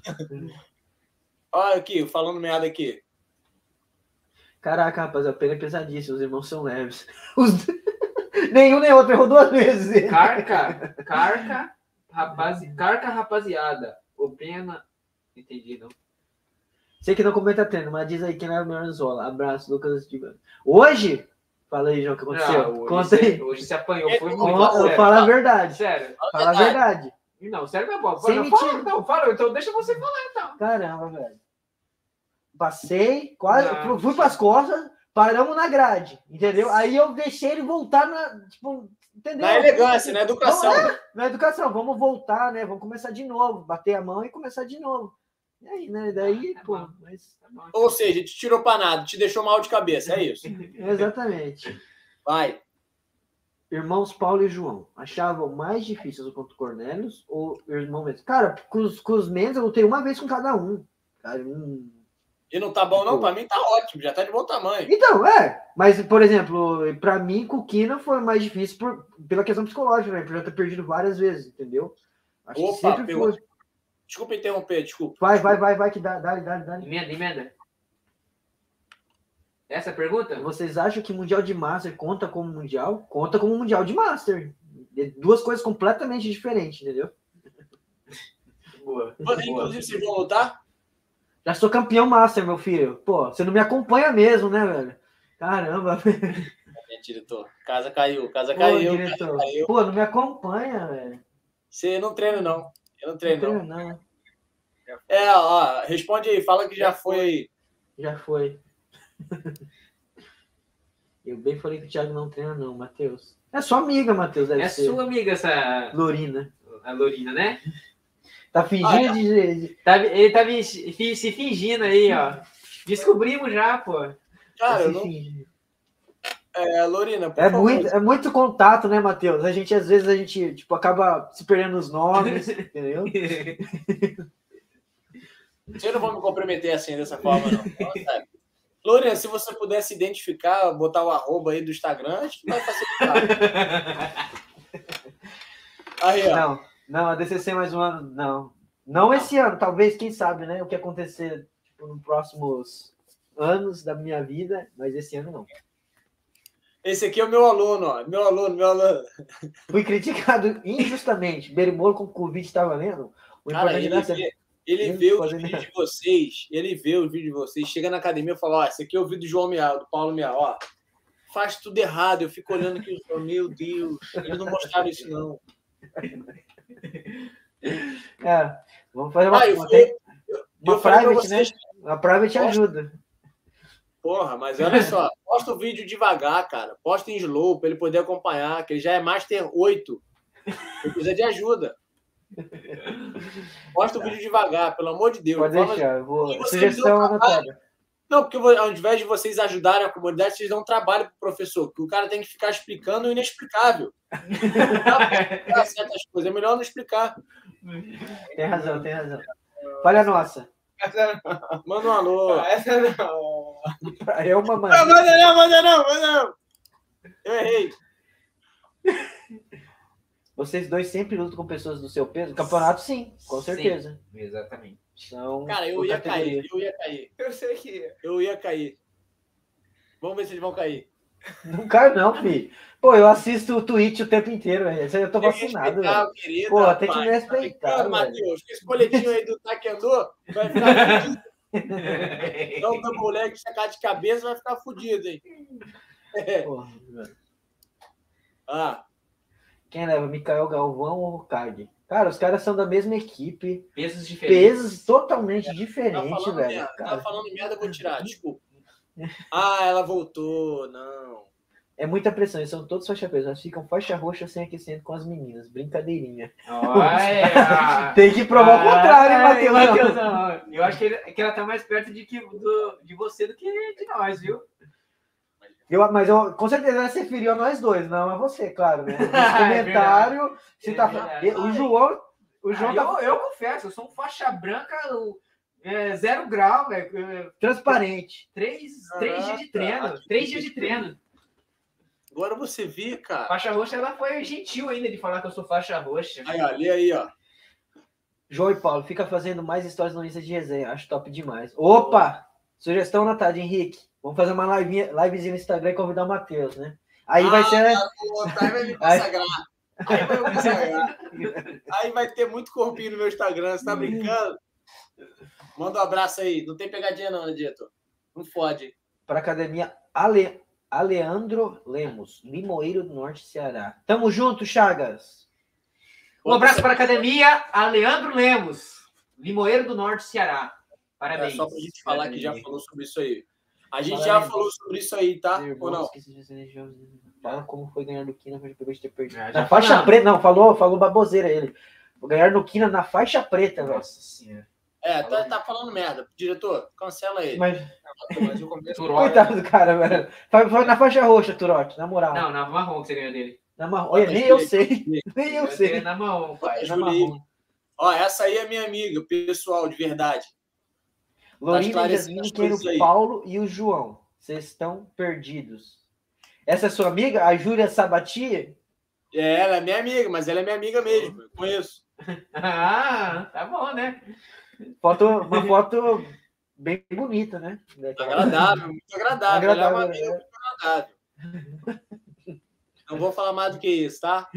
Olha aqui, falando merda aqui. Caraca, rapaz, a pena é pesadíssima, os irmãos são leves. Nenhum nem outro errou 2 vezes. Carca, rapaziada. O pena. Entendi, não. Sei que não comenta treino, mas diz aí quem é o melhor Zola. Abraço, Lucas de Gano. Hoje? Fala aí, João, o que aconteceu? Conta aí. Hoje se apanhou, foi muito. Fala a verdade. Sério. Fala a verdade. Não, sério, meu bom. Fala, então deixa você falar, então. Caramba, velho. Passei, quase, fui pras costas, paramos na grade, entendeu? Aí eu deixei ele voltar entendeu? Na elegância, na educação. Na educação, vamos voltar, né? Vamos começar de novo, bater a mão e começar de novo. E aí, né? Daí, Ou seja, te tirou pra nada, te deixou mal de cabeça, é isso? Exatamente. Vai. Irmãos Paulo e João, achavam mais difíceis contra o Cornelius ou o irmão Mendes? Cara, com os Mendes eu lutei uma vez com cada um. Cara, E não tá bom, não? Pra mim tá ótimo, já tá de bom tamanho. Então, mas, por exemplo, pra mim, com o Kina foi mais difícil pela questão psicológica, né? Por já ter perdido várias vezes, entendeu? Acho que Opa, sempre foi. Desculpa interromper, desculpa. Vai, que dá. Emenda. Essa é a pergunta? Vocês acham que Mundial de Master conta como Mundial? Conta como Mundial de Master. Duas coisas completamente diferentes, entendeu? Boa. Inclusive, vocês vão lutar? Já sou campeão Master, meu filho. Pô, você não me acompanha mesmo, né, velho? Caramba. Diretor. Casa caiu. Pô, diretor. Caiu. Pô, não me acompanha, velho. Você não treina, não. Eu não treino, não. Ó, responde aí. Fala que já foi. Já foi. Eu bem falei que o Thiago não treina, não, Matheus. É sua amiga, Matheus, deve ser. Sua amiga, essa... Lorina. A Lorina, né? Tá fingindo de... Ele tá se fingindo aí, ó. Descobrimos já, pô. Cara, eu não... Lorina, por favor. É muito contato, né, Matheus? Às vezes, tipo, acaba se perdendo os nomes, entendeu? Eu não vou me comprometer assim, dessa forma, não. Sério. Lorena, se você pudesse identificar, botar o @ aí do Instagram, acho que vai facilitar. Aí, ó. Não, a DCC mais um ano, não. Não esse ano, talvez, quem sabe, né? O que acontecer tipo, nos próximos anos da minha vida, mas esse ano não. Esse aqui é o meu aluno, ó. Meu aluno. Fui criticado injustamente. Berimolo com Covid tá valendo? Cara, ele vê os vídeos de vocês. Ele vê os vídeos de vocês. Chega na academia e fala: ó, esse aqui é o vídeo do João Mial, do Paulo Mial, ó. Faz tudo errado. Eu fico olhando aqui, meu Deus, eles não mostraram isso, não. Vamos fazer uma private, né? Uma private ajuda. Porra, mas olha só, posta o vídeo devagar, cara. Posta em slow pra ele poder acompanhar, que ele já é Master 8. Ele precisa de ajuda. Posta o vídeo devagar, pelo amor de Deus. Pode deixar, eu vou... Sugestão anotada. Não, porque ao invés de vocês ajudarem a comunidade, vocês dão trabalho pro professor, que o cara tem que ficar explicando o inexplicável. Não dá pra explicar certas coisas, é melhor não explicar. Tem razão. Falha nossa. Manda um alô. Essa não. É uma mãe. Manda não. Eu errei. Vocês dois sempre lutam com pessoas do seu peso? Campeonato, sim, com certeza. Sim, exatamente. São cara, eu ia cair. Eu sei que eu ia cair. Vamos ver se eles vão cair. Não cai não, filho. Pô, eu assisto o Twitch o tempo inteiro, velho. Eu tô vacinado, velho. Querido, pô, rapaz, tem que me respeitar, Matheus, esse coletinho aí do Taekwondo vai ficar fudido. Então, o moleque sacar de cabeça vai ficar fudido, hein? Porra, velho. Quem leva? Mikael Galvão ou Rocard? Cara, os caras são da mesma equipe. Pesos diferentes. Pesos totalmente diferentes, velho. Tá falando merda, eu vou tirar, desculpa. Ela voltou, não. É muita pressão, eles são todos faixa preta. Elas ficam faixa roxa sem aquecimento com as meninas. Brincadeirinha. Tem que provar o contrário, hein, Matheus? Não. Eu acho que ela tá mais perto de você do que de nós, viu? Mas eu com certeza ela se referiu a nós dois, não a você, claro, né? No comentário, você tá o João eu confesso, eu sou um faixa branca 0 grau, velho. Transparente. 3 dias de treino. 3 dias de treino. Agora você vê, cara. Faixa roxa, ela foi gentil ainda de falar que eu sou faixa roxa. Aí, ó, lê aí, ó. João e Paulo, fica fazendo mais histórias no Insta de resenha. Acho top demais. Opa! Sugestão anotada, Henrique. Vamos fazer uma livezinha no Instagram e convidar o Matheus, né? Aí vai ser... Aí vai me consagrar. Aí vai ter muito corpinho no meu Instagram. Você tá brincando? Manda um abraço aí. Não tem pegadinha não, né, diretor? Não fode. Para academia Aleandro Lemos, Limoeiro do Norte, Ceará. Tamo junto, Chagas. Um abraço para a academia Aleandro Lemos, Limoeiro do Norte, Ceará. Parabéns. Só pra gente falar que já falou sobre isso aí. A gente já falou sobre isso aí, tá? Ou não? Fala como foi ganhar no Kina, pegou de ter perdido. Na faixa preta, não, falou baboseira ele. Vou ganhar no Kina na faixa preta, velho. Nossa senhora. Tá falando merda. Diretor, cancela ele. Mas eu começo... Coitado do cara, velho. Foi na faixa roxa, Turote, na moral. Não, na marrom que você ganhou dele. Na marrom. Olha, nem eu sei. Nem eu É sei. na mão, pai. Na Júlia. marrom. Ó, essa aí é minha amiga, pessoal, de verdade. Lorina, esclarecendo Jasmine, as coisas Queiro, aí. Paulo e o João. Vocês estão perdidos. Essa é sua amiga? A Júlia Sabati? Ela é minha amiga, mas ela é minha amiga mesmo. Eu conheço. Ah, tá bom, né? Uma foto bem bonita, né? Agradável, muito agradável. Ela é uma Agradável, amiga muito agradável. Não vou falar mais do que isso, tá?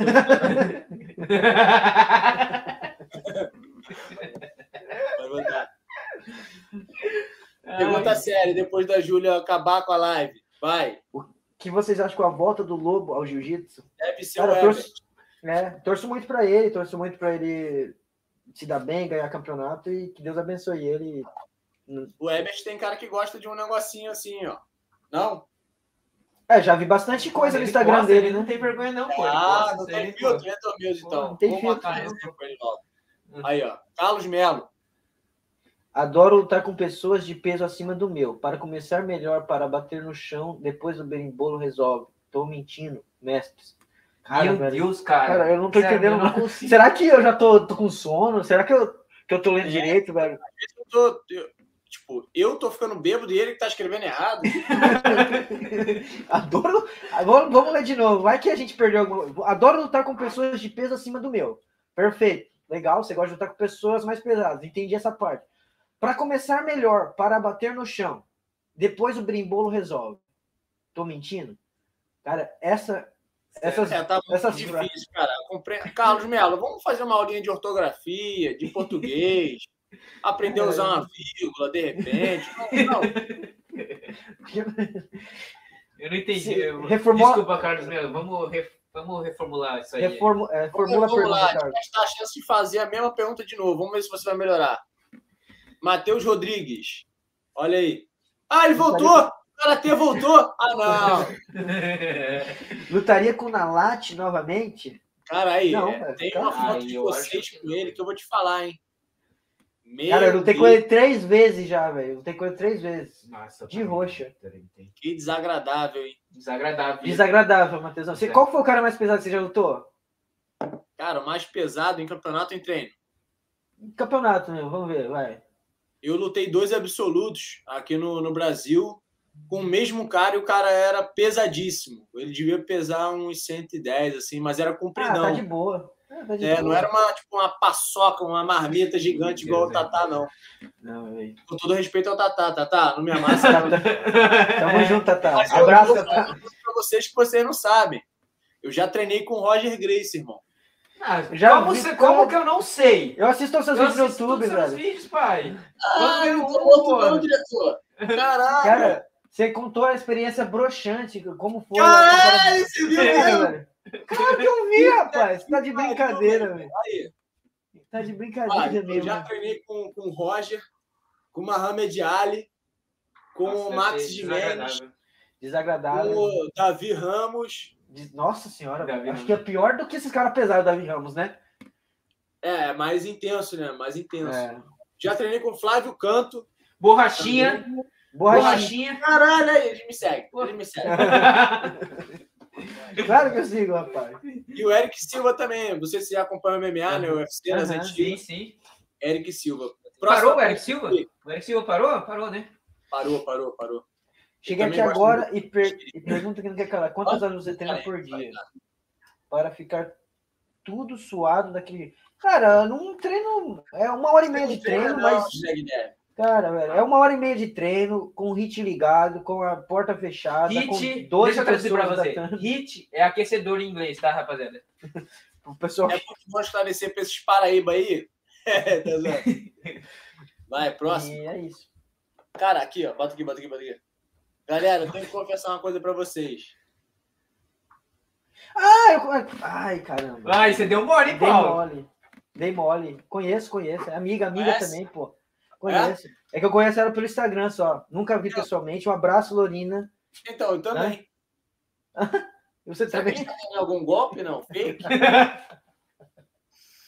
Vai mandar. Pergunta séria, depois da Júlia acabar com a live. Vai. O que vocês acham com a volta do Lobo ao jiu-jitsu? Deve ser Cara, o eu Herbert. torço muito para ele se dar bem, ganhar campeonato e que Deus abençoe ele. O Herbert tem cara que gosta de um negocinho assim, ó. Não? Já vi bastante coisa no Ele Instagram gosta, dele, ele né? não tem vergonha, não, pô. Ele Ah, gosta, não isso tem aí, filtro, pô. entra meus então. Não tem Vou filtro, matar não. resenha com ele logo. Aí, ó. Carlos Melo. Adoro lutar com pessoas de peso acima do meu. Para começar melhor, para bater no chão, depois do berimbolo resolve. Tô mentindo, mestres. Meu velho, Deus, cara. cara, eu não tô Sério, entendendo. eu não consigo. Será que eu já tô com sono? Será que eu tô lendo direito, velho? Eu tô ficando bêbado e ele que tá escrevendo errado. Adoro. Agora vamos ler de novo. Vai que a gente perdeu algum. Adoro lutar com pessoas de peso acima do meu. Perfeito. Legal. Você gosta de lutar com pessoas mais pesadas. Entendi essa parte. Para começar melhor, para bater no chão. Depois o berimbolo resolve. Tô mentindo? Cara, essas Tá muito essas difícil, cara. Carlos Melo, vamos fazer uma aulinha de ortografia, de português. Aprender a usar uma vírgula, de repente. Não. Eu não entendi. Reformula Desculpa, Carlos Melo. Vamos reformular isso aí. formula a pergunta, Lá, Carlos. testar a chance de fazer a mesma pergunta de novo. Vamos ver se você vai melhorar. Matheus Rodrigues. Olha aí. Ah, ele voltou! O Karatê voltou! Ah, não! Lutaria com o Nalat novamente? Cara, aí, Não, tem cara. uma foto de eu vocês acho que com ele que eu vou te falar, hein? Cara, eu lutei com ele 3 vezes já, velho. Eu lutei com ele 3 vezes. Nossa, De roxa. Que desagradável, hein? Desagradável. Desagradável, Matheusão. Qual foi o cara mais pesado que você já lutou? Cara, o mais pesado em campeonato em treino. Campeonato, meu. Vamos ver, vai. Eu lutei 2 absolutos aqui no Brasil com o mesmo cara e o cara era pesadíssimo. Ele devia pesar uns 110, assim, mas era compridão. Tá de boa. Tá de boa. Não era uma paçoca, uma marmita gigante igual o Tatá, não. Não, velho. Com todo respeito ao Tatá. Tatá, não me amassa. Tamo junto, Tatá. Mas Abraço, eu vou falar uma coisa pra vocês que vocês não sabem. Eu já treinei com o Roger Gracie, irmão. Como que eu não sei? Eu assisto aos seus vídeos no YouTube, seus velho. vídeos, pai. Não tô morto não, diretor. Caralho. Cara, você contou a experiência broxante, como foi. Caralho, você viu, velho? Claro que eu vi, rapaz. Você tá de brincadeira, velho. Aí. Tá de brincadeira Eu mesmo. já treinei com o Roger, com o Mohamed Ali, com o Max Gimenez, Desagradável. com o Davi Ramos. Nossa senhora, Davi acho que é pior do que esses caras pesados, Davi Ramos, né? É, mais intenso, né? Mais intenso. É. Já treinei com o Flávio Canto. Borrachinha. Borrachinha. Caralho, aí, ele me segue. Ele me segue. Claro que eu sigo, rapaz. E o Eric Silva também. Não sei se você acompanha o MMA, né? O UFC nas antigas. Sim. Eric Silva. Parou o Eric Silva? O Eric Silva parou? Parou, né? Parou. Cheguei aqui agora e pergunta que não quer calar. Quantas horas você treina por dia? Para ficar tudo suado daquele... Cara, num treino... É 1h30 de treino, mas... Cara, velho, é 1h30 de treino, com o HIIT ligado, com a porta fechada, HIIT, com 12 deixa eu traduzir pra pessoas você. datando. HIIT é aquecedor em inglês, tá, rapaziada? O pessoal... É muito bom esclarecer pra esses Paraíba aí. Tá zoando. Vai, próximo. E é isso. Cara, aqui, ó. Bota aqui. Galera, eu tenho que confessar uma coisa pra vocês. Ai, caramba. Ai, você deu mole, hein, Paulo? Dei mole. Conheço. É amiga Conhece? também, pô. Conheço. É que eu conheço ela pelo Instagram só. Nunca vi pessoalmente. Um abraço, Lorina. Então, eu também. Você Será que a também? gente tá tendo algum golpe, não? Fake?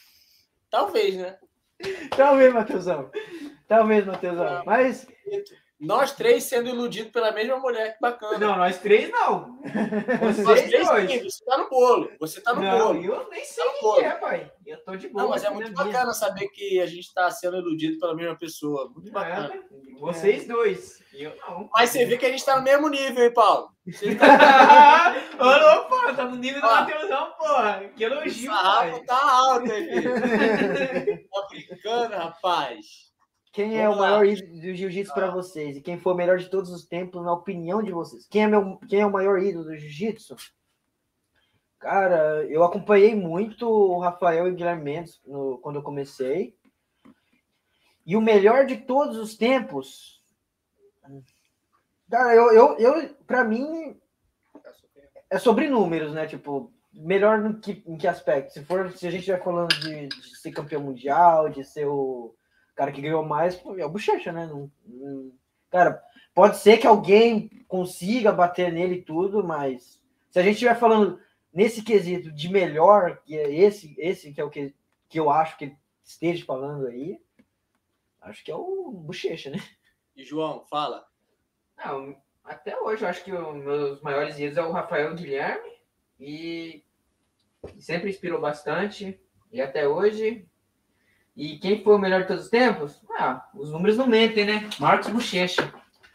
Talvez, né? Talvez, Matheusão. Mas Nós três sendo iludidos pela mesma mulher, que bacana. Não, nós três não. Nós Vocês três, dois. sim, você tá no bolo. Você tá no Não, bolo. eu nem sei Tá no quem bolo. é, pai. Eu tô de boa. Não, mas é aqui muito na minha. bacana saber que a gente tá sendo iludido pela mesma pessoa. Muito bacana. Vocês dois. Eu não. Mas você vê que a gente tá no mesmo nível, hein, Paulo? Você tá... Ô, não, pô, tá no nível do Ó. Matheusão, porra. Que O elogio, sarrafo pai. tá alto, hein, filho? Tá brincando, rapaz. Quem é Vamos o lá. maior ídolo do jiu-jitsu para vocês? E quem foi o melhor de todos os tempos, na opinião de vocês? Quem é o maior ídolo do jiu-jitsu? Cara, eu acompanhei muito o Rafael e o Guilherme Mendes quando eu comecei. E o melhor de todos os tempos... Cara, pra mim, é sobre números, né? Tipo, melhor em que aspecto? Se a gente estiver falando de ser campeão mundial, de ser o cara que ganhou mais, pô, é o Bochecha, né? Cara, pode ser que alguém consiga bater nele e tudo, mas se a gente estiver falando nesse quesito de melhor, que é esse que é o que eu acho que ele esteja falando aí, acho que é o Bochecha, né? E, João, fala. Não, até hoje eu acho que os meus maiores ídolos é o Rafael e o Guilherme. E sempre inspirou bastante. E até hoje. E quem foi o melhor de todos os tempos? Ah, os números não mentem, né? Marcos Bochecha.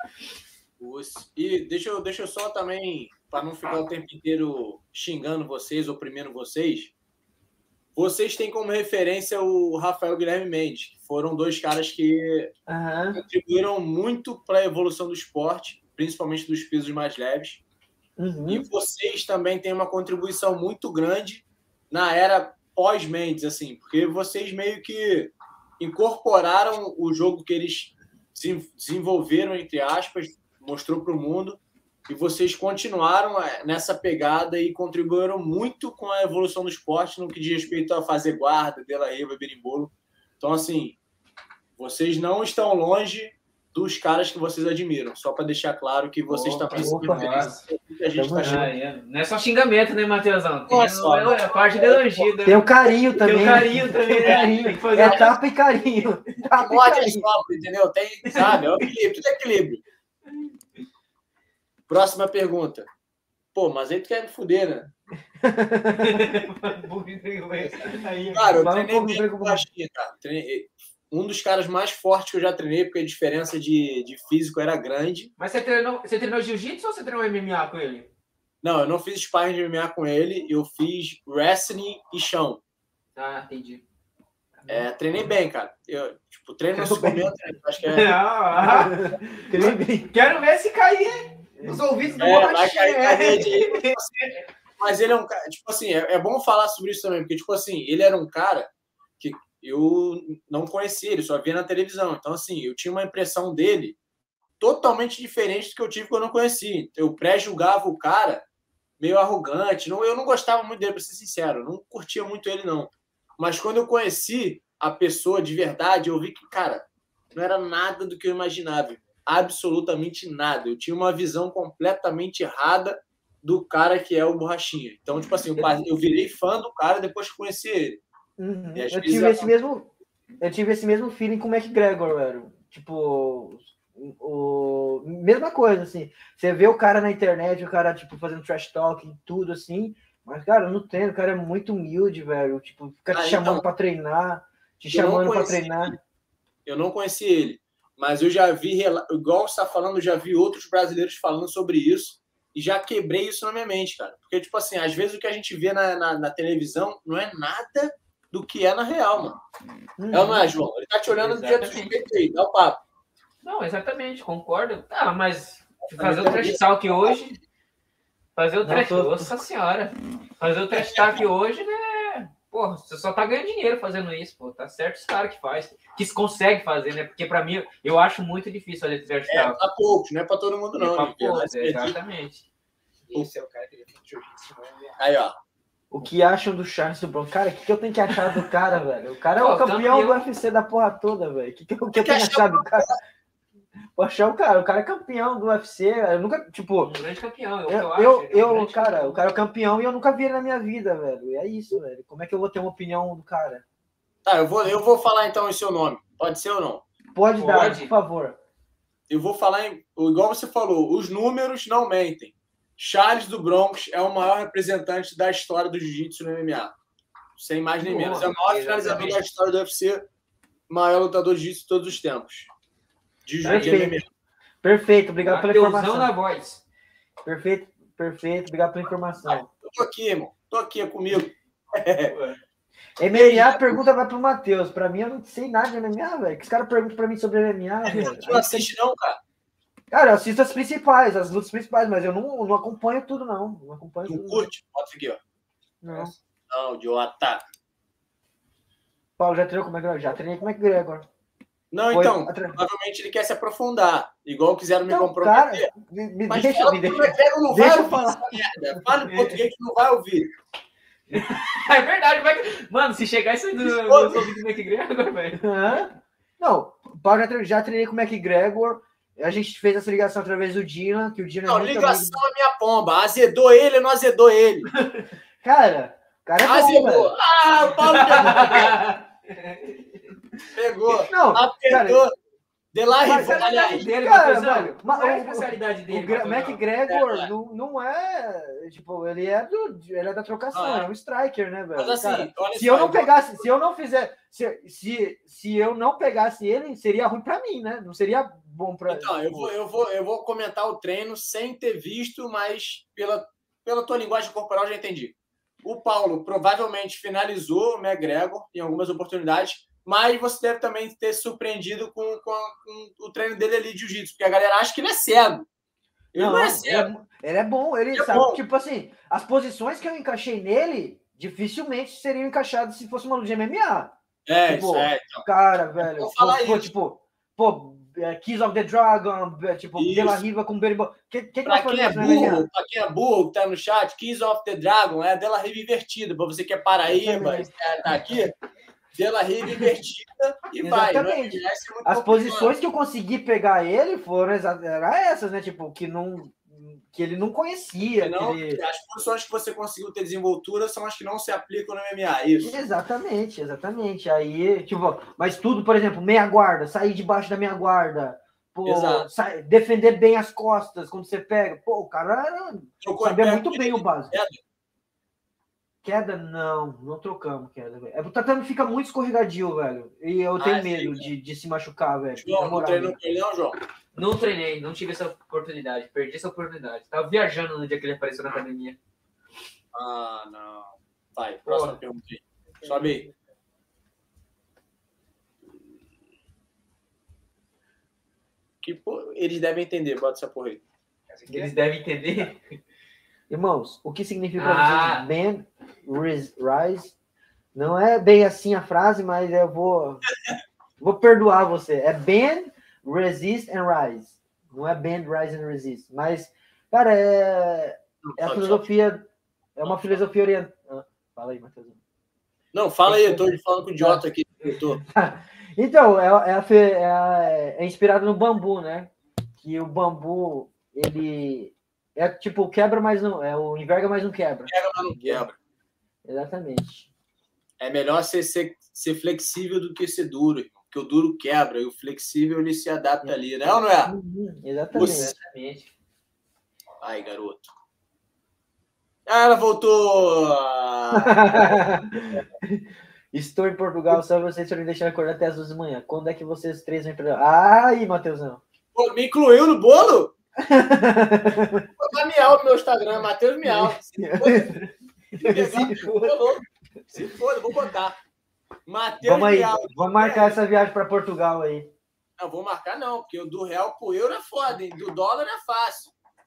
E deixa eu só também, para não ficar o tempo inteiro xingando vocês, oprimindo vocês, vocês têm como referência o Rafael e o Guilherme Mendes, que foram dois caras que contribuíram muito para a evolução do esporte, principalmente dos pesos mais leves. Uhum. E vocês também têm uma contribuição muito grande na era pós-Mendes, assim, porque vocês meio que incorporaram o jogo que eles desenvolveram, entre aspas, mostrou para o mundo, e vocês continuaram nessa pegada e contribuíram muito com a evolução do esporte no que diz respeito a fazer guarda, Della Riva, berimbolo. Então, assim, vocês não estão longe dos caras que vocês admiram, só para deixar claro que vocês também são referência do que a gente está chamando. Não é só xingamento, né, Matheusão? Tem Nossa, a parte de elogio. Tem o carinho também. Tem o carinho também, né? Carinho. Tem que fazer É tapa e carinho. Tapa e Pode carinho. sopro, entendeu? Tem, sabe? É o equilíbrio, tudo é equilíbrio. Próxima pergunta. Pô, mas aí tu quer me fuder, né? Cara, eu treinei bem com o Baixinha, cara. Um dos caras mais fortes que eu já treinei, porque a diferença de físico era grande. Mas você treinou jiu-jitsu ou você treinou MMA com ele? Não, eu não fiz sparring de MMA com ele, eu fiz wrestling e chão. Ah, entendi. Treinei bem, cara. Eu, treino no suplemento, acho que Treinei bem. Quero ver se cair nos ouvidos do vai cair. Mas ele é um cara, tipo assim, é bom falar sobre isso também, porque, tipo assim, ele era um cara que eu não conhecia, ele só via na televisão. Então, assim, eu tinha uma impressão dele totalmente diferente do que eu tive quando eu não conhecia. Eu pré-julgava o cara meio arrogante. Eu não gostava muito dele, pra ser sincero. Eu não curtia muito ele, não. Mas quando eu conheci a pessoa de verdade, eu vi que, cara, não era nada do que eu imaginava. Absolutamente nada. Eu tinha uma visão completamente errada do cara que é o Borrachinha. Então, tipo assim, eu virei fã do cara depois que conheci ele. Uhum. Eu tive esse mesmo feeling com o McGregor, velho. Tipo, mesma coisa, assim. Você vê o cara na internet, o cara, tipo, fazendo trash talk e tudo, assim. Mas, cara, no treino, o cara é muito humilde, velho. Tipo, fica te chamando pra treinar, Eu não conheci ele, mas eu já vi, igual você tá falando, eu já vi outros brasileiros falando sobre isso e já quebrei isso na minha mente, cara. Porque, tipo assim, às vezes o que a gente vê na televisão não é nada do que é na real, mano. Não é, João? Ele tá te olhando do jeito suspeito aí, dá o papo. Não, exatamente, concordo. Mas fazer o trash talk hoje... Nossa senhora. Fazer o trash talk hoje, né? Porra, você só tá ganhando dinheiro fazendo isso, pô. Tá certo os caras que faz. Que se consegue fazer, né? Porque pra mim, eu acho muito difícil fazer trash talk. Pra poucos, não é pra todo mundo, não. Pra poucos, exatamente. Esse é o cara que ele tem jiu-jitsu, não é? Aí, ó. O que acham do Charles do Bronx? Cara, o que eu tenho que achar do cara, velho? O cara é o campeão do UFC da porra toda, velho. O que eu tenho que achar do cara? Vou achar o cara é campeão do UFC. Eu nunca, tipo. Um grande campeão, cara, o cara é campeão e eu nunca vi ele na minha vida, velho. E é isso, velho. Como é que eu vou ter uma opinião do cara? Tá, eu vou falar então em seu nome. Pode ser ou não? Pode dar, por favor. eu vou falar igual você falou, os números não mentem. Charles do Bronx é o maior representante da história do jiu-jitsu no MMA. Sem mais nem menos. É o maior finalizador da história do UFC, maior lutador de jiu-jitsu de todos os tempos. De MMA. Perfeito, obrigado pela informação. Na voz. Perfeito, obrigado pela informação. Eu tô aqui, irmão. Tô aqui, é comigo. MMA, a pergunta vai pro Matheus. Pra mim, eu não sei nada de MMA, velho. Que os caras perguntam pra mim sobre MMA, velho. Você não assiste não, cara? Cara, eu assisto as lutas principais, mas eu não acompanho tudo, não. Não acompanho Tu tudo. curte? Bota aqui, ó. Não. Não, idiota. Paulo, já treinou como é que já treinei como é que agora? Não, então, provavelmente ele quer se aprofundar. Igual quiseram me comprometer. Cara, me mas deixa, fala me deixa. Não Deixa vai eu ouvir falar. essa merda. Fala em português que não vai ouvir. É verdade, mano, se chegar isso aí nos ouvidos do McGregor, velho. Não, Paulo, já treinei com o McGregor. A gente fez essa ligação através do Dylan, que o Dylan Não, é muito ligação amigo. é minha pomba. Azedou ele, não azedou ele. Cara é bom, Azedou. velho. Ah, o Paulo pegou. Não, apertou. De lá, mas rival, aliás. dele, cara, Matheusão, velho, qual é a especialidade dele? O McGregor não é, tipo, ele é da trocação, é um striker, né, velho? Mas assim, cara, olha se só, eu não pegasse, se eu não fizer, se eu não pegasse ele, seria ruim pra mim, né? Não seria bom pra. Então, eu vou comentar o treino sem ter visto, mas pela tua linguagem corporal eu já entendi. O Paulo provavelmente finalizou o McGregor em algumas oportunidades, mas você deve também ter surpreendido com o treino dele ali de jiu-jitsu, porque a galera acha que ele é cego. Ele não é cego. Ele é bom, ele sabe, bom. Tipo assim, as posições que eu encaixei nele dificilmente seriam encaixadas se fosse uma luta de MMA. É, tipo, isso é. Então. Cara, velho. Vou falar isso. Tipo, Keys of the Dragon, tipo, De La Riva com Berimbau. Pra quem é burro, que tá no chat, Keys of the Dragon é a De La Riva invertida. Pra você que é Paraíba, tá aqui, De La Riva invertida e exatamente. vai. As posições que eu consegui pegar ele foram essas, né? Tipo, que ele não conhecia. As posições que você conseguiu ter desenvoltura são as que não se aplicam no MMA, isso. Exatamente. Aí, tipo, mas tudo, por exemplo, meia guarda, sair debaixo da meia guarda, pô, defender bem as costas quando você pega. Pô, o cara sabia muito bem o básico. Queda, não trocamos queda, velho. O tatame fica muito escorregadio, velho. E eu tenho medo de se machucar, velho. João, não treinou com ele não, João? Não treinei, não tive essa oportunidade. Perdi essa oportunidade. Tava viajando no dia que ele apareceu na academia. Ah, não. Vai, próxima pergunta aí. Sobe aí. Eles devem entender, bota essa porra aí. Eles devem entender? Irmãos, o que significa Ben Rise? Não é bem assim a frase, mas eu vou perdoar você. É Ben, Resist and Rise. Não é Ben, Rise and Resist. Mas, cara, é a filosofia. É uma filosofia oriental. Fala aí, Matheus. Não, fala aí, eu tô falando com o idiota aqui. Então, é inspirado no bambu, né? Que o bambu, ele é tipo quebra, mas não. O enverga, mas não quebra. Quebra, mas não quebra. Exatamente. É melhor ser flexível do que ser duro, irmão. Porque o duro quebra e o flexível ele se adapta ali, né? Ou não é? Exatamente. Ai, garoto. Ela voltou! Estou em Portugal, só vocês se me deixar acordar até as 2 da manhã. Quando é que vocês 3 vêm pra... Ai, Matheusão. Pô, me incluiu no bolo? Vai miau no meu Instagram, Matheus Miau. Se for, vou botar. Matheus Miau. Vamos marcar essa viagem para Portugal aí. Não, vou marcar não, porque o do real pro euro é foda, hein? Do dólar é fácil.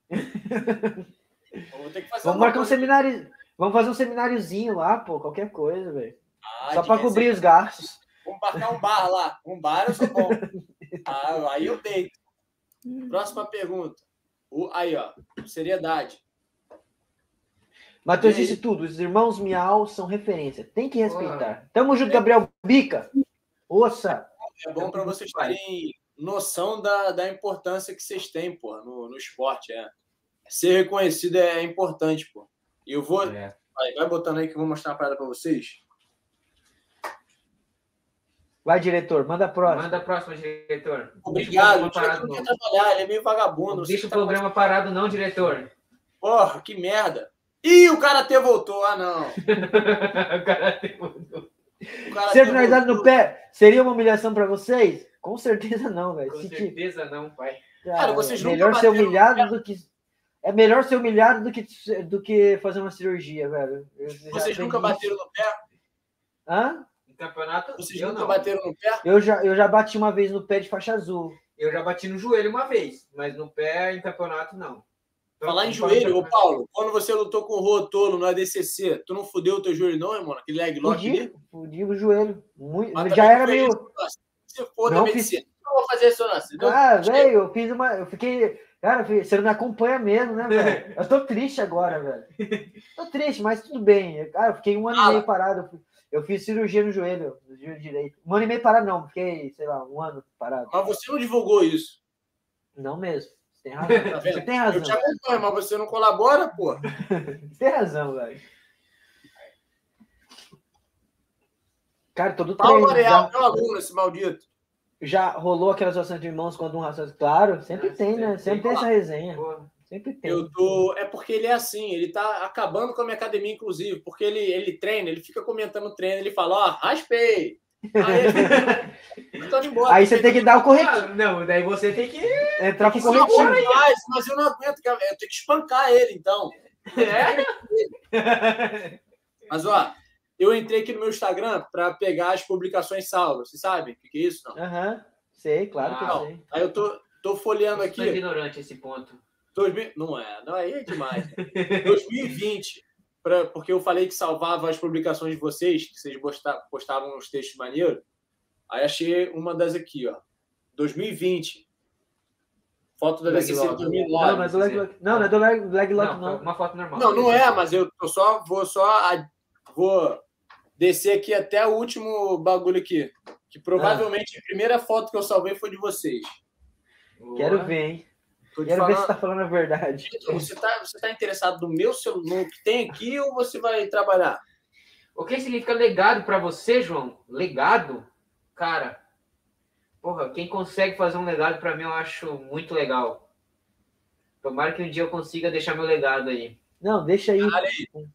Vou ter que fazer Vamos marcar um seminário. Vamos fazer um semináriozinho lá, pô, qualquer coisa, velho. Só para cobrir os gastos. Vamos marcar um bar lá. Um bar eu sou bom. Aí eu deito. Próxima pergunta. Aí, ó. Seriedade. Matheus disse tudo. Os irmãos Miau são referência. Tem que respeitar. Tamo junto, Gabriel Bica. Ossa. É bom para vocês terem noção da importância que vocês têm, pô, no esporte. Ser reconhecido é importante, pô. E eu vou... Vai botando aí que eu vou mostrar uma parada para vocês. Vai, diretor, manda a próxima. Manda a próxima, diretor. Obrigado. O Deixa o programa diretor não quer parado, trabalhar, ele é meio vagabundo. não. Deixa o programa parado, não, diretor. Porra, que merda. Ih, o Karatê voltou. Ah, não. O cara tem muito. O Karatê Ser finalizado voltou. no pé seria uma humilhação pra vocês? Com certeza não, velho. Com Se ti- certeza não, pai. Cara, vocês nunca melhor ser bateram no humilhado do que. É melhor ser humilhado do que fazer uma cirurgia, velho. Eu já Vocês nunca aprendi bateram isso. no pé? Hã? Em campeonato, Vocês eu nunca não. bateram no pé? Eu já bati uma vez no pé de faixa azul. Eu já bati no joelho uma vez, mas no pé, em campeonato, não. Falar em joelho, ô Paulo, quando você lutou com o Rotolo no ADCC, tu não fudeu o teu joelho não, irmão? Aquele leg lock ali? Fudi o joelho. Muito, Mas já também era tu fez meio. isso, nossa. Se for da Não medicina, não vou fazer isso, não. Você deu- Ah, velho, eu fiz uma. Eu fiquei. Cara, você não me acompanha mesmo, né, velho? Eu tô triste agora, velho. Tô triste, mas tudo bem. Cara, eu fiquei um ano e meio parado. Eu fiz cirurgia no joelho direito. Um ano e meio parado, não. Fiquei, sei lá, um ano parado. Mas você não divulgou isso. Não mesmo. Você tem razão. Tá vendo? Você tem Eu razão. te acompanho, mas você não colabora, pô. Você tem razão, velho. Cara, todo Paulo treino. Areal, meu aluno, esse maldito. Já rolou aquela situação de irmãos quando um raciocínio. Claro, sempre tem, né? Sempre tem essa resenha. Porra. Sempre tem. É porque ele é assim, ele tá acabando com a minha academia, inclusive, porque ele treina, ele fica comentando o treino, ele fala, ó, raspei. Aí ele tô indo embora. Aí você tem que dar o corretivo. Ah, não, daí você tem que. Entrar com o Não, corretivo. mas eu não aguento, eu tenho que espancar ele, então. É? Mas, ó, eu entrei aqui no meu Instagram para pegar as publicações salvas. Você sabe o que é isso? Não. Aham. Sei, claro que eu Não. sei. Aí eu tô folheando Eu sou aqui. ignorante esse ponto. Não, aí é demais. Né? 2020, porque eu falei que salvava as publicações de vocês, que vocês postavam uns textos maneiros. Aí achei uma das aqui, ó. 2020. Foto da DCC de Leg lock. 2009. Não, mas o leg lock. Não, não é do leg lock, Não, não. uma foto normal. Não é, mas eu vou descer aqui até o último bagulho aqui. Que provavelmente a primeira foto que eu salvei foi de vocês. Boa. Quero ver, hein? Tô te Quero ver se falando. tá falando a verdade. Você tá interessado no meu celular, no que tem aqui, ou você vai trabalhar? O que significa legado pra você, João? Legado? Cara, porra, quem consegue fazer um legado pra mim eu acho muito legal. Tomara que um dia eu consiga deixar meu legado aí. Não, deixa aí. Caralho,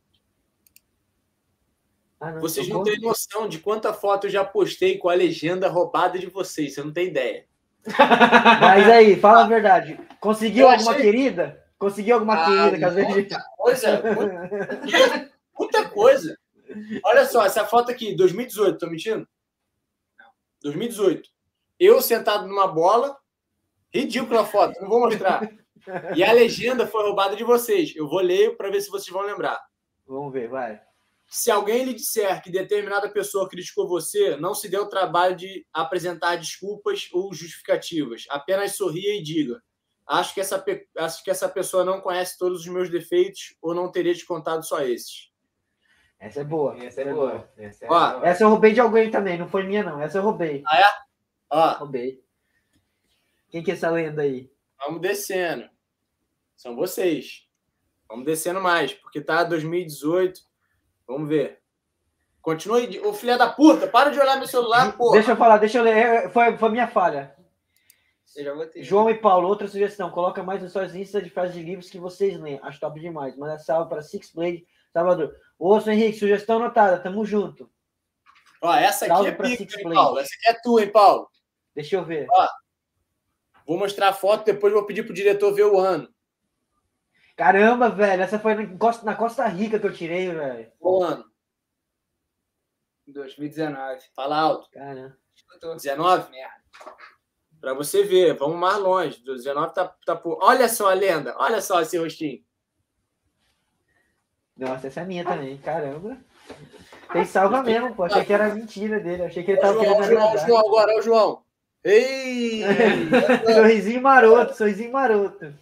Ah, não, vocês não tocou? têm noção de quanta foto eu já postei com a legenda roubada de vocês. Você não tem ideia. Mas aí, fala a verdade. Conseguiu Eu alguma achei- querida? Conseguiu alguma querida? Que às vezes... muita coisa. Muita coisa. Olha só, essa foto aqui, 2018, tô mentindo? 2018. Eu sentado numa bola, ridícula a foto, não vou mostrar. E a legenda foi roubada de vocês. Eu vou ler para ver se vocês vão lembrar. Vamos ver, vai. Se alguém lhe disser que determinada pessoa criticou você, não se dê o trabalho de apresentar desculpas ou justificativas. Apenas sorria e diga: acho que essa pessoa não conhece todos os meus defeitos ou não teria te contado só esses. Essa é boa. Essa é boa. Essa é Ó, boa. Essa eu roubei de alguém também, não foi minha, não. Essa eu roubei. Ó, Roubei. Quem que é essa lenda aí? vamos descendo. São vocês. Vamos descendo mais, porque tá 2018. Vamos ver. Continue. Ô, filha da puta, para de olhar meu celular, porra. Deixa eu falar, deixa eu ler. Foi minha falha. Eu já botei. João e Paulo, outra sugestão. Coloca mais nas suas listas de frases de livros que vocês leem. Acho top demais. Manda salve para Six Blade, Salvador. Ô, Henrique, sugestão anotada. Tamo junto. Ó, essa aqui Salve é pra pica, Six hein, Blade. Paulo? Essa aqui é tua, hein, Paulo? Deixa eu ver. Vou mostrar a foto, depois vou pedir pro diretor ver o ano. Caramba, velho. Essa foi na Costa Rica que eu tirei, velho. O ano. 2019. Fala alto. Caramba. Escutou? 19? Merda. Pra você ver, vamos mais longe. 19 tá por... Olha só a lenda. Olha só esse rostinho. Nossa, essa é minha também. Caramba. Tem salva mesmo, pô. Achei que era mentira dele. Achei que ele tava Olha o querendo João, agradar. João agora, olha o João. Ei! Sorrisinho maroto, sorrisinho maroto.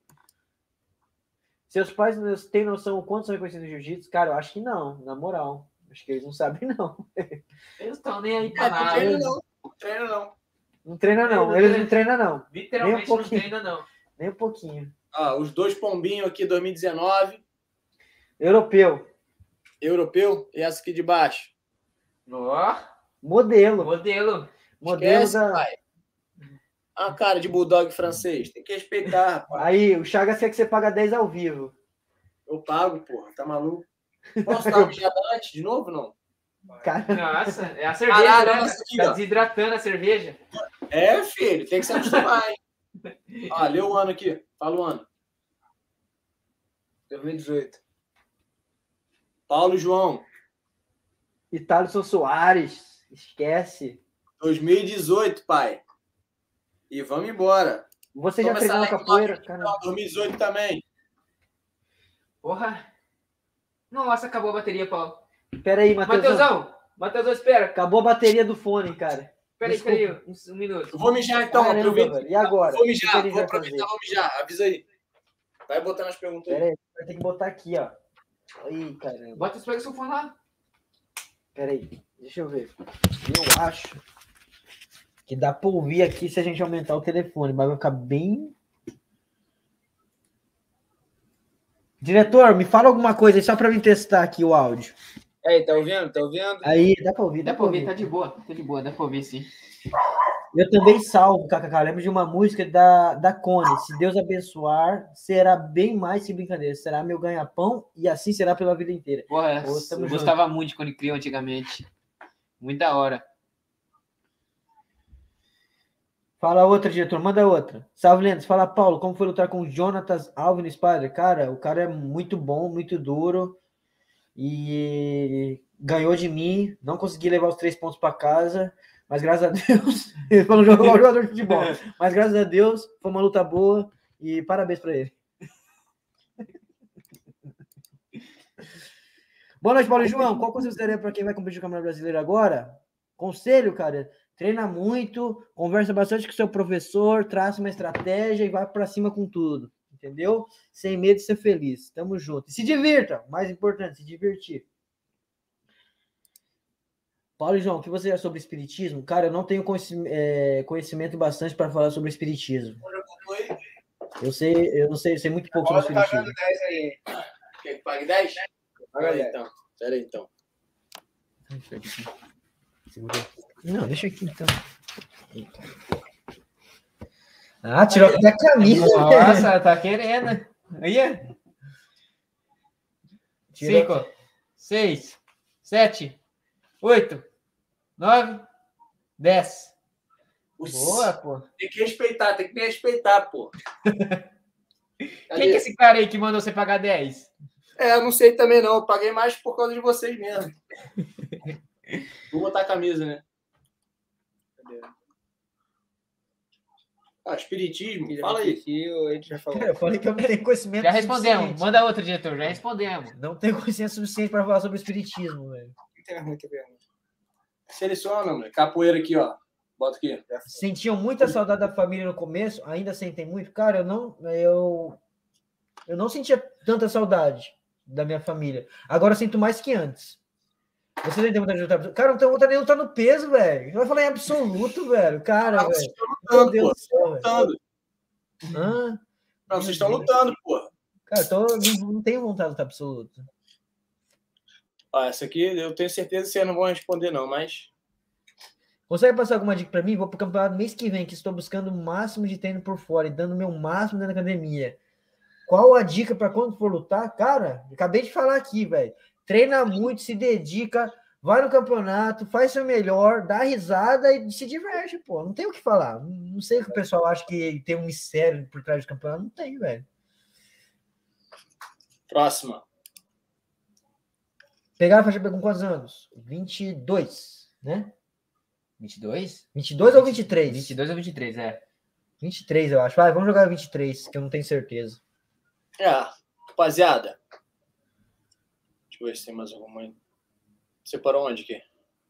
Seus pais têm noção o quanto são reconhecidos no jiu-jitsu? Cara, eu acho que não, na moral. Acho que eles não sabem, não. Eles estão nem aí pra Não nada. treina não. Não treina não. Não treina, não. Eles não treinam, não. Literalmente Nem um não pouquinho. treina, não. Nem um pouquinho. Os dois pombinhos aqui, 2019. Europeu. Europeu. E essa aqui de baixo. Ó, Modelo. Modelo. Modelo Esquece, da... pai. A cara de bulldog francês. Tem que respeitar, rapaz. Aí, o Chagas quer que você paga 10 ao vivo. Eu pago, porra. Tá maluco? Posso dar uma mijada antes de novo, não? Cara, Nossa, é a cerveja, Caralho, né? olha isso aqui, Tá ó. desidratando a cerveja. É, filho. Tem que se acostumar, hein? Ó, lê o ano aqui. Fala o ano. 2018. Paulo João. Thaleson Soares. Esquece. 2018, pai. E vamos embora. Você já Toma treinou essa capoeira? aí, Cara, 2018 também. Porra. Nossa, acabou a bateria, Paulo. pera aí, Matheusão. Mateusão, espera. Acabou a bateria do fone, cara. Espera aí, um minuto. Eu vou mijar então. Caramba, Aproveita. velho. E agora? Vou O que mijar. ele Vou vai aproveitar, fazer? vou mijar. Avisa aí. Vai botando as perguntas aí. Pera aí, vai ter que botar aqui, ó. Ih, caramba. Bota pega o seu fone lá. Pera aí, deixa eu ver. Eu acho que dá pra ouvir aqui se a gente aumentar o telefone, mas vai ficar bem... Diretor, me fala alguma coisa aí só pra mim testar aqui o áudio. Aí, tá ouvindo? Tá ouvindo? Aí, dá pra ouvir, Dá pra ouvir, tá de boa. Tá de boa, dá pra ouvir sim. Eu também salvo, KKK. Lembro de uma música da Cone. Se Deus abençoar, será bem mais que brincadeira. Será meu ganha-pão e assim será pela vida inteira. Porra, Ô, tamo eu junto. gostava muito de Cone Crew antigamente. Muito da hora. Fala outra, diretor. Manda outra. Salve, Lendas. Fala, Paulo. Como foi lutar com o Jonatas Alves no Spider? Cara, o cara é muito bom, muito duro. E ganhou de mim. Não consegui levar os 3 pontos para casa. Mas graças a Deus... Ele falou jogador de futebol. Mas graças a Deus, foi uma luta boa. E parabéns para ele. Boa noite, Paulo e João. Qual conselho você daria para quem vai competir no Campeonato Brasileiro agora? Conselho, cara... Treina muito, conversa bastante com o seu professor, traça uma estratégia e vai para cima com tudo, entendeu? Sem medo de ser feliz. Tamo junto. E se divirta, mais importante, se divertir. Paulo e João, o que você acha sobre espiritismo? Cara, eu não tenho conhecimento bastante para falar sobre espiritismo. Eu não sei muito pouco sobre Pode espiritismo. pagando 10 aí. Quer que pague 10? Paga 10. Então. Pera aí, então. Não, deixa aqui então. Ah, tirou até a camisa. Nossa, tá querendo. Aí. Tirou. 5, 6, 7, 8, 9, 10. Boa, pô. Tem que respeitar, tem que me respeitar, pô. Quem que é esse cara aí que mandou você pagar 10? É, eu não sei também não. Eu paguei mais por causa de vocês mesmo. Vou botar a camisa, né? Ah, espiritismo, fala aí. Ele já falou. Eu falei que eu não tenho conhecimento Já respondemos. suficiente. Manda outra, diretor. Já respondemos. Não tenho conhecimento suficiente para falar sobre espiritismo, velho. Não tem muita pergunta. Seleciona, mano. Capoeira aqui, ó. Bota aqui. Sentiam muita saudade da família no começo? Ainda sentem muito? Cara, eu não sentia tanta saudade da minha família. Agora eu sinto mais que antes. Você não tem vontade de lutar? Cara, não tem vontade de lutar no peso, velho. Vai falar em absoluto, velho. Cara, velho. Vocês estão Meu lutando, Deus pô. do céu, velho. Lutando. Hã? Não, vocês estão lutando, pô. Cara, não tenho vontade de lutar absoluto. Ó, essa aqui eu tenho certeza que vocês não vão responder, não, mas. Consegue passar alguma dica para mim? Vou pro campeonato mês que vem, que estou buscando o máximo de treino por fora e dando o meu máximo dentro da academia. Qual a dica para quando for lutar? Cara, acabei de falar aqui, velho. Treina muito, se dedica, vai no campeonato, faz seu melhor, dá risada e se diverte, pô. Não tem o que falar. Não sei o que o pessoal acha que tem um mistério por trás do campeonato. Não tem, velho. Próxima. Pegar a faixa com quantos anos? 22, né? 22? 22 ou 23? 22 ou 23, é. 23, eu acho. Vai, vamos jogar 23, que eu não tenho certeza. Rapaziada. Deixa eu ver se tem mais alguma aí. Você parou onde aqui?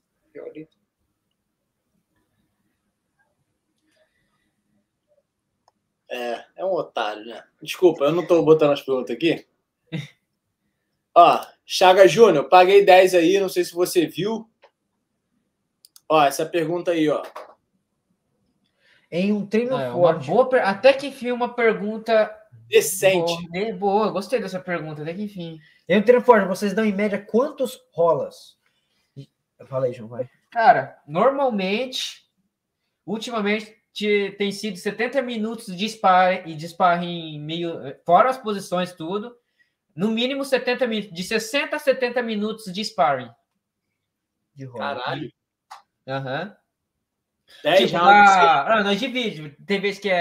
É um otário, né? Desculpa, eu não tô botando as perguntas aqui. Ó, Chaga Júnior, paguei 10 aí, não sei se você viu. Ó, essa pergunta aí, ó. Em um treino Uma forte. boa até que enfim, uma pergunta Decente. boa. Gostei dessa pergunta, até que enfim. Em um treino forte, vocês dão em média quantos rolas? Eu falei, João, vai. Cara, normalmente, ultimamente, tem sido 70 minutos de sparring meio, fora as posições, tudo. No mínimo 70 minutos, de 60 a 70 minutos de sparring. De rola. Caralho. Aham. 10 Tipo, rounds. nós dividimos. Tem vezes que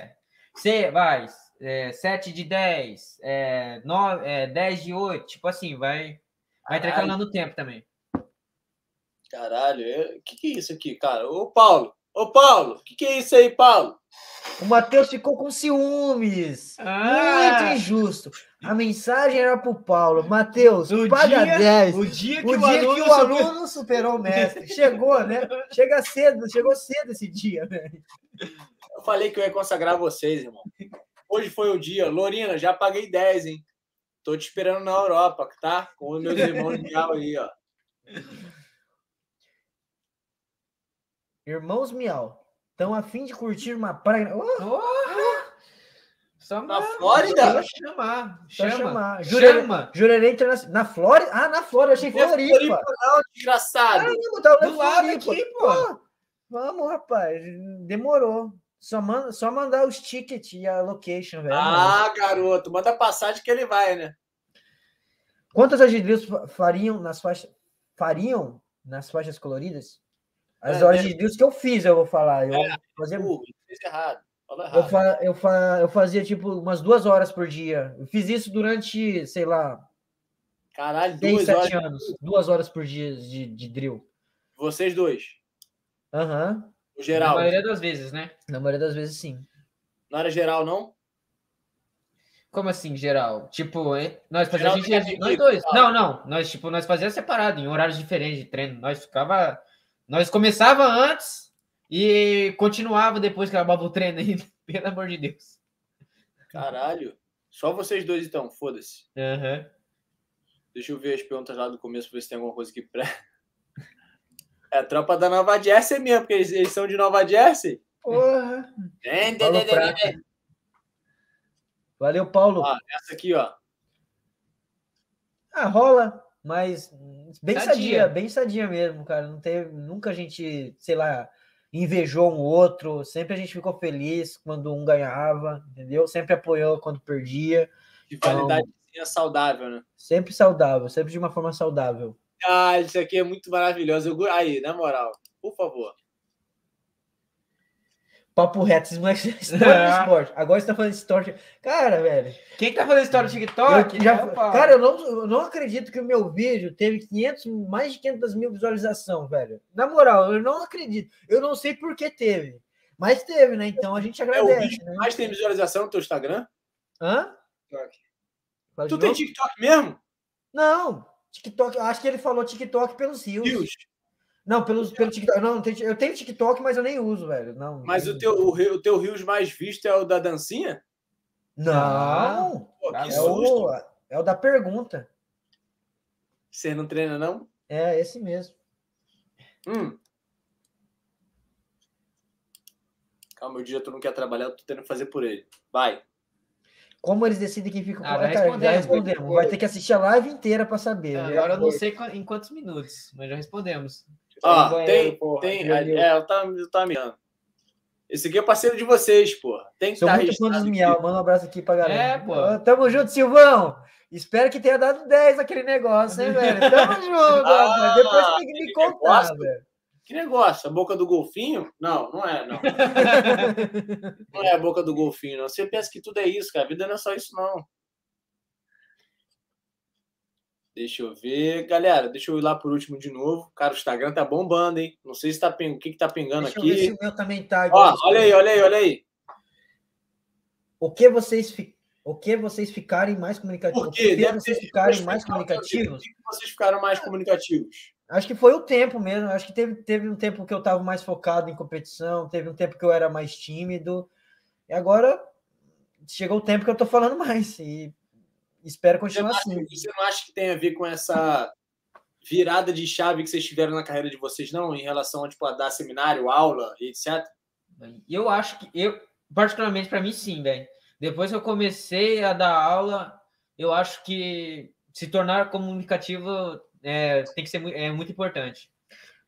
7 de 10, 10 de 8, tipo assim, vai intercalando o tempo também. Caralho, o que é isso aqui, cara? Ô, Paulo, o que é isso aí, Paulo? O Matheus ficou com ciúmes. Muito injusto. A mensagem era pro Paulo. Matheus, paga 10. O dia que o aluno superou o mestre. Chegou, né? Chegou cedo esse dia, velho. Eu falei que eu ia consagrar vocês, irmão. Hoje foi o dia. Lorina, já paguei 10, hein? Tô te esperando na Europa, tá? Com os meus irmãos Miau aí, ó. Irmãos Miau, estão a fim de curtir uma praia. Só na Flórida? Chama. Jurerê Internacional. Na Flórida? Ah, na Flórida. Eu achei Floripa. Não, desgraçado. Caramba, tá do lado aqui, pô. Vamos, rapaz. Demorou. Só mandar os tickets e a location, velho. Ah, garoto. Manda passagem que ele vai, né? Quantas agidrios fariam nas faixas coloridas? As horas de drills que eu fiz, eu vou falar. Fez errado. Eu fazia, tipo, umas 2 horas por dia. Eu fiz isso durante, sei lá... Caralho, 6, 7 anos. 2 horas por dia de drill. Vocês dois? Aham. O geral? Na maioria das vezes, né? Na maioria das vezes, sim. Não era geral, não? Como assim, geral? Tipo, nós fazíamos nós dois. Não. Nós fazíamos separado, em horários diferentes de treino. Nós começava antes e continuava depois que acabava o treino ainda. Pelo amor de Deus. Caralho. Só vocês dois, então. Foda-se. Uhum. Deixa eu ver as perguntas lá do começo pra ver se tem alguma coisa aqui pré. É a tropa da Nova Jersey mesmo, porque eles são de Nova Jersey. Porra. Valeu, Paulo. Essa aqui, ó. Rola, mas bem sadia mesmo, cara. Não teve, nunca a gente, sei lá, invejou um outro. Sempre a gente ficou feliz quando um ganhava, entendeu? Sempre apoiou quando perdia. Rivalidade saudável, né? Sempre saudável, sempre de uma forma saudável. Isso aqui é muito maravilhoso. Aí, na moral, por favor. Papo reto, esses moleques história do esporte. Agora você tá fazendo história. Cara, velho. Quem que tá fazendo história do TikTok? Cara, eu não acredito que o meu vídeo teve mais de 500 mil visualizações, velho. Na moral, eu não acredito. Eu não sei por que teve. Mas teve, né? Então a gente agradece. O vídeo né? mais tem visualização no teu Instagram? Hã? Tu tem TikTok mesmo? Não. TikTok, acho que ele falou TikTok pelos rios. Não, pelo TikTok. Não, eu tenho TikTok, mas eu nem uso, velho. Não. Mas o teu rios mais visto é o da dancinha? Não. Pô, que susto. É o da pergunta. Você não treina, não? É, esse mesmo. Calma, o dia tu não quer trabalhar, eu tô tendo que fazer por ele. Vai. Como eles decidem quem fica... já respondemos. Vai ter que assistir a live inteira para saber. Agora eu não sei em quantos minutos, mas já respondemos. Eu tava mirando. Esse aqui é parceiro de vocês, porra. Tem que estar registrado. Sou muito fã dos Miau. Manda um abraço aqui pra galera. Pô. Tamo junto, Silvão. Espero que tenha dado 10 aquele negócio, hein, velho? Tamo junto, rapaz. Depois tem que me contar, velho. Que negócio? A boca do golfinho? Não é, não. Não é a boca do golfinho, não. Você pensa que tudo é isso, cara. A vida não é só isso, não. Deixa eu ver. Galera, deixa eu ir lá por último de novo. Cara, o Instagram tá bombando, hein? Não sei se tá o que tá pingando aqui. Deixa eu ver se o meu também tá. Olha aí. O que vocês ficarem mais comunicativos? Por quê? Vocês ficarem mais comunicativos? Por que vocês ficaram mais comunicativos? Acho que foi o tempo mesmo. Acho que teve um tempo que eu estava mais focado em competição, teve um tempo que eu era mais tímido. E agora chegou o tempo que eu tô falando mais. E espero continuar assim. Você não acha que tem a ver com essa virada de chave que vocês tiveram na carreira de vocês, não? Em relação a dar seminário, aula e etc? Eu acho que... particularmente, para mim, sim, velho. Depois que eu comecei a dar aula, eu acho que se tornar comunicativo tem que ser muito importante.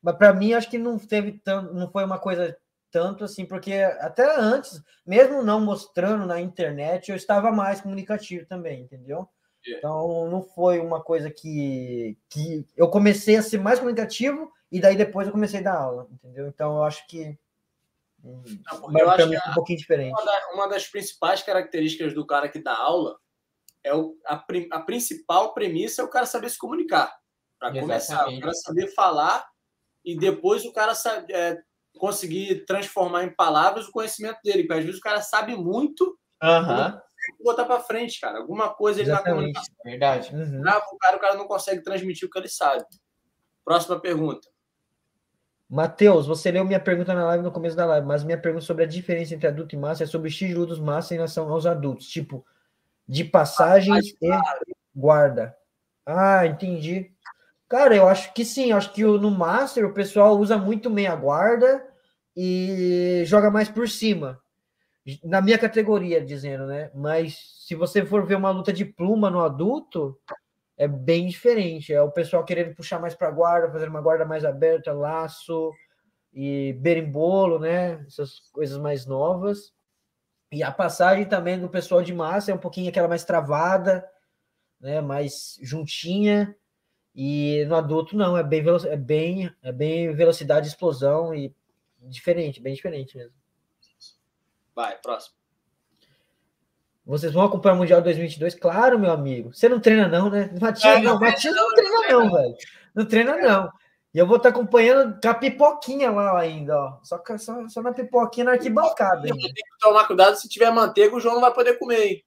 Mas para mim, acho que não teve tanto, não foi uma coisa tanto assim, porque até antes, mesmo não mostrando na internet, eu estava mais comunicativo também, entendeu? Então, não foi uma coisa que eu comecei a ser mais comunicativo e daí depois eu comecei a dar aula, entendeu? Então, eu acho que eu acho que é um pouquinho diferente. Uma das principais características do cara que dá aula é a principal premissa é o cara saber se comunicar. Para começar, o cara saber falar e depois o cara conseguir transformar em palavras o conhecimento dele. Porque às vezes o cara sabe muito, botar para frente, cara. Alguma coisa ele na comunicação. Verdade. O cara não consegue transmitir o que ele sabe. Próxima pergunta. Matheus, você leu minha pergunta na live no começo da live, mas minha pergunta sobre a diferença entre adulto e massa é sobre o estilo dos massa em relação aos adultos, tipo, de passagens e guarda. Ah, entendi. Cara, eu acho que sim, acho que no Master o pessoal usa muito meia guarda e joga mais por cima. Na minha categoria, dizendo, né? Mas se você for ver uma luta de pluma no adulto, é bem diferente. É o pessoal querendo puxar mais para guarda, fazer uma guarda mais aberta, laço e berimbolo, né? Essas coisas mais novas. E a passagem também do pessoal de massa é um pouquinho aquela mais travada, né? Mais juntinha. E no adulto não, é bem velocidade, explosão e diferente, bem diferente mesmo. Vai, próximo. Vocês vão acompanhar o Mundial 2022? Claro, meu amigo. Você não treina não, né? Matias não treina não, velho. Não treina não. E eu vou estar acompanhando com a pipoquinha lá ainda, ó. Só na pipoquinha na arquibancada. Tem que tomar cuidado, se tiver manteiga, o João não vai poder comer, hein?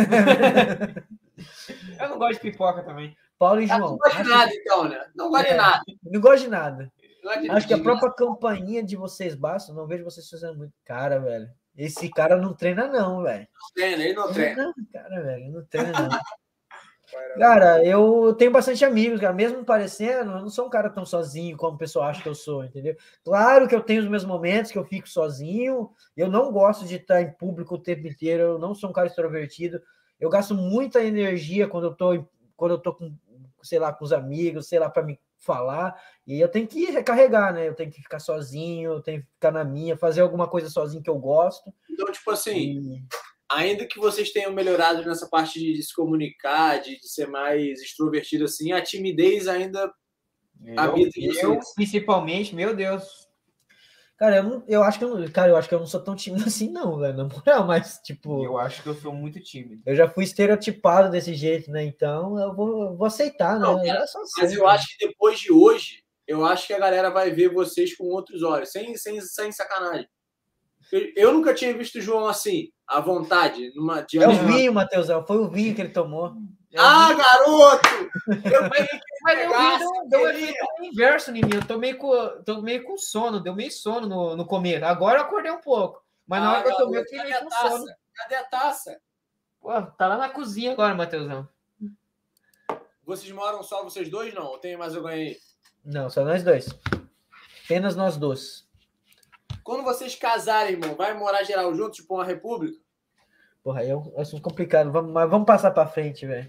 Eu não gosto de pipoca também. Paulo e João. Não gosto de nada, então, né? Não gosto de nada. Não gosto de nada. Acho que a própria campainha de vocês basta. Não vejo vocês fazendo muito. Cara, velho. Esse cara não treina, não, velho. Ele não treina. Cara, velho, não treina, não. Cara, eu tenho bastante amigos, cara. Mesmo parecendo, eu não sou um cara tão sozinho como o pessoal acha que eu sou, entendeu? Claro que eu tenho os meus momentos que eu fico sozinho. Eu não gosto de estar em público o tempo inteiro. Eu não sou um cara extrovertido. Eu gasto muita energia quando eu tô com, sei lá, com os amigos, sei lá, para me falar. E eu tenho que recarregar, né? Eu tenho que ficar sozinho, eu tenho que ficar na minha, fazer alguma coisa sozinho que eu gosto. Então, tipo assim, ainda que vocês tenham melhorado nessa parte de se comunicar, de ser mais extrovertido assim, a timidez ainda habita em vocês. Eu, principalmente, meu Deus. Cara, eu acho que eu não sou tão tímido assim, não, velho. Na moral, mas, tipo. Eu acho que eu sou muito tímido. Eu já fui estereotipado desse jeito, né? Então eu vou aceitar, né? Mas eu acho que depois de hoje, eu acho que a galera vai ver vocês com outros olhos, sem sacanagem. Eu nunca tinha visto o João assim, à vontade. É o vinho, Matheusão. Foi o vinho que ele tomou. Garoto! Mas eu deu um efeito inverso em mim. Eu tô meio com sono. Deu meio sono no começo. Agora eu acordei um pouco. Mas na hora que eu tomei, eu fiquei meio com sono. Cadê a taça? Pô, tá lá na cozinha agora, Matheusão. Vocês moram só vocês dois, não? Ou tem mais alguém aí? Não, só nós dois. Apenas nós dois. Quando vocês casarem, irmão, vai morar geral juntos, tipo uma república? Porra, aí é um assunto complicado. Vamos passar pra frente, velho.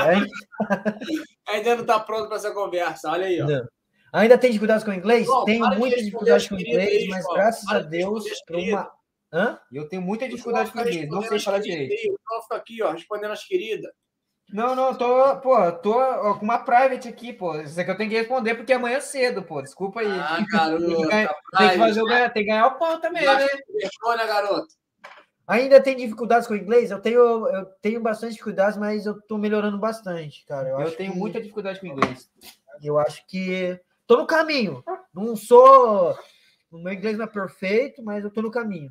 Ainda não tá pronto pra essa conversa. Olha aí, ó. Não. Ainda tem dificuldades com o inglês? Bom, tenho muita dificuldade com o inglês, aí, mas graças a Deus... Eu tenho muita dificuldade com o inglês. Não sei falar direito. Eu fico aqui, ó, respondendo as queridas. Não, tô com uma private aqui, pô. Isso aqui eu tenho que responder porque amanhã é cedo, pô. Desculpa aí. Garoto. Tem que ganhar o pão também, né? Responda, garoto. Ainda tem dificuldades com o inglês? Eu tenho bastante dificuldades, mas eu tô melhorando bastante, cara. Eu tenho muita dificuldade com o inglês. Eu acho que tô no caminho. Não sou... O meu inglês não é perfeito, mas eu tô no caminho.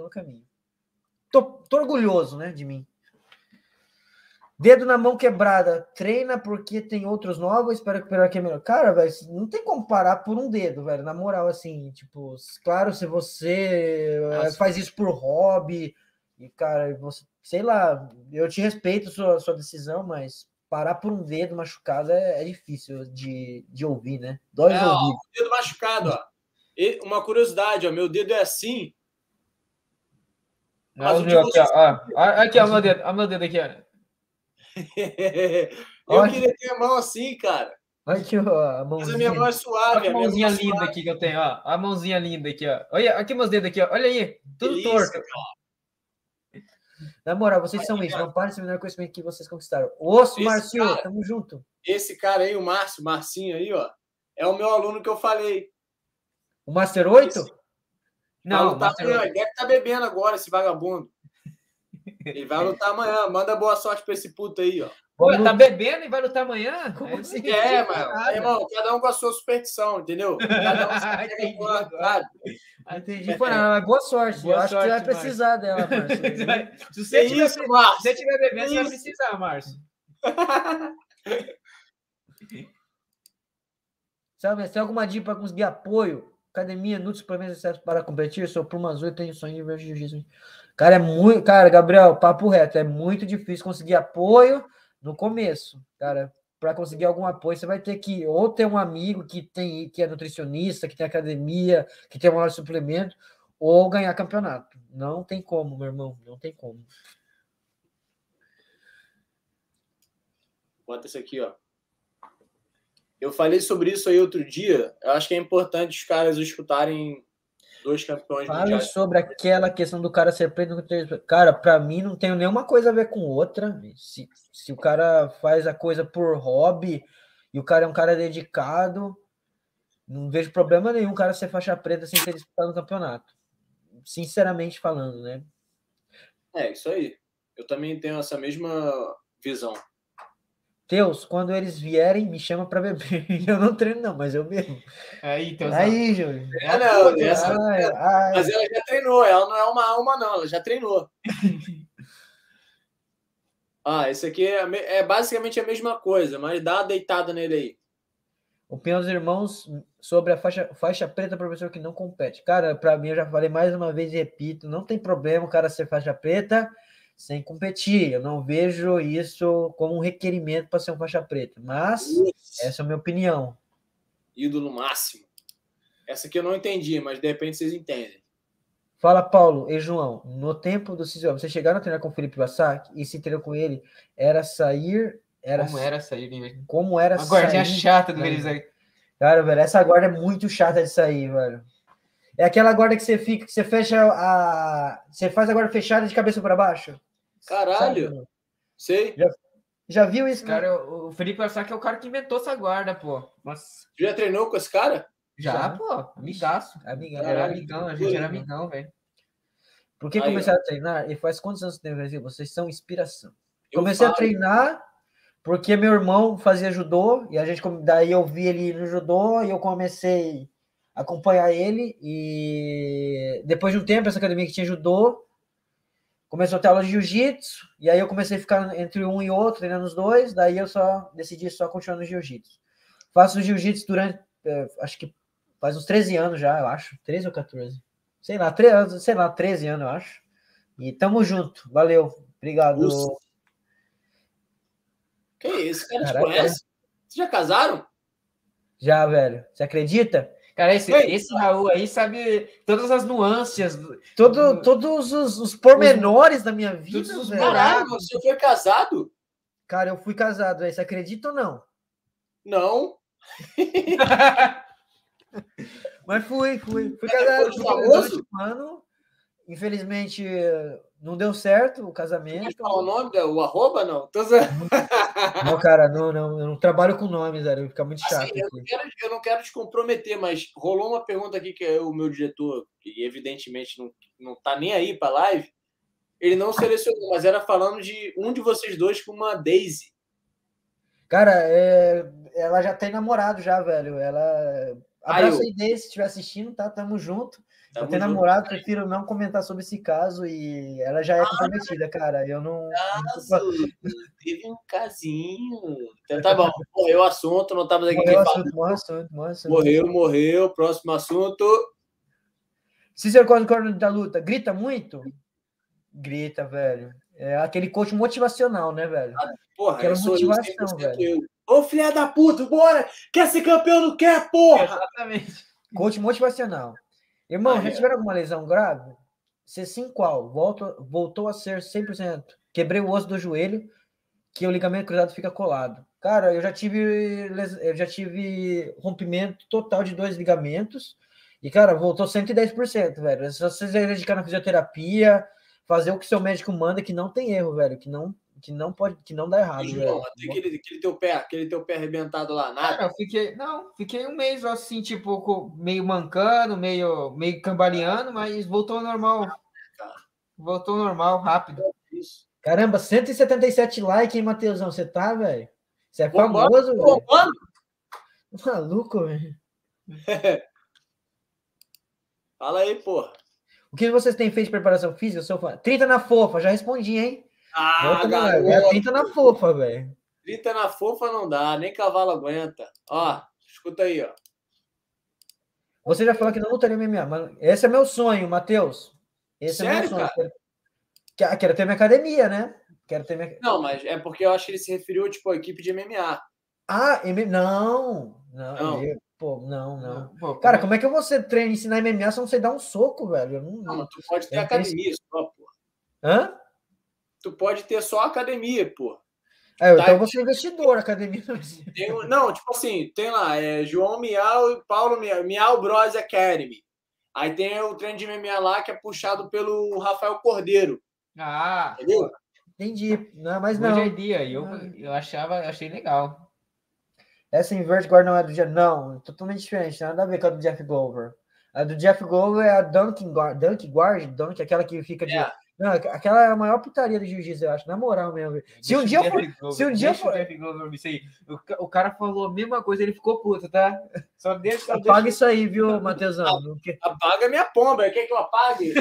Tô orgulhoso, né, de mim. Dedo na mão quebrada, treina porque tem outros novos, espero que é melhor. Cara, velho, não tem como parar por um dedo, velho, na moral, assim, tipo, claro, se você faz isso por hobby, e, cara, você, sei lá, eu te respeito a sua decisão, mas parar por um dedo machucado é difícil de ouvir, né? Dói de ouvir. Ó, dedo machucado, ó. E uma curiosidade, ó, meu dedo é assim. Aqui, ó, meu dedo aqui, ó. Eu queria ter a mão assim, cara. Olha aqui, ó, a Mas a minha mãozinha. mão é suave. Olha a A minha mãozinha mão é linda suave. aqui que eu tenho, ó. A mãozinha linda aqui, ó. Olha aqui meus dedos aqui, ó. Olha aí. Tudo Delícia, torto. cara. Na moral, vocês são isso. Não parem de eliminar o conhecimento que vocês conquistaram. Osso, Esse Marcio, cara- tamo junto. Esse cara aí, o Marcinho aí, ó, é o meu aluno que eu falei. O Master 8? Vai Não, lutar Master amanhã. Ele deve estar bebendo agora, esse vagabundo. Ele vai lutar amanhã. Manda boa sorte pra esse puto aí, ó. Ué, tá bebendo e vai lutar amanhã? Como assim? Mano. Irmão, cada um com a sua superstição, entendeu? Cada um se Entendi pega agora. Entendi. Pô, não, mas boa sorte. Boa Eu acho que você vai sorte, Márcio. precisar dela, Márcio. Se você Que tiver, isso, Márcio? se você tiver bebendo, você vai Isso. precisar, Márcio. Sabe, se tem alguma dica para conseguir apoio, academia, nutrição, suplementos necessários para competir, sou por azul e tenho sonho de ver jiu-jitsu. Cara, é muito. Cara, Gabriel, papo reto, é muito difícil conseguir apoio no começo. Cara, para conseguir algum apoio, você vai ter que ou ter um amigo que é nutricionista, que tem academia, que tem um maior suplemento, ou ganhar campeonato. Não tem como, meu irmão, não tem como. Bota isso aqui, ó. Eu falei sobre isso aí outro dia. Eu acho que é importante os caras escutarem 2 campeões Fala mundiais. sobre aquela questão do cara ser preto. Cara, para mim não tem nenhuma coisa a ver com outra. Se o cara faz a coisa por hobby e o cara é um cara dedicado, não vejo problema nenhum o cara ser faixa preta sem ter disputado no campeonato. Sinceramente falando, né? É, isso aí. Eu também tenho essa mesma visão. Teus, quando eles vierem, me chama para beber. Eu não treino, não, mas eu bebo. Aí, Teus. Aí, Júlio. Não, essa... Ai. Mas ela já treinou, ela não é uma alma, não, ela já treinou. Esse aqui é basicamente a mesma coisa, mas dá uma deitada nele aí. Opinião dos irmãos sobre a faixa preta, professor que não compete. Cara, para mim, eu já falei mais uma vez e repito, não tem problema o cara ser faixa preta sem competir. Eu não vejo isso como um requerimento para ser um faixa preta, mas essa é a minha opinião. Ídolo máximo. Essa aqui eu não entendi, mas de repente vocês entendem. Fala, Paulo e João. No tempo do Cisio, vocês chegaram a treinar com o Felipe Bassac e se treinou com ele, era sair... Como era sair, mesmo? Como era uma guardinha sair, chata do Felipe aí. Cara, velho, essa guarda é muito chata de sair, velho. É aquela guarda que você fica, que você fecha você faz a guarda fechada de cabeça para baixo. Caralho. Sabe? Sei. Já viu isso, cara? O Felipe Bassac é o cara que inventou essa guarda, pô. Nossa. Já treinou com esse cara? Já, pô. Amigaço. Amigão. Era amigão, a gente era amigão, velho. Por que começaram a treinar? E faz quantos anos tem no Brasil? Vocês são inspiração. Eu Comecei falo. a treinar porque meu irmão fazia judô e daí eu vi ele no judô e eu comecei a acompanhar ele e depois de um tempo essa academia que tinha judô começou a ter aula de jiu-jitsu e aí eu comecei a ficar entre um e outro treinando os dois, daí eu decidi continuar no jiu-jitsu. Faço jiu-jitsu durante acho que faz uns 13 anos já, eu acho, 13 ou 14. Sei lá, 13 anos, eu acho. E tamo junto. Valeu. Obrigado. Ufa. Que isso? Cara, te conhece? Vocês já casaram? Já, velho. Você acredita? Cara, esse Raul aí sabe todas as nuances. Todos os pormenores da minha vida. Todos os velho. Caralho, você foi casado? Cara, eu fui casado, velho. Você acredita ou não? Não. Mas fui casado. Foi famoso? Ano. Infelizmente, não deu certo o casamento. Pode falar o nome? O arroba, não? Não, cara, não, eu não trabalho com nomes, velho. Fica muito chato. Assim, eu não quero te comprometer, mas rolou uma pergunta aqui que é o meu diretor, que evidentemente não tá nem aí pra live, ele não selecionou, mas era falando de um de vocês dois com uma Daisy. Cara, ela já tem namorado já, velho. Abraço aí, Daisy, se estiver assistindo, tá? Tamo junto. Eu tenho namorado, prefiro não comentar sobre esse caso e ela já é comprometida, cara. Eu não. Teve um casinho. Então tá bom, morreu o assunto, não estamos aqui. Morreu. Próximo assunto. Cícero Corno da luta, grita muito? Grita, velho. É aquele coach motivacional, né, velho? Porra, aquela motivação, velho. Ô, filha da puta, bora! Quer ser campeão, não quer, porra! Exatamente. Coach motivacional. Irmão, já tiveram alguma lesão grave? Se sim, qual? Voltou a ser 100%. Quebrei o osso do joelho. que o ligamento cruzado fica colado. Cara, eu já tive rompimento total de 2 ligamentos e, cara, voltou 110%, velho. É só você se dedicar na fisioterapia, fazer o que seu médico manda, que não tem erro, velho, que não pode, que não dá errado, João, velho. tem aquele teu pé arrebentado lá, nada. Cara, fiquei um mês assim, tipo, meio mancando, meio cambaleando, mas voltou ao normal. Voltou ao normal, rápido. Isso. Caramba, 177 likes, hein, Matheusão? Você tá, velho? Você é famoso, velho? Maluco, velho. Fala aí, porra. O que vocês têm feito de preparação física? Eu sou fã. 30 na fofa, já respondi, hein? Garoto. É 30 na fofa, velho. 30 na fofa não dá, nem cavalo aguenta. Ó, escuta aí, ó. Você já falou que não lutaria MMA, mas esse é meu sonho, Matheus. Esse Sério, é meu sonho. cara? Quero ter minha academia, né? Não, mas é porque eu acho que ele se referiu, tipo, à equipe de MMA. Não. Pô, Cara, como é que você treina e ensinar MMA se não sei dar um soco, velho? Não, mas tu pode ter academia só, pô. Hã? Tu pode ter só academia, pô. Então eu vou ser investidor, academia. Não, tipo assim, tem lá, João Miau e Paulo Miau Bros Academy. Aí tem o treino de MMA lá que é puxado pelo Rafael Cordeiro. Entendeu? Entendi. Não, mas não. Hoje é dia, eu achei legal. Essa Invert Guard não é do Jeff. Não, totalmente diferente. Nada a ver com a do Jeff Glover. A do Jeff Glover é a Dunk Guard, aquela que fica de. Não, aquela é a maior putaria do jiu-jitsu, eu acho. Na moral mesmo. Se um dia for. O cara falou a mesma coisa, ele ficou puto, tá? Só deixa. Apaga isso aí, viu, Matheusão? Apaga minha pomba. Quer que eu apague?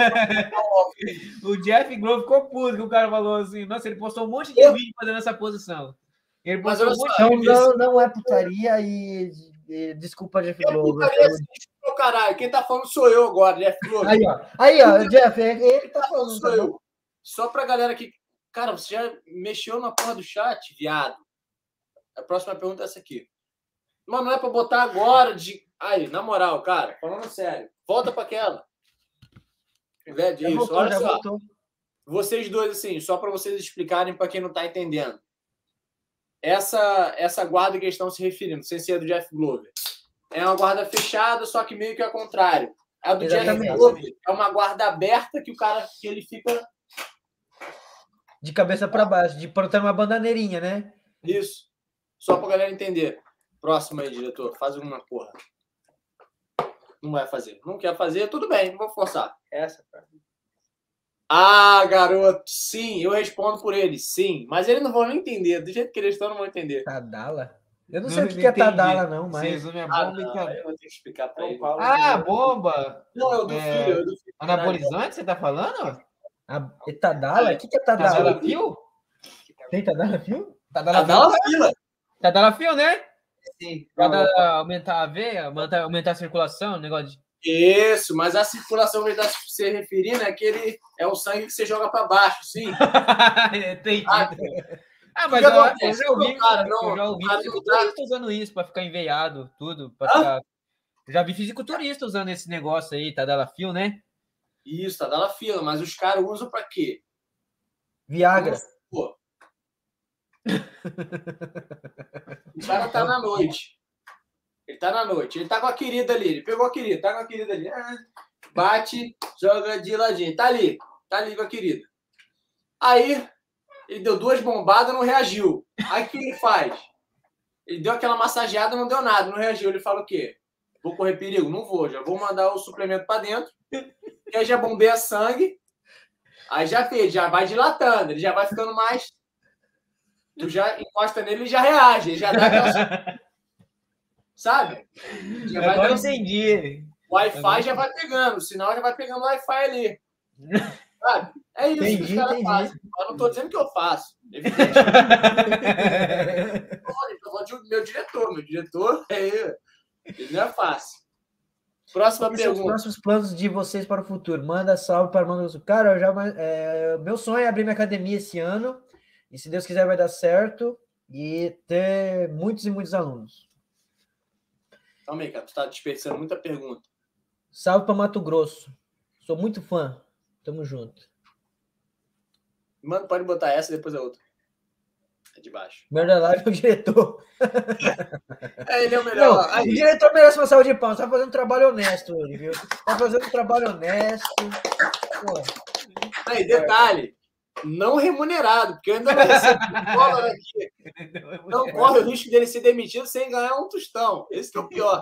O Jeff Glover ficou puto que o cara falou assim. Nossa, ele postou um monte de vídeo fazendo essa posição. Ele Mas postou olha um monte só, de vídeo. Não é putaria e desculpa, Jeff Glover. Putaria assim, meu caralho. Quem tá falando sou eu agora, Jeff Glover. Aí, ó, Jeff, ele tá falando. Sou eu. Só pra galera que... Cara, você já mexeu na porra do chat, viado? A próxima pergunta é essa aqui. Mas não é pra botar agora de... Aí, na moral, cara, falando sério. Volta pra aquela. Isso, olha só. Vocês dois, assim, só pra vocês explicarem pra quem não tá entendendo. Essa guarda que eles estão se referindo, sem ser a do Jeff Glover, é uma guarda fechada, só que meio que ao contrário. A do Jeff Glover é uma guarda aberta que ele fica de cabeça para baixo, de botar uma bandaneirinha, né? Isso. Só pra galera entender. Próximo aí, diretor. Faz uma porra. Não vai fazer. Não quer fazer? Tudo bem, não vou forçar. Essa, cara. Garoto, sim, eu respondo por ele, sim. Mas eles não vão nem entender. Do jeito que eles estão, não vão entender. Tadala? Eu não sei o que é Tadala, não, mas... Resume a bomba eu vou ter que explicar pra ele. Bomba! Não, eu do filho. Anabolizante, você tá falando? Tadala? O que é Tadala? Tadala Fio? Tem Tadala Fio? Tadala Fila. Tadala Fio, né? Sim. Pra aumentar a veia, aumentar a circulação, negócio de... Isso, mas a circulação que ele está se referindo é que ele é o sangue que você joga para baixo, sim. Entendi. Mas eu já ouvi fisiculturista usando isso para ficar enveiado, tudo. Eu já vi fisiculturista usando esse negócio aí, Tadala Fio, né? Isso, Tadala Fio, mas os caras usam para quê? Viagra. Pô. O cara tá na noite. Ele tá na noite. Ele tá com a querida ali. Ele pegou a querida, tá com a querida ali. Bate, joga de ladinho. Tá ali com a querida. Aí, ele deu 2 bombadas, não reagiu. Aí, o que ele faz? Ele deu aquela massageada, não deu nada, não reagiu. Ele fala o quê? Vou correr perigo? Não vou. Já vou mandar o suplemento pra dentro. E aí já bombeia sangue. Aí já fez, já vai dilatando. Ele já vai ficando mais... Tu já encosta nele, ele já reage. Ele já dá aquela... Sabe? Já vai agora entendi. O Wi-Fi já vai pegando, o sinal já vai pegando o Wi-Fi ali. Sabe? É isso que os caras fazem. Eu não estou dizendo que eu faço. Evidente. Eu vou de meu diretor. Meu diretor, ele não é fácil. Próxima pergunta. Os próximos planos de vocês para o futuro. Manda salve para o Mano. Cara, meu sonho é abrir minha academia esse ano. E se Deus quiser vai dar certo. E ter muitos e muitos alunos. Calma aí, cara. Tu tá desperdiçando muita pergunta. Salve para Mato Grosso. Sou muito fã. Tamo junto. Mano, pode botar essa e depois a outra. De baixo. O melhor da live é o diretor. Ele é o melhor. Não, o diretor merece uma salva de palmas. Tá fazendo um trabalho honesto, ele, viu? Tá fazendo um trabalho honesto. Pô. Aí, detalhe. Não remunerado, porque eu ainda não recebo dólar aqui. Não corre o risco dele ser demitido sem ganhar um tostão. Esse que é o pior.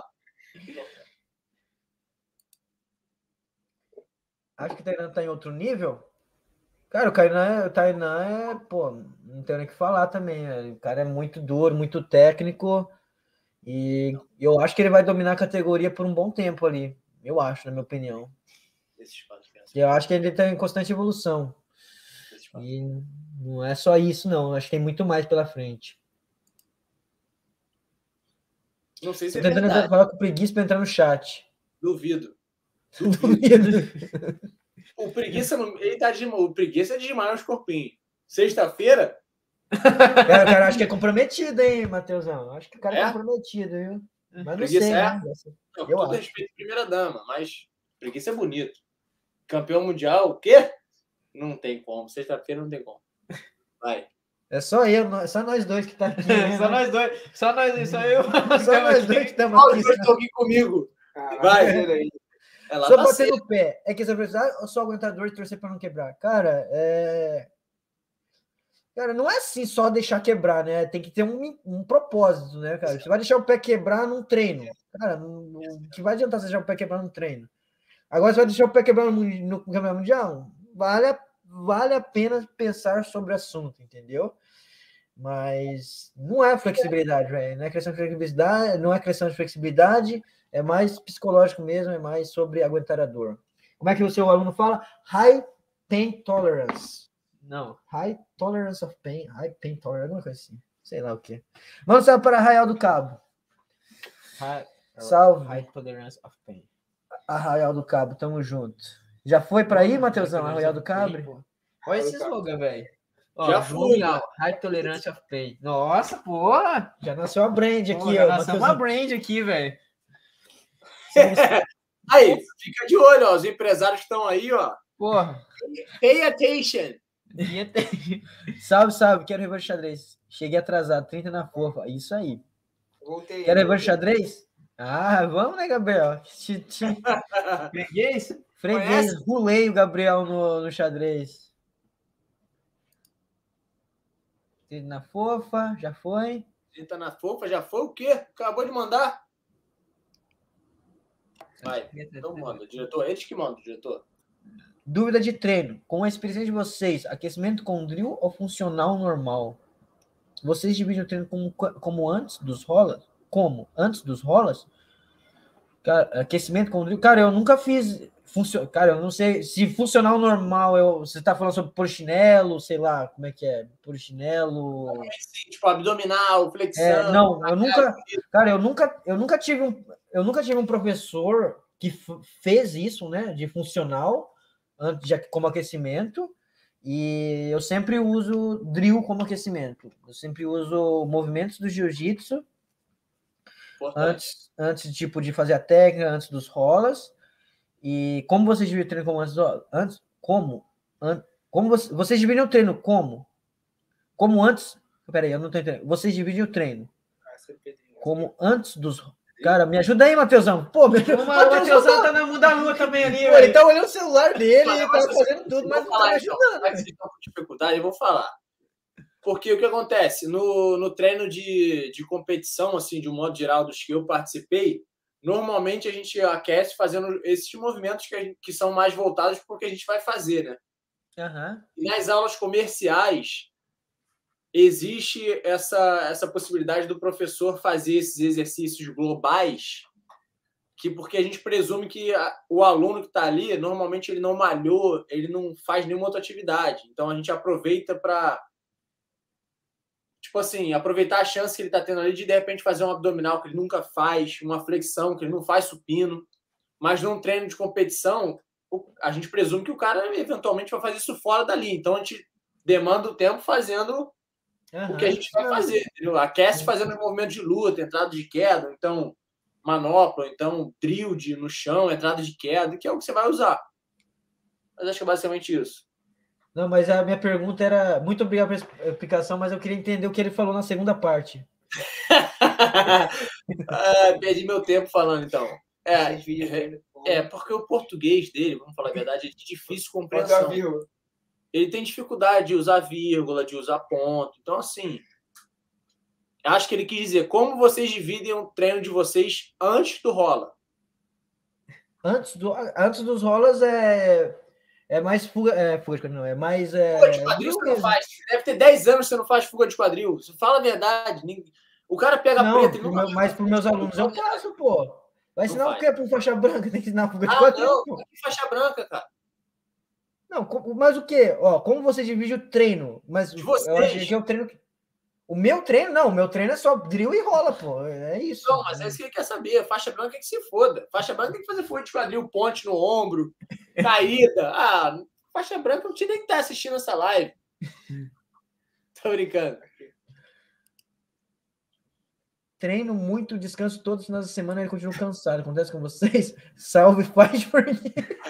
Acho que o Tainan tá em outro nível. Cara, o Tainan é, pô, não tenho nem o que falar também. Né? O cara é muito duro, muito técnico. E eu acho que ele vai dominar a categoria por um bom tempo ali. Eu acho, na minha opinião. Eu acho que ele está em constante evolução. E não é só isso, não. Acho que tem muito mais pela frente. Não sei se Tô tentando falar com preguiça para entrar no chat. Duvido. O preguiça, ele tá o preguiça é de demais os corpinhos. Sexta-feira. Cara, acho que é comprometido, hein, Matheusão? Acho que o cara é comprometido, viu? Mas não sei, né? Não, com todo respeito, primeira-dama, mas preguiça é bonito. Campeão mundial, o quê? Não tem como. Sexta-feira não tem como. Vai. É só nós dois que tá aqui. Né? Só nós dois. Só eu. Só nós dois que estamos aqui. Só estão aqui comigo. Vai. Só tá bater no pé. É que você precisa só aguentar dor e torcer para não quebrar. Cara, Cara, não é assim só deixar quebrar, né? Tem que ter um propósito, né, cara? Você vai deixar o pé quebrar num treino. Cara, o que vai adiantar você deixar o pé quebrar num treino? Agora você vai deixar o pé quebrar no Campeonato Mundial? Vale a pena pensar sobre o assunto, entendeu? Mas não é flexibilidade, velho. Não é questão de flexibilidade, é mais psicológico mesmo, é mais sobre aguentar a dor. Como é que o seu aluno fala? High pain tolerance. Não, high tolerance of pain, high pain tolerance, alguma coisa assim. Sei lá o quê. Vamos salve para Arraial do Cabo. Salve. High tolerance of pain. Arraial do Cabo, tamo junto. Já foi para aí, Matheusão, Arraial do Cabo? Olha esse slogan, velho. Já fui. High tolerance of pain. Nossa, porra. Já nasceu uma brand aqui, já nasceu uma brand aqui, velho. Aí, fica de olho, ó. Os empresários que estão aí, ó. Porra. Pay attention. Salve, quero revanche xadrez. Cheguei atrasado, 30 na fofa. Isso aí. Voltei. Quer revanche xadrez? Vamos, né, Gabriel? Freguês, rulei o Gabriel no xadrez. 30 na fofa, já foi. 30 na fofa, já foi o quê? Acabou de mandar? Vai, então manda, diretor. Eles que mandam, diretor. Dúvida de treino. Com a experiência de vocês, aquecimento com drill ou funcional normal? Vocês dividem o treino como antes dos rolas? Como? Antes dos rolas? Cara, aquecimento com drill? Cara, eu nunca fiz... Cara, eu não sei se funcional normal... Você tá falando sobre polichinelo, sei lá, como é que é? Polichinelo... Tipo, abdominal, flexão... Não, eu nunca... Cara, eu nunca tive um professor que fez isso, né? De funcional... como aquecimento, e eu sempre uso drill como aquecimento. Eu sempre uso movimentos do jiu-jitsu antes tipo, de fazer a técnica, antes dos rolas. E como vocês dividem o treino como antes? Como vocês dividem o treino como? Como antes... Peraí, eu não tô entendendo. Vocês dividem o treino como antes dos... Cara, me ajuda aí, Matheusão. Pô, o Matheusão tá na muda lua também ali. Pô, ele tá olhando o celular dele, ele tá fazendo tudo, mas não tá me ajudando. Então, se estão com dificuldade, eu vou falar. Porque o que acontece? No treino de competição, assim, de um modo geral, dos que eu participei, normalmente a gente aquece fazendo esses movimentos que são mais voltados para o que a gente vai fazer, né? Uhum. E nas aulas comerciais, existe essa possibilidade do professor fazer esses exercícios globais, porque a gente presume que o aluno que está ali, normalmente ele não malhou, ele não faz nenhuma outra atividade. Então, a gente aproveita para, tipo assim, aproveitar a chance que ele está tendo ali de repente, fazer um abdominal que ele nunca faz, uma flexão que ele não faz supino. Mas num treino de competição, a gente presume que o cara, eventualmente, vai fazer isso fora dali. Então, a gente demanda o tempo fazendo... o que a gente vai fazer, entendeu? Aquece fazendo os movimentos de luta, entrada de queda, então manopla, então drill no chão, entrada de queda, que é o que você vai usar. Mas acho que é basicamente isso. Não, mas a minha pergunta era... Muito obrigado pela explicação, mas eu queria entender o que ele falou na segunda parte. Perdi meu tempo falando, então. Porque o português dele, vamos falar a verdade, é de difícil compreensão. Ele tem dificuldade de usar vírgula, de usar ponto. Então, assim, acho que ele quis dizer como vocês dividem o treino de vocês antes do rola. Antes dos rolas é mais fuga de quadril, não, é mais... Fuga de quadril você não faz. Você deve ter 10 anos que você não faz fuga de quadril. Você fala a verdade. O cara pega preta e não... Mas para os meus alunos eu faço, pô. Vai ensinar o quê para um faixa branca? Tem que ensinar fuga de quadril, não, pô. Que faixa branca, cara. Não, mas o quê? Ó, como você divide o treino? Mas de vocês. Eu acho que é o treino... O meu treino, não. O meu treino é só drill e rola, pô. É isso. Não, mas é isso que ele quer saber. Faixa branca é que se foda. Faixa branca tem que fazer fuga de quadril, ponte no ombro, caída. Faixa branca não tinha nem que estar assistindo essa live. Tô brincando. Treino muito, descanso todos os finais de semana, ele continua cansado. Acontece com vocês? Salve, faz por mim.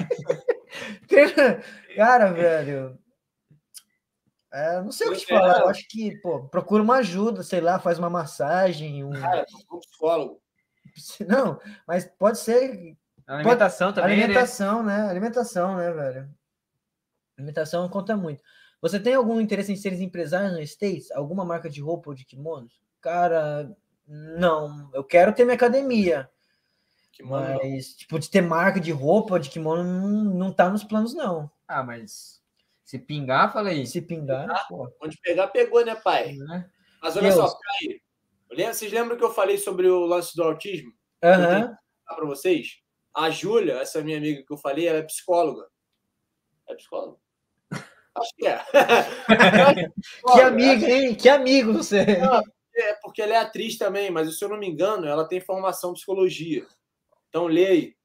Cara, velho... não sei o que te falar. Eu acho que, procura uma ajuda, sei lá, faz uma massagem. Cara, um psicólogo. Não, mas pode ser. Alimentação também. Alimentação, né? Alimentação, né, velho? Alimentação conta muito. Você tem algum interesse em ser empresário no States? Alguma marca de roupa ou de kimonos? Cara, não. Eu quero ter minha academia. Mas, tipo, de ter marca de roupa ou de kimono não tá nos planos, não. Mas. Se pingar, fala aí. Se pingar, pô. Onde pegar, pegou, né, pai? Mas olha só, aí. Vocês lembram que eu falei sobre o lance do autismo? Aham. Para vocês? A Júlia, essa minha amiga que eu falei, ela é psicóloga. É psicóloga? Acho que é. Que amiga, hein? Que amigo você. Porque ela é atriz também, mas se eu não me engano, ela tem formação em psicologia. Então, lê aí.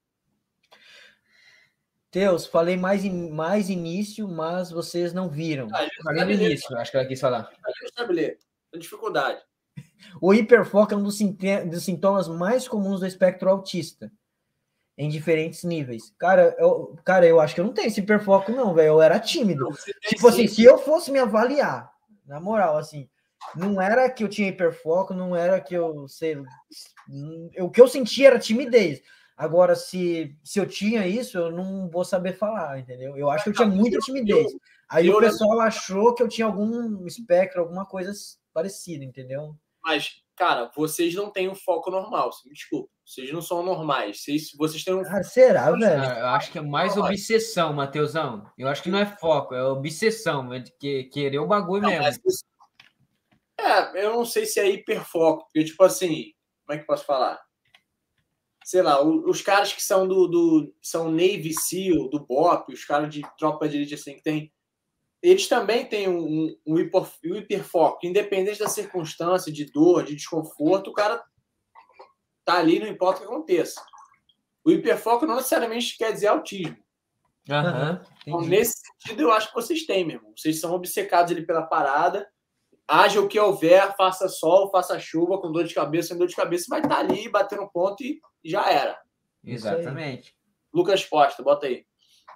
Teus, falei mais início, mas vocês não viram. Falei no início, acho que ela quis falar. A gente sabe ler. Tem dificuldade. O hiperfoco é um dos sintomas mais comuns do espectro autista, em diferentes níveis. Cara, eu acho que eu não tenho esse hiperfoco, não, velho. Eu era tímido. Tipo assim, se eu fosse me avaliar, na moral, assim, não era que eu tinha hiperfoco, não era que eu sei. O que eu sentia era timidez. Agora, se eu tinha isso, eu não vou saber falar, entendeu? Eu acho que eu tinha muita timidez. Aí o pessoal achou que eu tinha algum espectro, alguma coisa parecida, entendeu? Mas, cara, vocês não têm um foco normal, me desculpa. Vocês não são normais. Vocês têm um... será, velho? Eu acho que é mais obsessão, Matheusão. Eu acho que não é foco, é obsessão. É de querer o bagulho mesmo. Eu não sei se é hiperfoco. Porque, tipo assim, como é que eu posso falar? Sei lá, os caras que são são Navy SEAL, do BOP, os caras de tropa de elite assim que tem, eles também têm um hiperfoco, independente da circunstância, de dor, de desconforto, o cara tá ali, não importa o que aconteça. O hiperfoco não necessariamente quer dizer autismo. Então, nesse sentido, eu acho que vocês têm mesmo. Vocês são obcecados ali pela parada. Haja o que houver, faça sol, faça chuva, com dor de cabeça, sem dor de cabeça, vai estar ali, batendo ponto e já era. Exatamente. Lucas Costa, bota aí.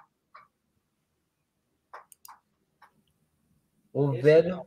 O velho...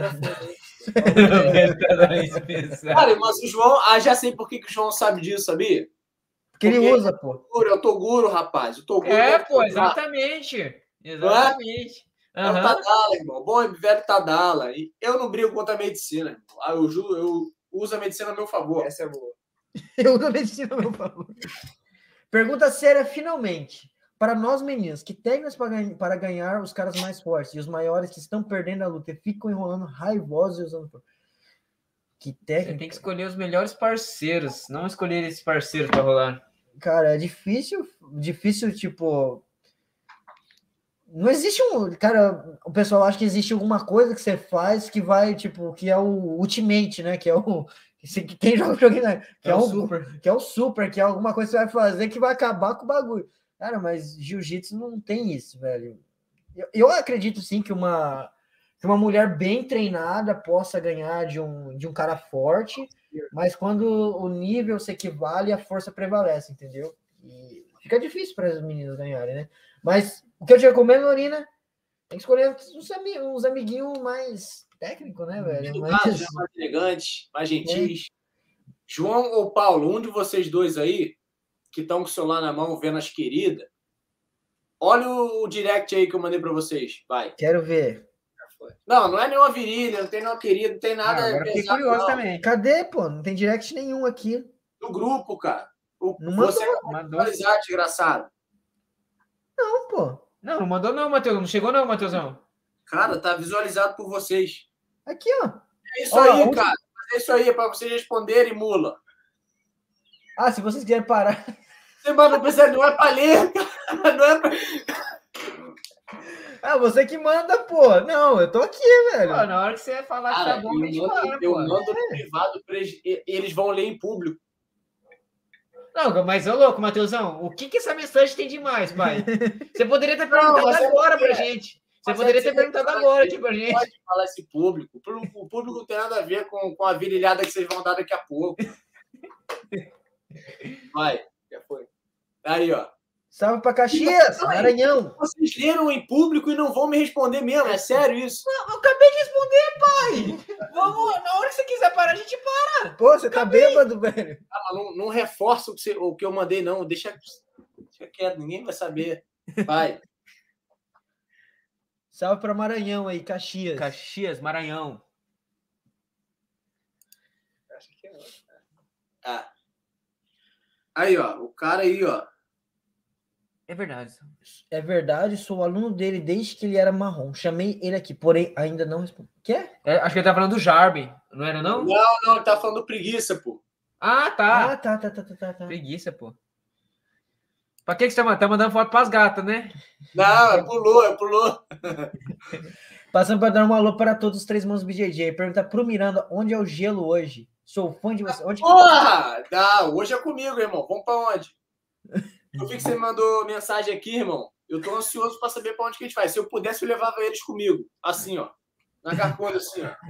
Cara, mas o João... já sei por que o João sabe disso, sabia? Porque ele usa, pô. É o Toguro, rapaz. O Toguro exatamente. Exatamente. É o Tadala, irmão. Bom e velho Tadala. E eu não brigo contra a medicina, irmão. Eu uso a medicina a meu favor. Essa é boa. Eu uso a medicina a meu favor. Pergunta séria, finalmente. Para nós meninos, que técnicas para ganhar os caras mais fortes e os maiores que estão perdendo a luta e ficam enrolando raivosos e usando... Que técnica? Você tem que escolher os melhores parceiros, não escolher esses parceiros para rolar. Cara, é difícil, tipo... Não existe Cara, o pessoal acha que existe alguma coisa que você faz que vai, tipo, que é o Ultimate, né? Que é o... Quem joga o joguinho, né? Que é o Super. Que é o Super, que é alguma coisa que você vai fazer que vai acabar com o bagulho. Cara, mas jiu-jitsu não tem isso, velho. Eu acredito, sim, que uma mulher bem treinada possa ganhar de um cara forte, mas quando o nível se equivale, a força prevalece, entendeu? E fica difícil para as meninas ganharem, né? Mas o que eu te recomendo, Lorina, Tem que escolher uns amiguinhos mais técnicos, né, velho? Educados, mais elegantes, mais gentis. João ou Paulo, um de vocês dois aí, que estão com o celular na mão, vendo as queridas, olha o direct aí que eu mandei pra vocês. Vai. Quero ver. Não é nenhuma virilha, não tem nenhuma querida, não tem nada. Agora fiquei curioso também. Cadê, pô? Não tem direct nenhum aqui. No grupo, cara. Não Você mandou. vai atualizar, desgraçado. Não, pô. Não mandou não, Matheus. Não chegou não, Matheusão. Cara, tá visualizado por vocês. Aqui, ó. É isso aí, cara. É isso aí, é pra vocês responderem, mula. Ah, se vocês quiserem parar. Você, mano, não precisa, não é pra ler, cara. Não é pra... Ah, você que manda, pô. Não, eu tô aqui, velho. Pô, na hora que você falar que tá bom, a gente para, eu pô. mando no privado pra eles vão ler em público. Não, mas ô louco, Matheusão, o que essa mensagem tem demais, pai? Você poderia ter perguntado agora pra gente. Você poderia ter perguntado agora aqui pra gente. Pode falar esse público. O público não tem nada a ver com a virilhada que vocês vão dar daqui a pouco. Vai, já foi. Aí, ó. Salve pra Caxias, Maranhão. Vocês leram em público e não vão me responder mesmo, é sério isso? Eu acabei de responder, pai. Vamos, na hora que você quiser parar, a gente para. Pô, você tá bêbado, velho. Ah, mas não reforça o que eu mandei, não. Deixa quieto, ninguém vai saber. Vai. Salve pra Maranhão aí, Caxias. Caxias, Maranhão. Acho que é. Ah. Aí, ó. O cara aí, ó. É verdade. É verdade, sou aluno dele desde que ele era marrom. Chamei ele aqui, porém ainda não respondeu. Quer? Acho que ele tá falando do Jarby, não era não? Não, ele tá falando preguiça, pô. Ah, tá. Ah, tá. Preguiça, pô. Pra que você tá mandando foto pras gatas, né? Não, pulou. Passando para dar um alô para todos os 3 mãos BJJ. Pergunta pro Miranda onde é o gelo hoje. Sou fã de você. Onde... Porra! Não, hoje é comigo, irmão. Vamos pra onde? Eu vi que você mandou mensagem aqui, irmão. Eu tô ansioso pra saber pra onde que a gente vai. Se eu pudesse, eu levava eles comigo. Assim, ó. Na carcunda, assim, ó.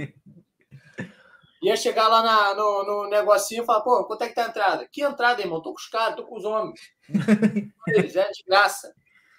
Ia chegar lá no negocinho e falar, pô, quanto é que tá a entrada? Que entrada, irmão? Tô com os caras, tô com os homens. Eles, é de graça.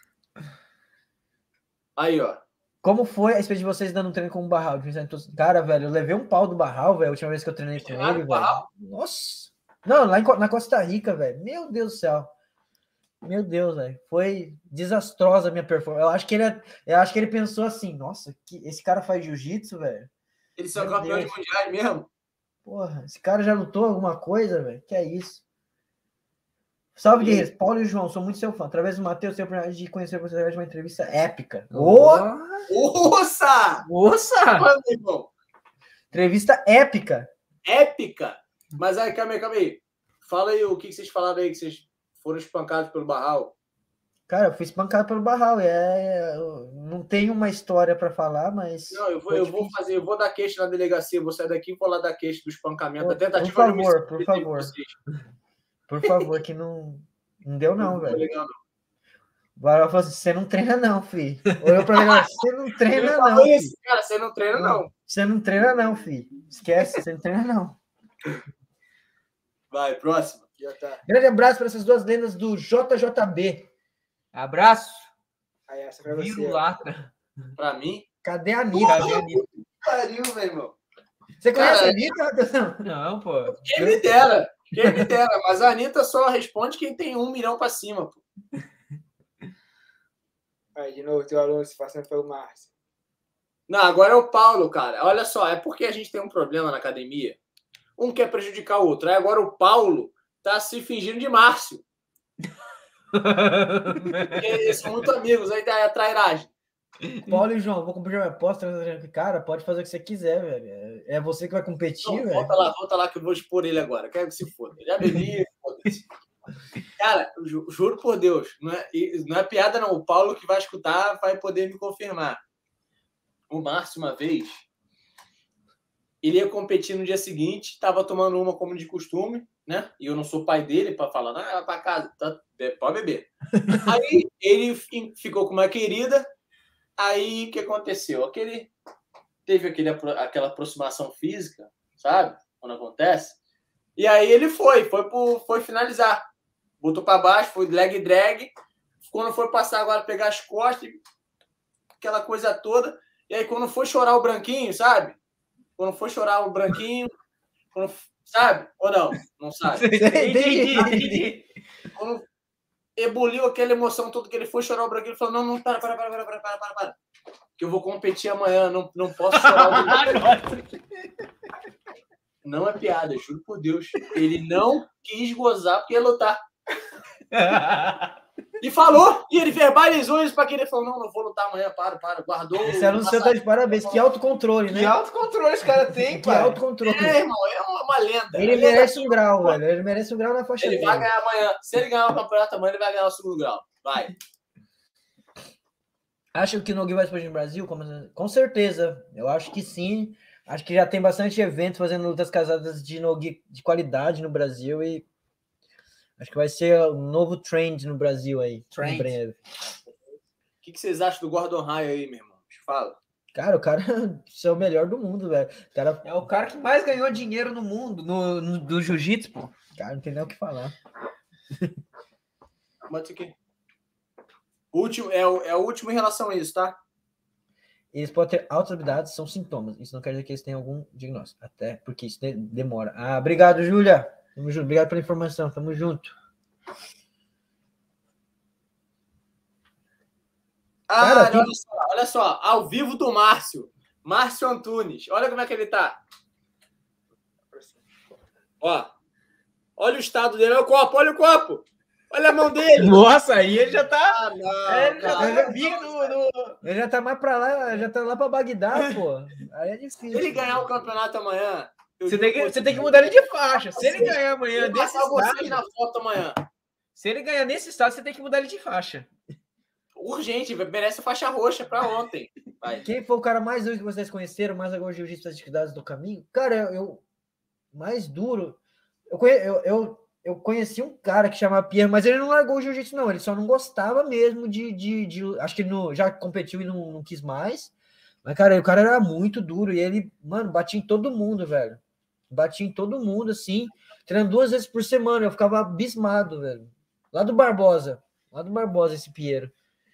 Aí, ó. Como foi a experiência de vocês dando um treino com o Barral? Cara, velho, eu levei um pau do Barral, velho, a última vez que eu treinei com ele, velho. Barral? Nossa. Não, lá na Costa Rica, velho. Meu Deus do céu. Meu Deus, velho. Foi desastrosa a minha performance. Eu acho que ele pensou assim, nossa, esse cara faz jiu-jitsu, velho. Eles são campeões mundiais mesmo? Porra, esse cara já lutou alguma coisa, velho? Que é isso? Salve, guerreiros. Paulo e João, sou muito seu fã. Através do Matheus, tenho a oportunidade de conhecer você através de uma entrevista épica. Nossa! Mano, irmão. Entrevista épica. Épica? Mas aí, calma aí. Fala aí o que vocês falaram aí, que vocês foram espancados pelo Barral. Cara, eu fui espancado pelo Barral. Eu não tenho uma história para falar, mas... Não, eu vou dar queixa na delegacia, vou sair daqui e vou lá dar queixa do espancamento. A tentativa por favor. Por favor, que não deu não, velho. Legal, não. O Barral falou assim, você não treina não, filho. Olhou pra mim, você não treina não, isso, cara, você não treina não. Você não treina não, filho. Esquece, você não treina não. Vai, próximo. Já tá. Grande abraço para essas duas lendas do JJB. Abraço. Aí, essa pra você. Virulata. Pra mim? Cadê a Anitta? Pariu, meu irmão. Você conhece a Anitta? Não, pô. Quem me dera. Mas a Anitta só responde quem tem 1 milhão pra cima, pô. Aí, de novo, teu aluno se passando pelo Márcio. Não, agora é o Paulo, cara. Olha só, é porque a gente tem um problema na academia. Um quer prejudicar o outro. Aí agora o Paulo tá se fingindo de Márcio. Eles são muito amigos, aí é trairagem. Paulo e João, vou cumprir minha aposta. Cara, pode fazer o que você quiser, velho. É você que vai competir, Não, velho. Volta lá que eu vou expor ele agora. Quero que se foda. Já bebi, foda-se. Cara, juro por Deus, não é piada não. O Paulo que vai escutar vai poder me confirmar. O Márcio, uma vez, ele ia competir no dia seguinte, estava tomando uma como de costume, né? E eu não sou pai dele para falar, não, vai para casa, tá, pode beber. Aí ele ficou com uma querida, aí o que aconteceu? Teve aquela aproximação física, sabe? Quando acontece. E aí ele foi finalizar. Botou para baixo, foi leg drag. Quando foi passar agora, pegar as costas, aquela coisa toda. E aí, quando for chorar o branquinho, sabe? Quando for chorar o branquinho, sabe? Ou não? Não sabe? Entendi. Quando ebuliu aquela emoção toda que ele foi chorar o branquinho, ele falou, não, para. Que eu vou competir amanhã, não posso chorar o branquinho. Não é piada, juro por Deus. Ele não quis gozar porque ia lutar. E falou, e ele verbalizou isso para quem ele falou, não vou lutar amanhã, para, guardou. Esse aluno seu tá de parabéns, que autocontrole, né? Que autocontrole esse cara tem, Que pai. autocontrole. Irmão, é uma lenda. Ele merece um grau, velho. Ele merece um grau na faixa Ele dele. vai ganhar amanhã. Se ele ganhar o campeonato amanhã, ele vai ganhar o segundo grau. Vai. Acho que o Nogi vai explodir no Brasil? Com certeza. Eu acho que sim. Acho que já tem bastante evento fazendo lutas casadas de Nogi de qualidade no Brasil e acho que vai ser um novo trend no Brasil aí, em breve. O que vocês acham do Gordon Ryan aí, meu irmão? Fala. Cara, o cara é o melhor do mundo, velho. É o cara que mais ganhou dinheiro no mundo, do jiu-jitsu, pô. Cara, não tem nem o que falar. Bota aqui. É o último em relação a isso, tá? Eles podem ter altas habilidades, são sintomas. Isso não quer dizer que eles tenham algum diagnóstico. Até porque isso demora. Ah, obrigado, Júlia. Tamo junto. Obrigado pela informação. Tamo junto. Cara, olha só. Ao vivo do Márcio. Márcio Antunes. Olha como é que ele tá. Ó. Olha o estado dele. Olha o copo. Olha a mão dele. Nossa, aí ele já tá. Ele já tá mais pra lá, já tá lá pra Bagdá, pô. Aí é difícil. Se ele ganhar o campeonato amanhã. Você tem que mudar ele de faixa. Se ele ganhar amanhã desse estado. Na foto amanhã. Se ele ganhar nesse estado, você tem que mudar ele de faixa. Urgente, merece faixa roxa pra ontem. Vai. Quem foi o cara mais duro que vocês conheceram, mais agora jiu-jitsu das atividades do caminho? Cara, mais duro. Eu conheci um cara que chamava Pierre, mas ele não largou o jiu-jitsu, não. Ele só não gostava mesmo acho que ele já competiu e não quis mais. Mas, cara, o cara era muito duro e ele, mano, batia em todo mundo, velho. Batia em todo mundo, assim, treinando 2 vezes por semana. Eu ficava abismado, velho. Lá do Barbosa, esse Piero.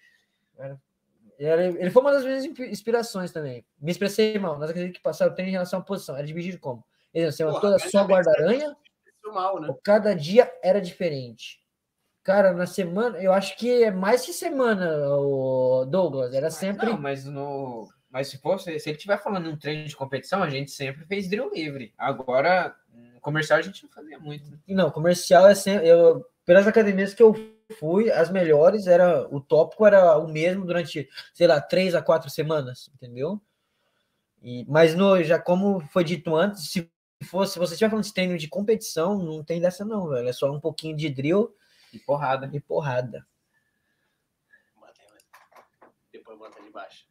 Ele foi uma das minhas inspirações também. Me expressei mal, nas acredito que passaram tem em relação à posição. Era dividido como? Semana toda só guarda-aranha. Mal, né? Cada dia era diferente. Cara, na semana, eu acho que é mais que semana, o Douglas. Era sempre. Não, mas se ele estiver falando em um treino de competição, a gente sempre fez drill livre. Agora, no comercial a gente não fazia muito. Não, comercial é sempre. Pelas academias que eu fui, as melhores, o tópico era o mesmo durante, sei lá, 3 a 4 semanas, entendeu? Mas já como foi dito antes, se você estiver falando de treino de competição, não tem dessa não, velho. É só um pouquinho de drill e porrada. Depois bota ali embaixo.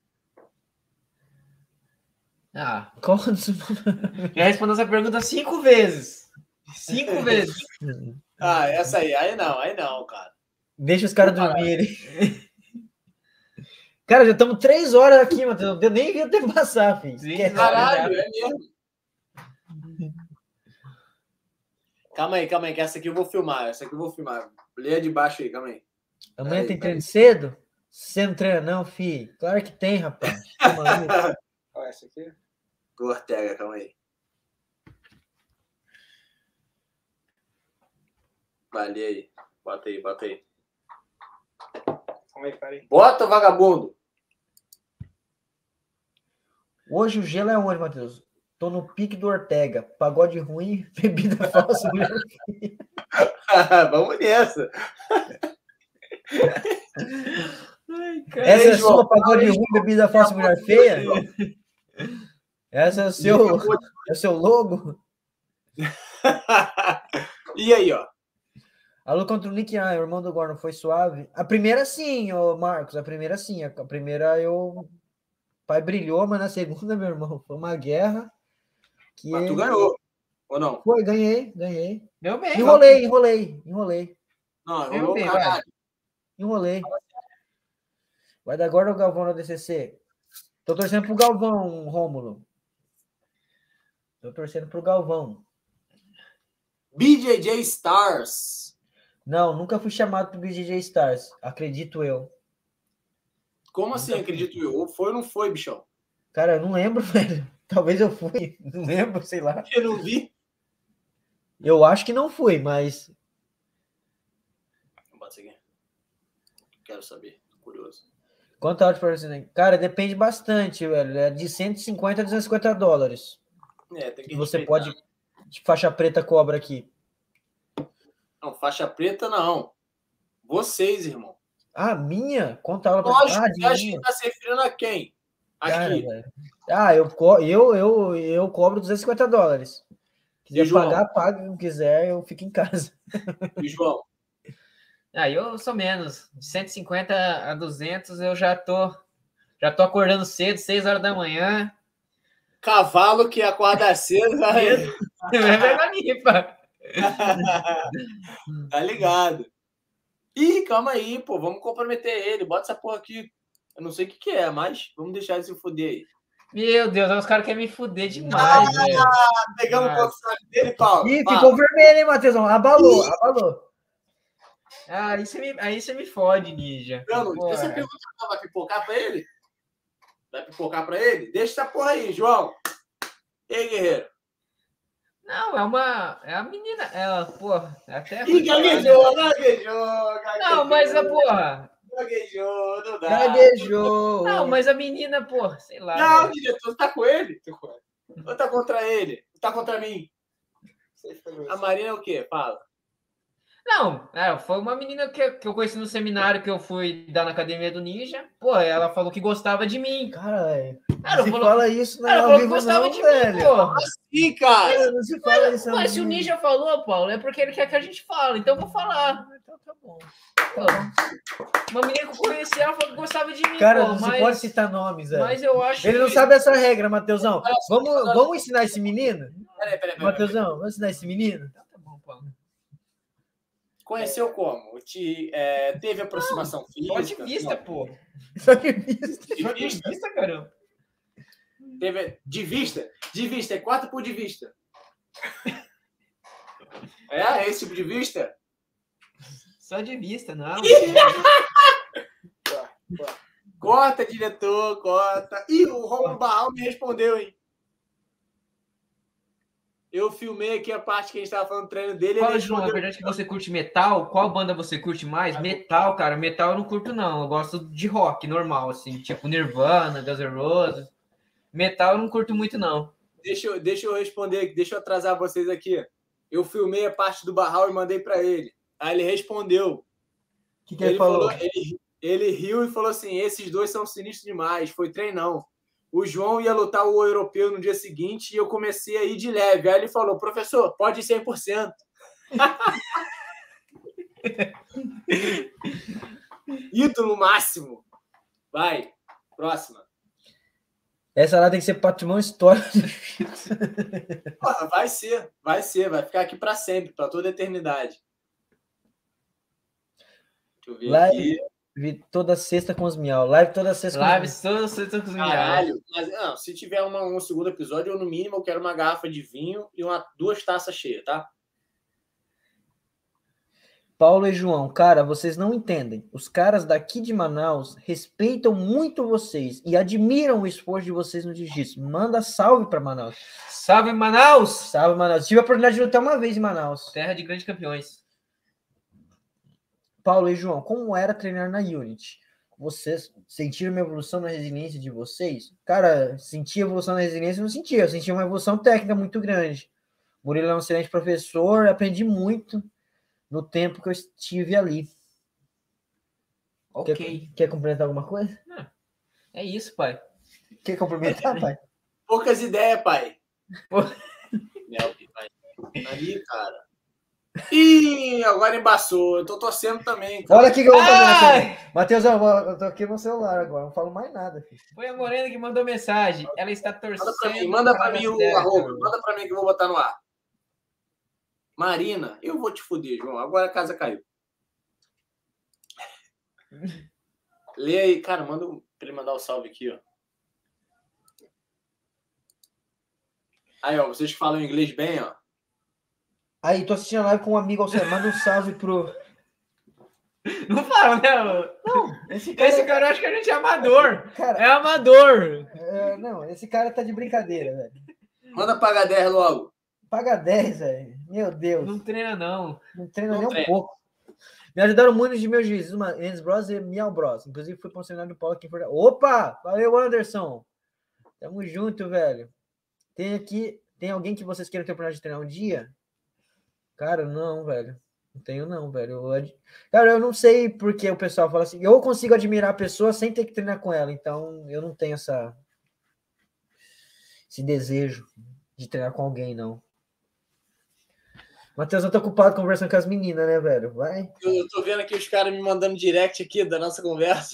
Já respondeu essa pergunta 5 vezes. 5 vezes. Essa aí. Aí não, cara. Deixa os caras dormirem. Cara, já estamos 3 horas aqui, Matheus. Eu nem vi o tempo passar, filho. Caralho, é mesmo. Calma aí, que essa aqui eu vou filmar. Lê de baixo aí, calma aí. Amanhã tem treino cedo? Você não treina não, filho? Claro que tem, rapaz. Olha essa aqui. Do Ortega, calma aí. Vai, lê aí. Bota aí. Calma aí, peraí. Bota, vagabundo. Hoje o gelo é onde, Matheus? Tô no pique do Ortega. Pagode ruim, bebida falsa. Vamos nessa. Ai, essa é a sua pagode ruim, bebida falsa, mulher feia? Essa é o seu logo? E aí, ó? A luta contra o Nick o irmão do Gordon, foi suave? A primeira sim, ô Marcos. A primeira sim. A primeira o pai brilhou, mas na segunda, meu irmão, foi uma guerra. Mas tu ganhou, ou não? Foi, ganhei. Deu bem. Enrolei. Não, Enrolei. Vai dar agora o Galvão na DCC. Tô torcendo pro Galvão, Rômulo. BJJ Stars. Não, nunca fui chamado pro BJJ Stars. Acredito eu. Como assim, acredito eu? Ou foi ou não foi, bichão? Cara, eu não lembro, velho. Talvez eu fui. Não lembro, sei lá. Eu não vi. Eu acho que não fui, mas... Bota isso aqui. Quero saber. Tô curioso. Quanto áudio para você? Cara, depende bastante, velho. É de 150 a 250 dólares. Tem que Que você respeitar. pode... De faixa preta cobra aqui. Não, faixa preta não. Vocês, irmão. Ah, minha? Quanto aula para... Lógico, Ah, você acha que minha. tá se referindo a quem? Cara, Aqui. velho. Ah, eu cobro 250 dólares. Quiser E, João? pagar, paga. Não quiser, eu fico em casa. E, João? Eu sou menos. De 150 a 200 eu já tô acordando cedo, 6 horas da manhã. Cavalo que acorda cedo. Tá ligado. Ih, calma aí, pô. Vamos comprometer ele. Bota essa porra aqui. Eu não sei o que é, mas vamos deixar ele se fuder aí. Meu Deus, os caras querem me fuder demais, velho. Pegamos o contato dele, Paulo. Ih, ficou vermelho, hein, Matheusão? Abalou. Aí você me fode, Ninja. Não, você pergunta, vai pipocar pra ele? Vai pipocar pra ele? Deixa essa porra aí, João. E aí, guerreiro? Não, é a menina. Ela, porra, até. Ih, gaguejou. Não, mas a porra. Gaguejou, não dá. Gaguejou. Não, mas a menina, porra, sei lá. Não, velho. diretor, tá com ele? Ou tá contra ele? Tá contra mim? A Marina é o quê? Fala. Não, foi uma menina que eu conheci no seminário que eu fui dar na academia do Ninja. Pô, ela falou que gostava de mim. Caralho. Ela Não se falou- fala isso, Ela não, falou ao que vivo gostava não, de velho. mim, pô. Ih, cara. Não se fala isso, ao Mas se o vivo. Ninja falou, Paulo, é porque ele quer que a gente fale, então eu vou falar. Então tá bom. Pô, uma menina que eu conheci, ela falou que gostava de mim, Cara, pô, não se mas, pode citar nomes, velho. mas eu acho Ele não que... sabe essa regra, Matheusão. Vamos ensinar esse menino? Peraí. Matheusão, vamos ensinar esse menino? Então tá bom, Paulo. Conheceu como? Teve aproximação Só de física? vista, Não. pô. Só que visto. Só de vista, caramba. Teve de vista? De vista, é 4 por de vista. É esse tipo de vista? Só de vista, não. Corta, diretor, corta. Ih, o Romulo Barral me respondeu, hein? Eu filmei aqui a parte que a gente tava falando do treino dele. Fala, Ele João, é respondeu. verdade que você curte metal? Qual banda você curte mais? Metal, cara. Metal eu não curto, não. Eu gosto de rock normal, assim. Tipo Nirvana, Guns N' Roses. Metal eu não curto muito, não. Deixa eu responder, deixa eu atrasar vocês aqui. Eu filmei a parte do Barral e mandei pra ele. Aí ele respondeu. O que ele falou? Ele riu e falou assim: esses dois são sinistros demais, foi treinão. O João ia lutar o europeu no dia seguinte e eu comecei a ir de leve. Aí ele falou: professor, pode ir 100%. Ídolo máximo. Vai, próxima. Essa lá tem que ser patrimônio histórico. Porra, vai ficar aqui para sempre, para toda a eternidade. Deixa eu ver Live aqui. toda sexta com os miau. Live toda sexta com os Live miau. todos os miau. Caralho, mas não, se tiver um segundo episódio, eu no mínimo eu quero uma garrafa de vinho e 2 taças cheias, tá? Paulo e João, cara, vocês não entendem. Os caras daqui de Manaus respeitam muito vocês e admiram o esforço de vocês no jiu-jitsu. Manda salve para Manaus. Salve, Manaus! Salve, Manaus. Tive a oportunidade de lutar uma vez em Manaus. Terra de grandes campeões. Paulo e João, como era treinar na Unity? Vocês sentiram uma evolução na resiliência de vocês? Cara, sentia evolução na resiliência? Não sentia. Eu sentia uma evolução técnica muito grande. Murilo é um excelente professor, aprendi muito no tempo que eu estive ali. Ok. Quer complementar alguma coisa? É isso, pai. Quer complementar, pai? Poucas ideias, pai. Pô. Ali, cara. Ih, agora embaçou. Eu tô torcendo também, cara. Olha aqui que eu vou fazer. Matheusão, eu tô aqui no celular agora, não falo mais nada. Filho. Foi a Morena que mandou mensagem. Ela está torcendo. Manda pra mim o arroba. Manda pra mim que eu vou botar no ar. Marina, eu vou te fuder, João. Agora a casa caiu. Lê aí, cara, manda pra ele mandar o salve aqui, ó. Aí, ó, vocês que falam inglês bem, ó. Aí, tô assistindo a live com um amigo, manda um salve pro... Não fala, né? Não, esse Esse cara, cara acha que a gente é amador. cara, É amador. não, esse cara tá de brincadeira, velho. Manda pagar 10 logo. Paga 10, velho. Meu Deus. Não treina, não. Não treina Não nem treina. um pouco. Me ajudaram muito de meus juízes, uma Enes Bros e Miau Bros. Inclusive, fui para um seminário do Paulo aqui em Fortaleza. Opa! Valeu, Anderson. Tamo junto, velho. Tem alguém que vocês queiram ter a oportunidade de treinar um dia? Cara, não, velho. Não tenho, não, velho. Cara, eu não sei porque o pessoal fala assim. Eu consigo admirar a pessoa sem ter que treinar com ela. Então, eu não tenho esse desejo de treinar com alguém, não. Matheus, eu tô ocupado conversando com as meninas, né, velho? Vai. Eu tô vendo aqui os caras me mandando direct aqui da nossa conversa.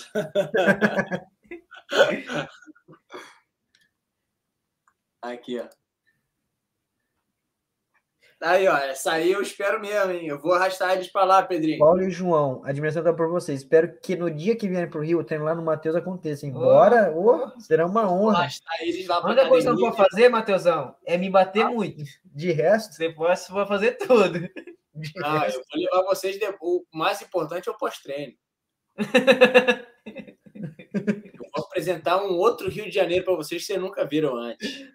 Aqui, ó. Aí, ó. Essa aí eu espero mesmo, hein? Eu vou arrastar eles pra lá, Pedrinho. Paulo e João, a admiração tá por vocês. Espero que no dia que vierem pro Rio, o treino lá no Matheus aconteça. Embora, será uma Vou honra. arrastar eles lá A pra única coisa que eu não academia. pode fazer, Matheusão, é me bater muito. De resto, Depois eu vou fazer tudo. Não, eu vou levar vocês. O mais importante é o pós-treino. Eu vou apresentar um outro Rio de Janeiro pra vocês que vocês nunca viram antes.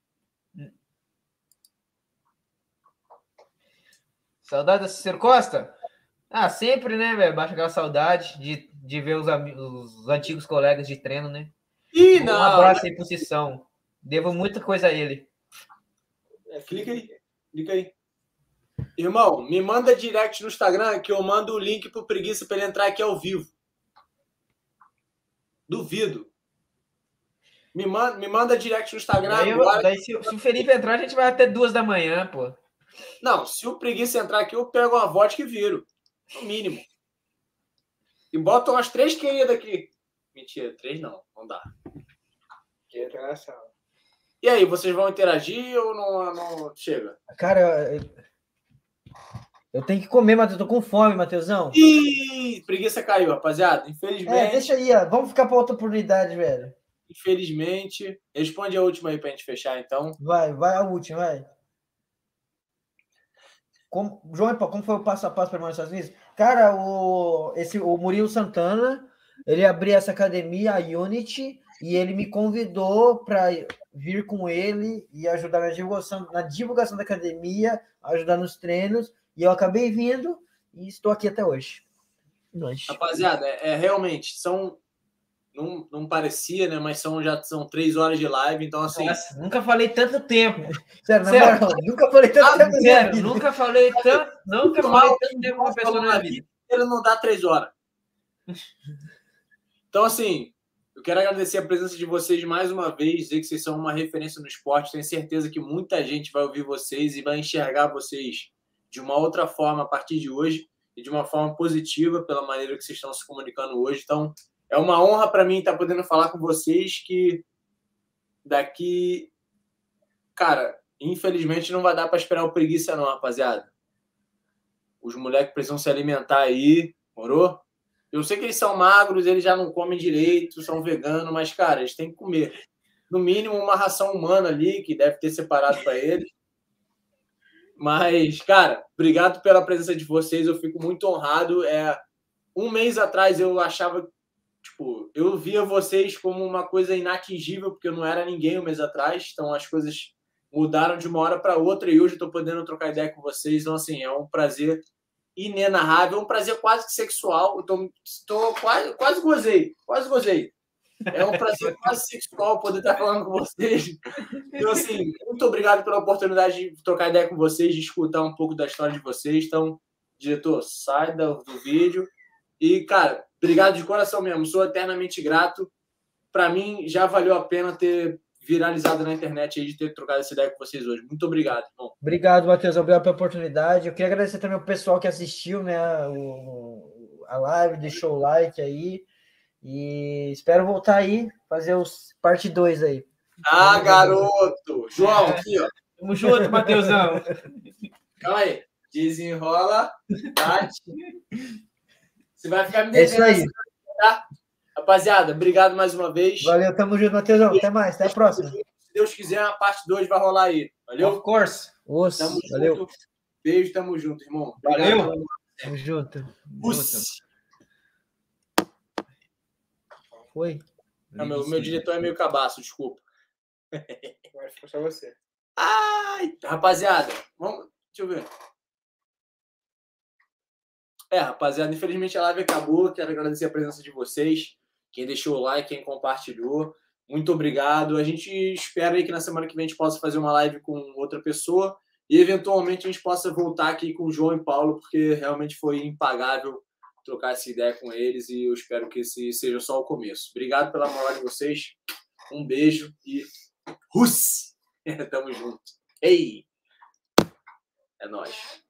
Saudade da Cícero Costa? Ah, sempre, né, velho? Baixa aquela saudade de ver os antigos colegas de treino, né? Ih, Um não! abraço aí pro Cissão. Devo muita coisa a ele. Clica aí. Clica aí. Irmão, me manda direct no Instagram que eu mando o link pro Preguiça pra ele entrar aqui ao vivo. Duvido. Me manda direct no Instagram agora. Daí, se o Felipe entrar, a gente vai até 2 da manhã, pô. Não, se o Preguiça entrar aqui, eu pego uma vodka e viro. No mínimo. E boto umas 3 queridas aqui. Mentira, 3 não. Não dá. E aí, vocês vão interagir ou não chega? cara, eu tenho que comer, Matheus. Eu tô com fome, Matheusão. Ih, preguiça caiu, rapaziada. Infelizmente. Deixa aí, ó. Vamos ficar pra outra oportunidade, velho. Infelizmente. Responde a última aí pra gente fechar, então. Vai a última, vai. João, como foi o passo a passo para morar nos Estados Unidos? Cara, o Murilo Santana, ele abriu essa academia, a Unity, e ele me convidou para vir com ele e ajudar na divulgação da academia, ajudar nos treinos, e eu acabei vindo e estou aqui até hoje. Rapaziada, realmente, não parecia, né? Mas já são 3 horas de live, então assim. Nossa, nunca falei tanto tempo. Sério, moral, nunca falei tanto tempo. Sério, nunca falei tanto tempo com uma pessoa na vida. Ele não dá 3 horas. Então, assim, eu quero agradecer a presença de vocês mais uma vez, dizer que vocês são uma referência no esporte. Tenho certeza que muita gente vai ouvir vocês e vai enxergar vocês de uma outra forma a partir de hoje e de uma forma positiva pela maneira que vocês estão se comunicando hoje. Então, é uma honra para mim estar podendo falar com vocês que daqui... Cara, infelizmente não vai dar para esperar o preguiça não, rapaziada. Os moleques precisam se alimentar aí, morou? Eu sei que eles são magros, eles já não comem direito, são veganos, mas, cara, eles têm que comer. No mínimo, uma ração humana ali, que deve ter separado para eles. Mas, cara, obrigado pela presença de vocês, eu fico muito honrado. Um mês atrás eu achava... Tipo, eu via vocês como uma coisa inatingível, porque eu não era ninguém um mês atrás, então as coisas mudaram de uma hora para outra e hoje eu estou podendo trocar ideia com vocês. Então, assim, é um prazer inenarrável, um prazer quase que sexual. Eu quase gozei. É um prazer quase sexual poder estar falando com vocês. Então, assim, muito obrigado pela oportunidade de trocar ideia com vocês, de escutar um pouco da história de vocês. Então, diretor, sai do vídeo. E, cara, obrigado de coração mesmo. Sou eternamente grato. Para mim, já valeu a pena ter viralizado na internet aí, de ter trocado essa ideia com vocês hoje. Muito obrigado, irmão. Obrigado, Matheus. Obrigado pela oportunidade. Eu queria agradecer também o pessoal que assistiu, né, a live, deixou o like aí. E espero voltar aí, fazer os parte 2 aí. Ah, garoto! João, aqui, ó. Tamo junto, Matheusão. Calma aí. Desenrola, bate. Você vai ficar me devendo. É isso aí. Tá? Rapaziada, obrigado mais uma vez. Valeu, tamo junto, Matheusão. Até mais, até a próxima. Se Deus quiser, a parte 2 vai rolar aí. Valeu? Of course. Tamo valeu. Junto. Beijo, tamo junto, irmão. Valeu. Tamo junto. Puss. Foi? Meu diretor é meio cabaço, desculpa. Agora ficou só você. Ai, rapaziada, vamos. Deixa eu ver. Rapaziada, infelizmente a live acabou. Quero agradecer a presença de vocês. Quem deixou o like, quem compartilhou. Muito obrigado. A gente espera aí que na semana que vem a gente possa fazer uma live com outra pessoa e eventualmente a gente possa voltar aqui com o João e Paulo, porque realmente foi impagável trocar essa ideia com eles e eu espero que esse seja só o começo. Obrigado pela moral de vocês. Um beijo e Tamo junto. Ei! É nóis.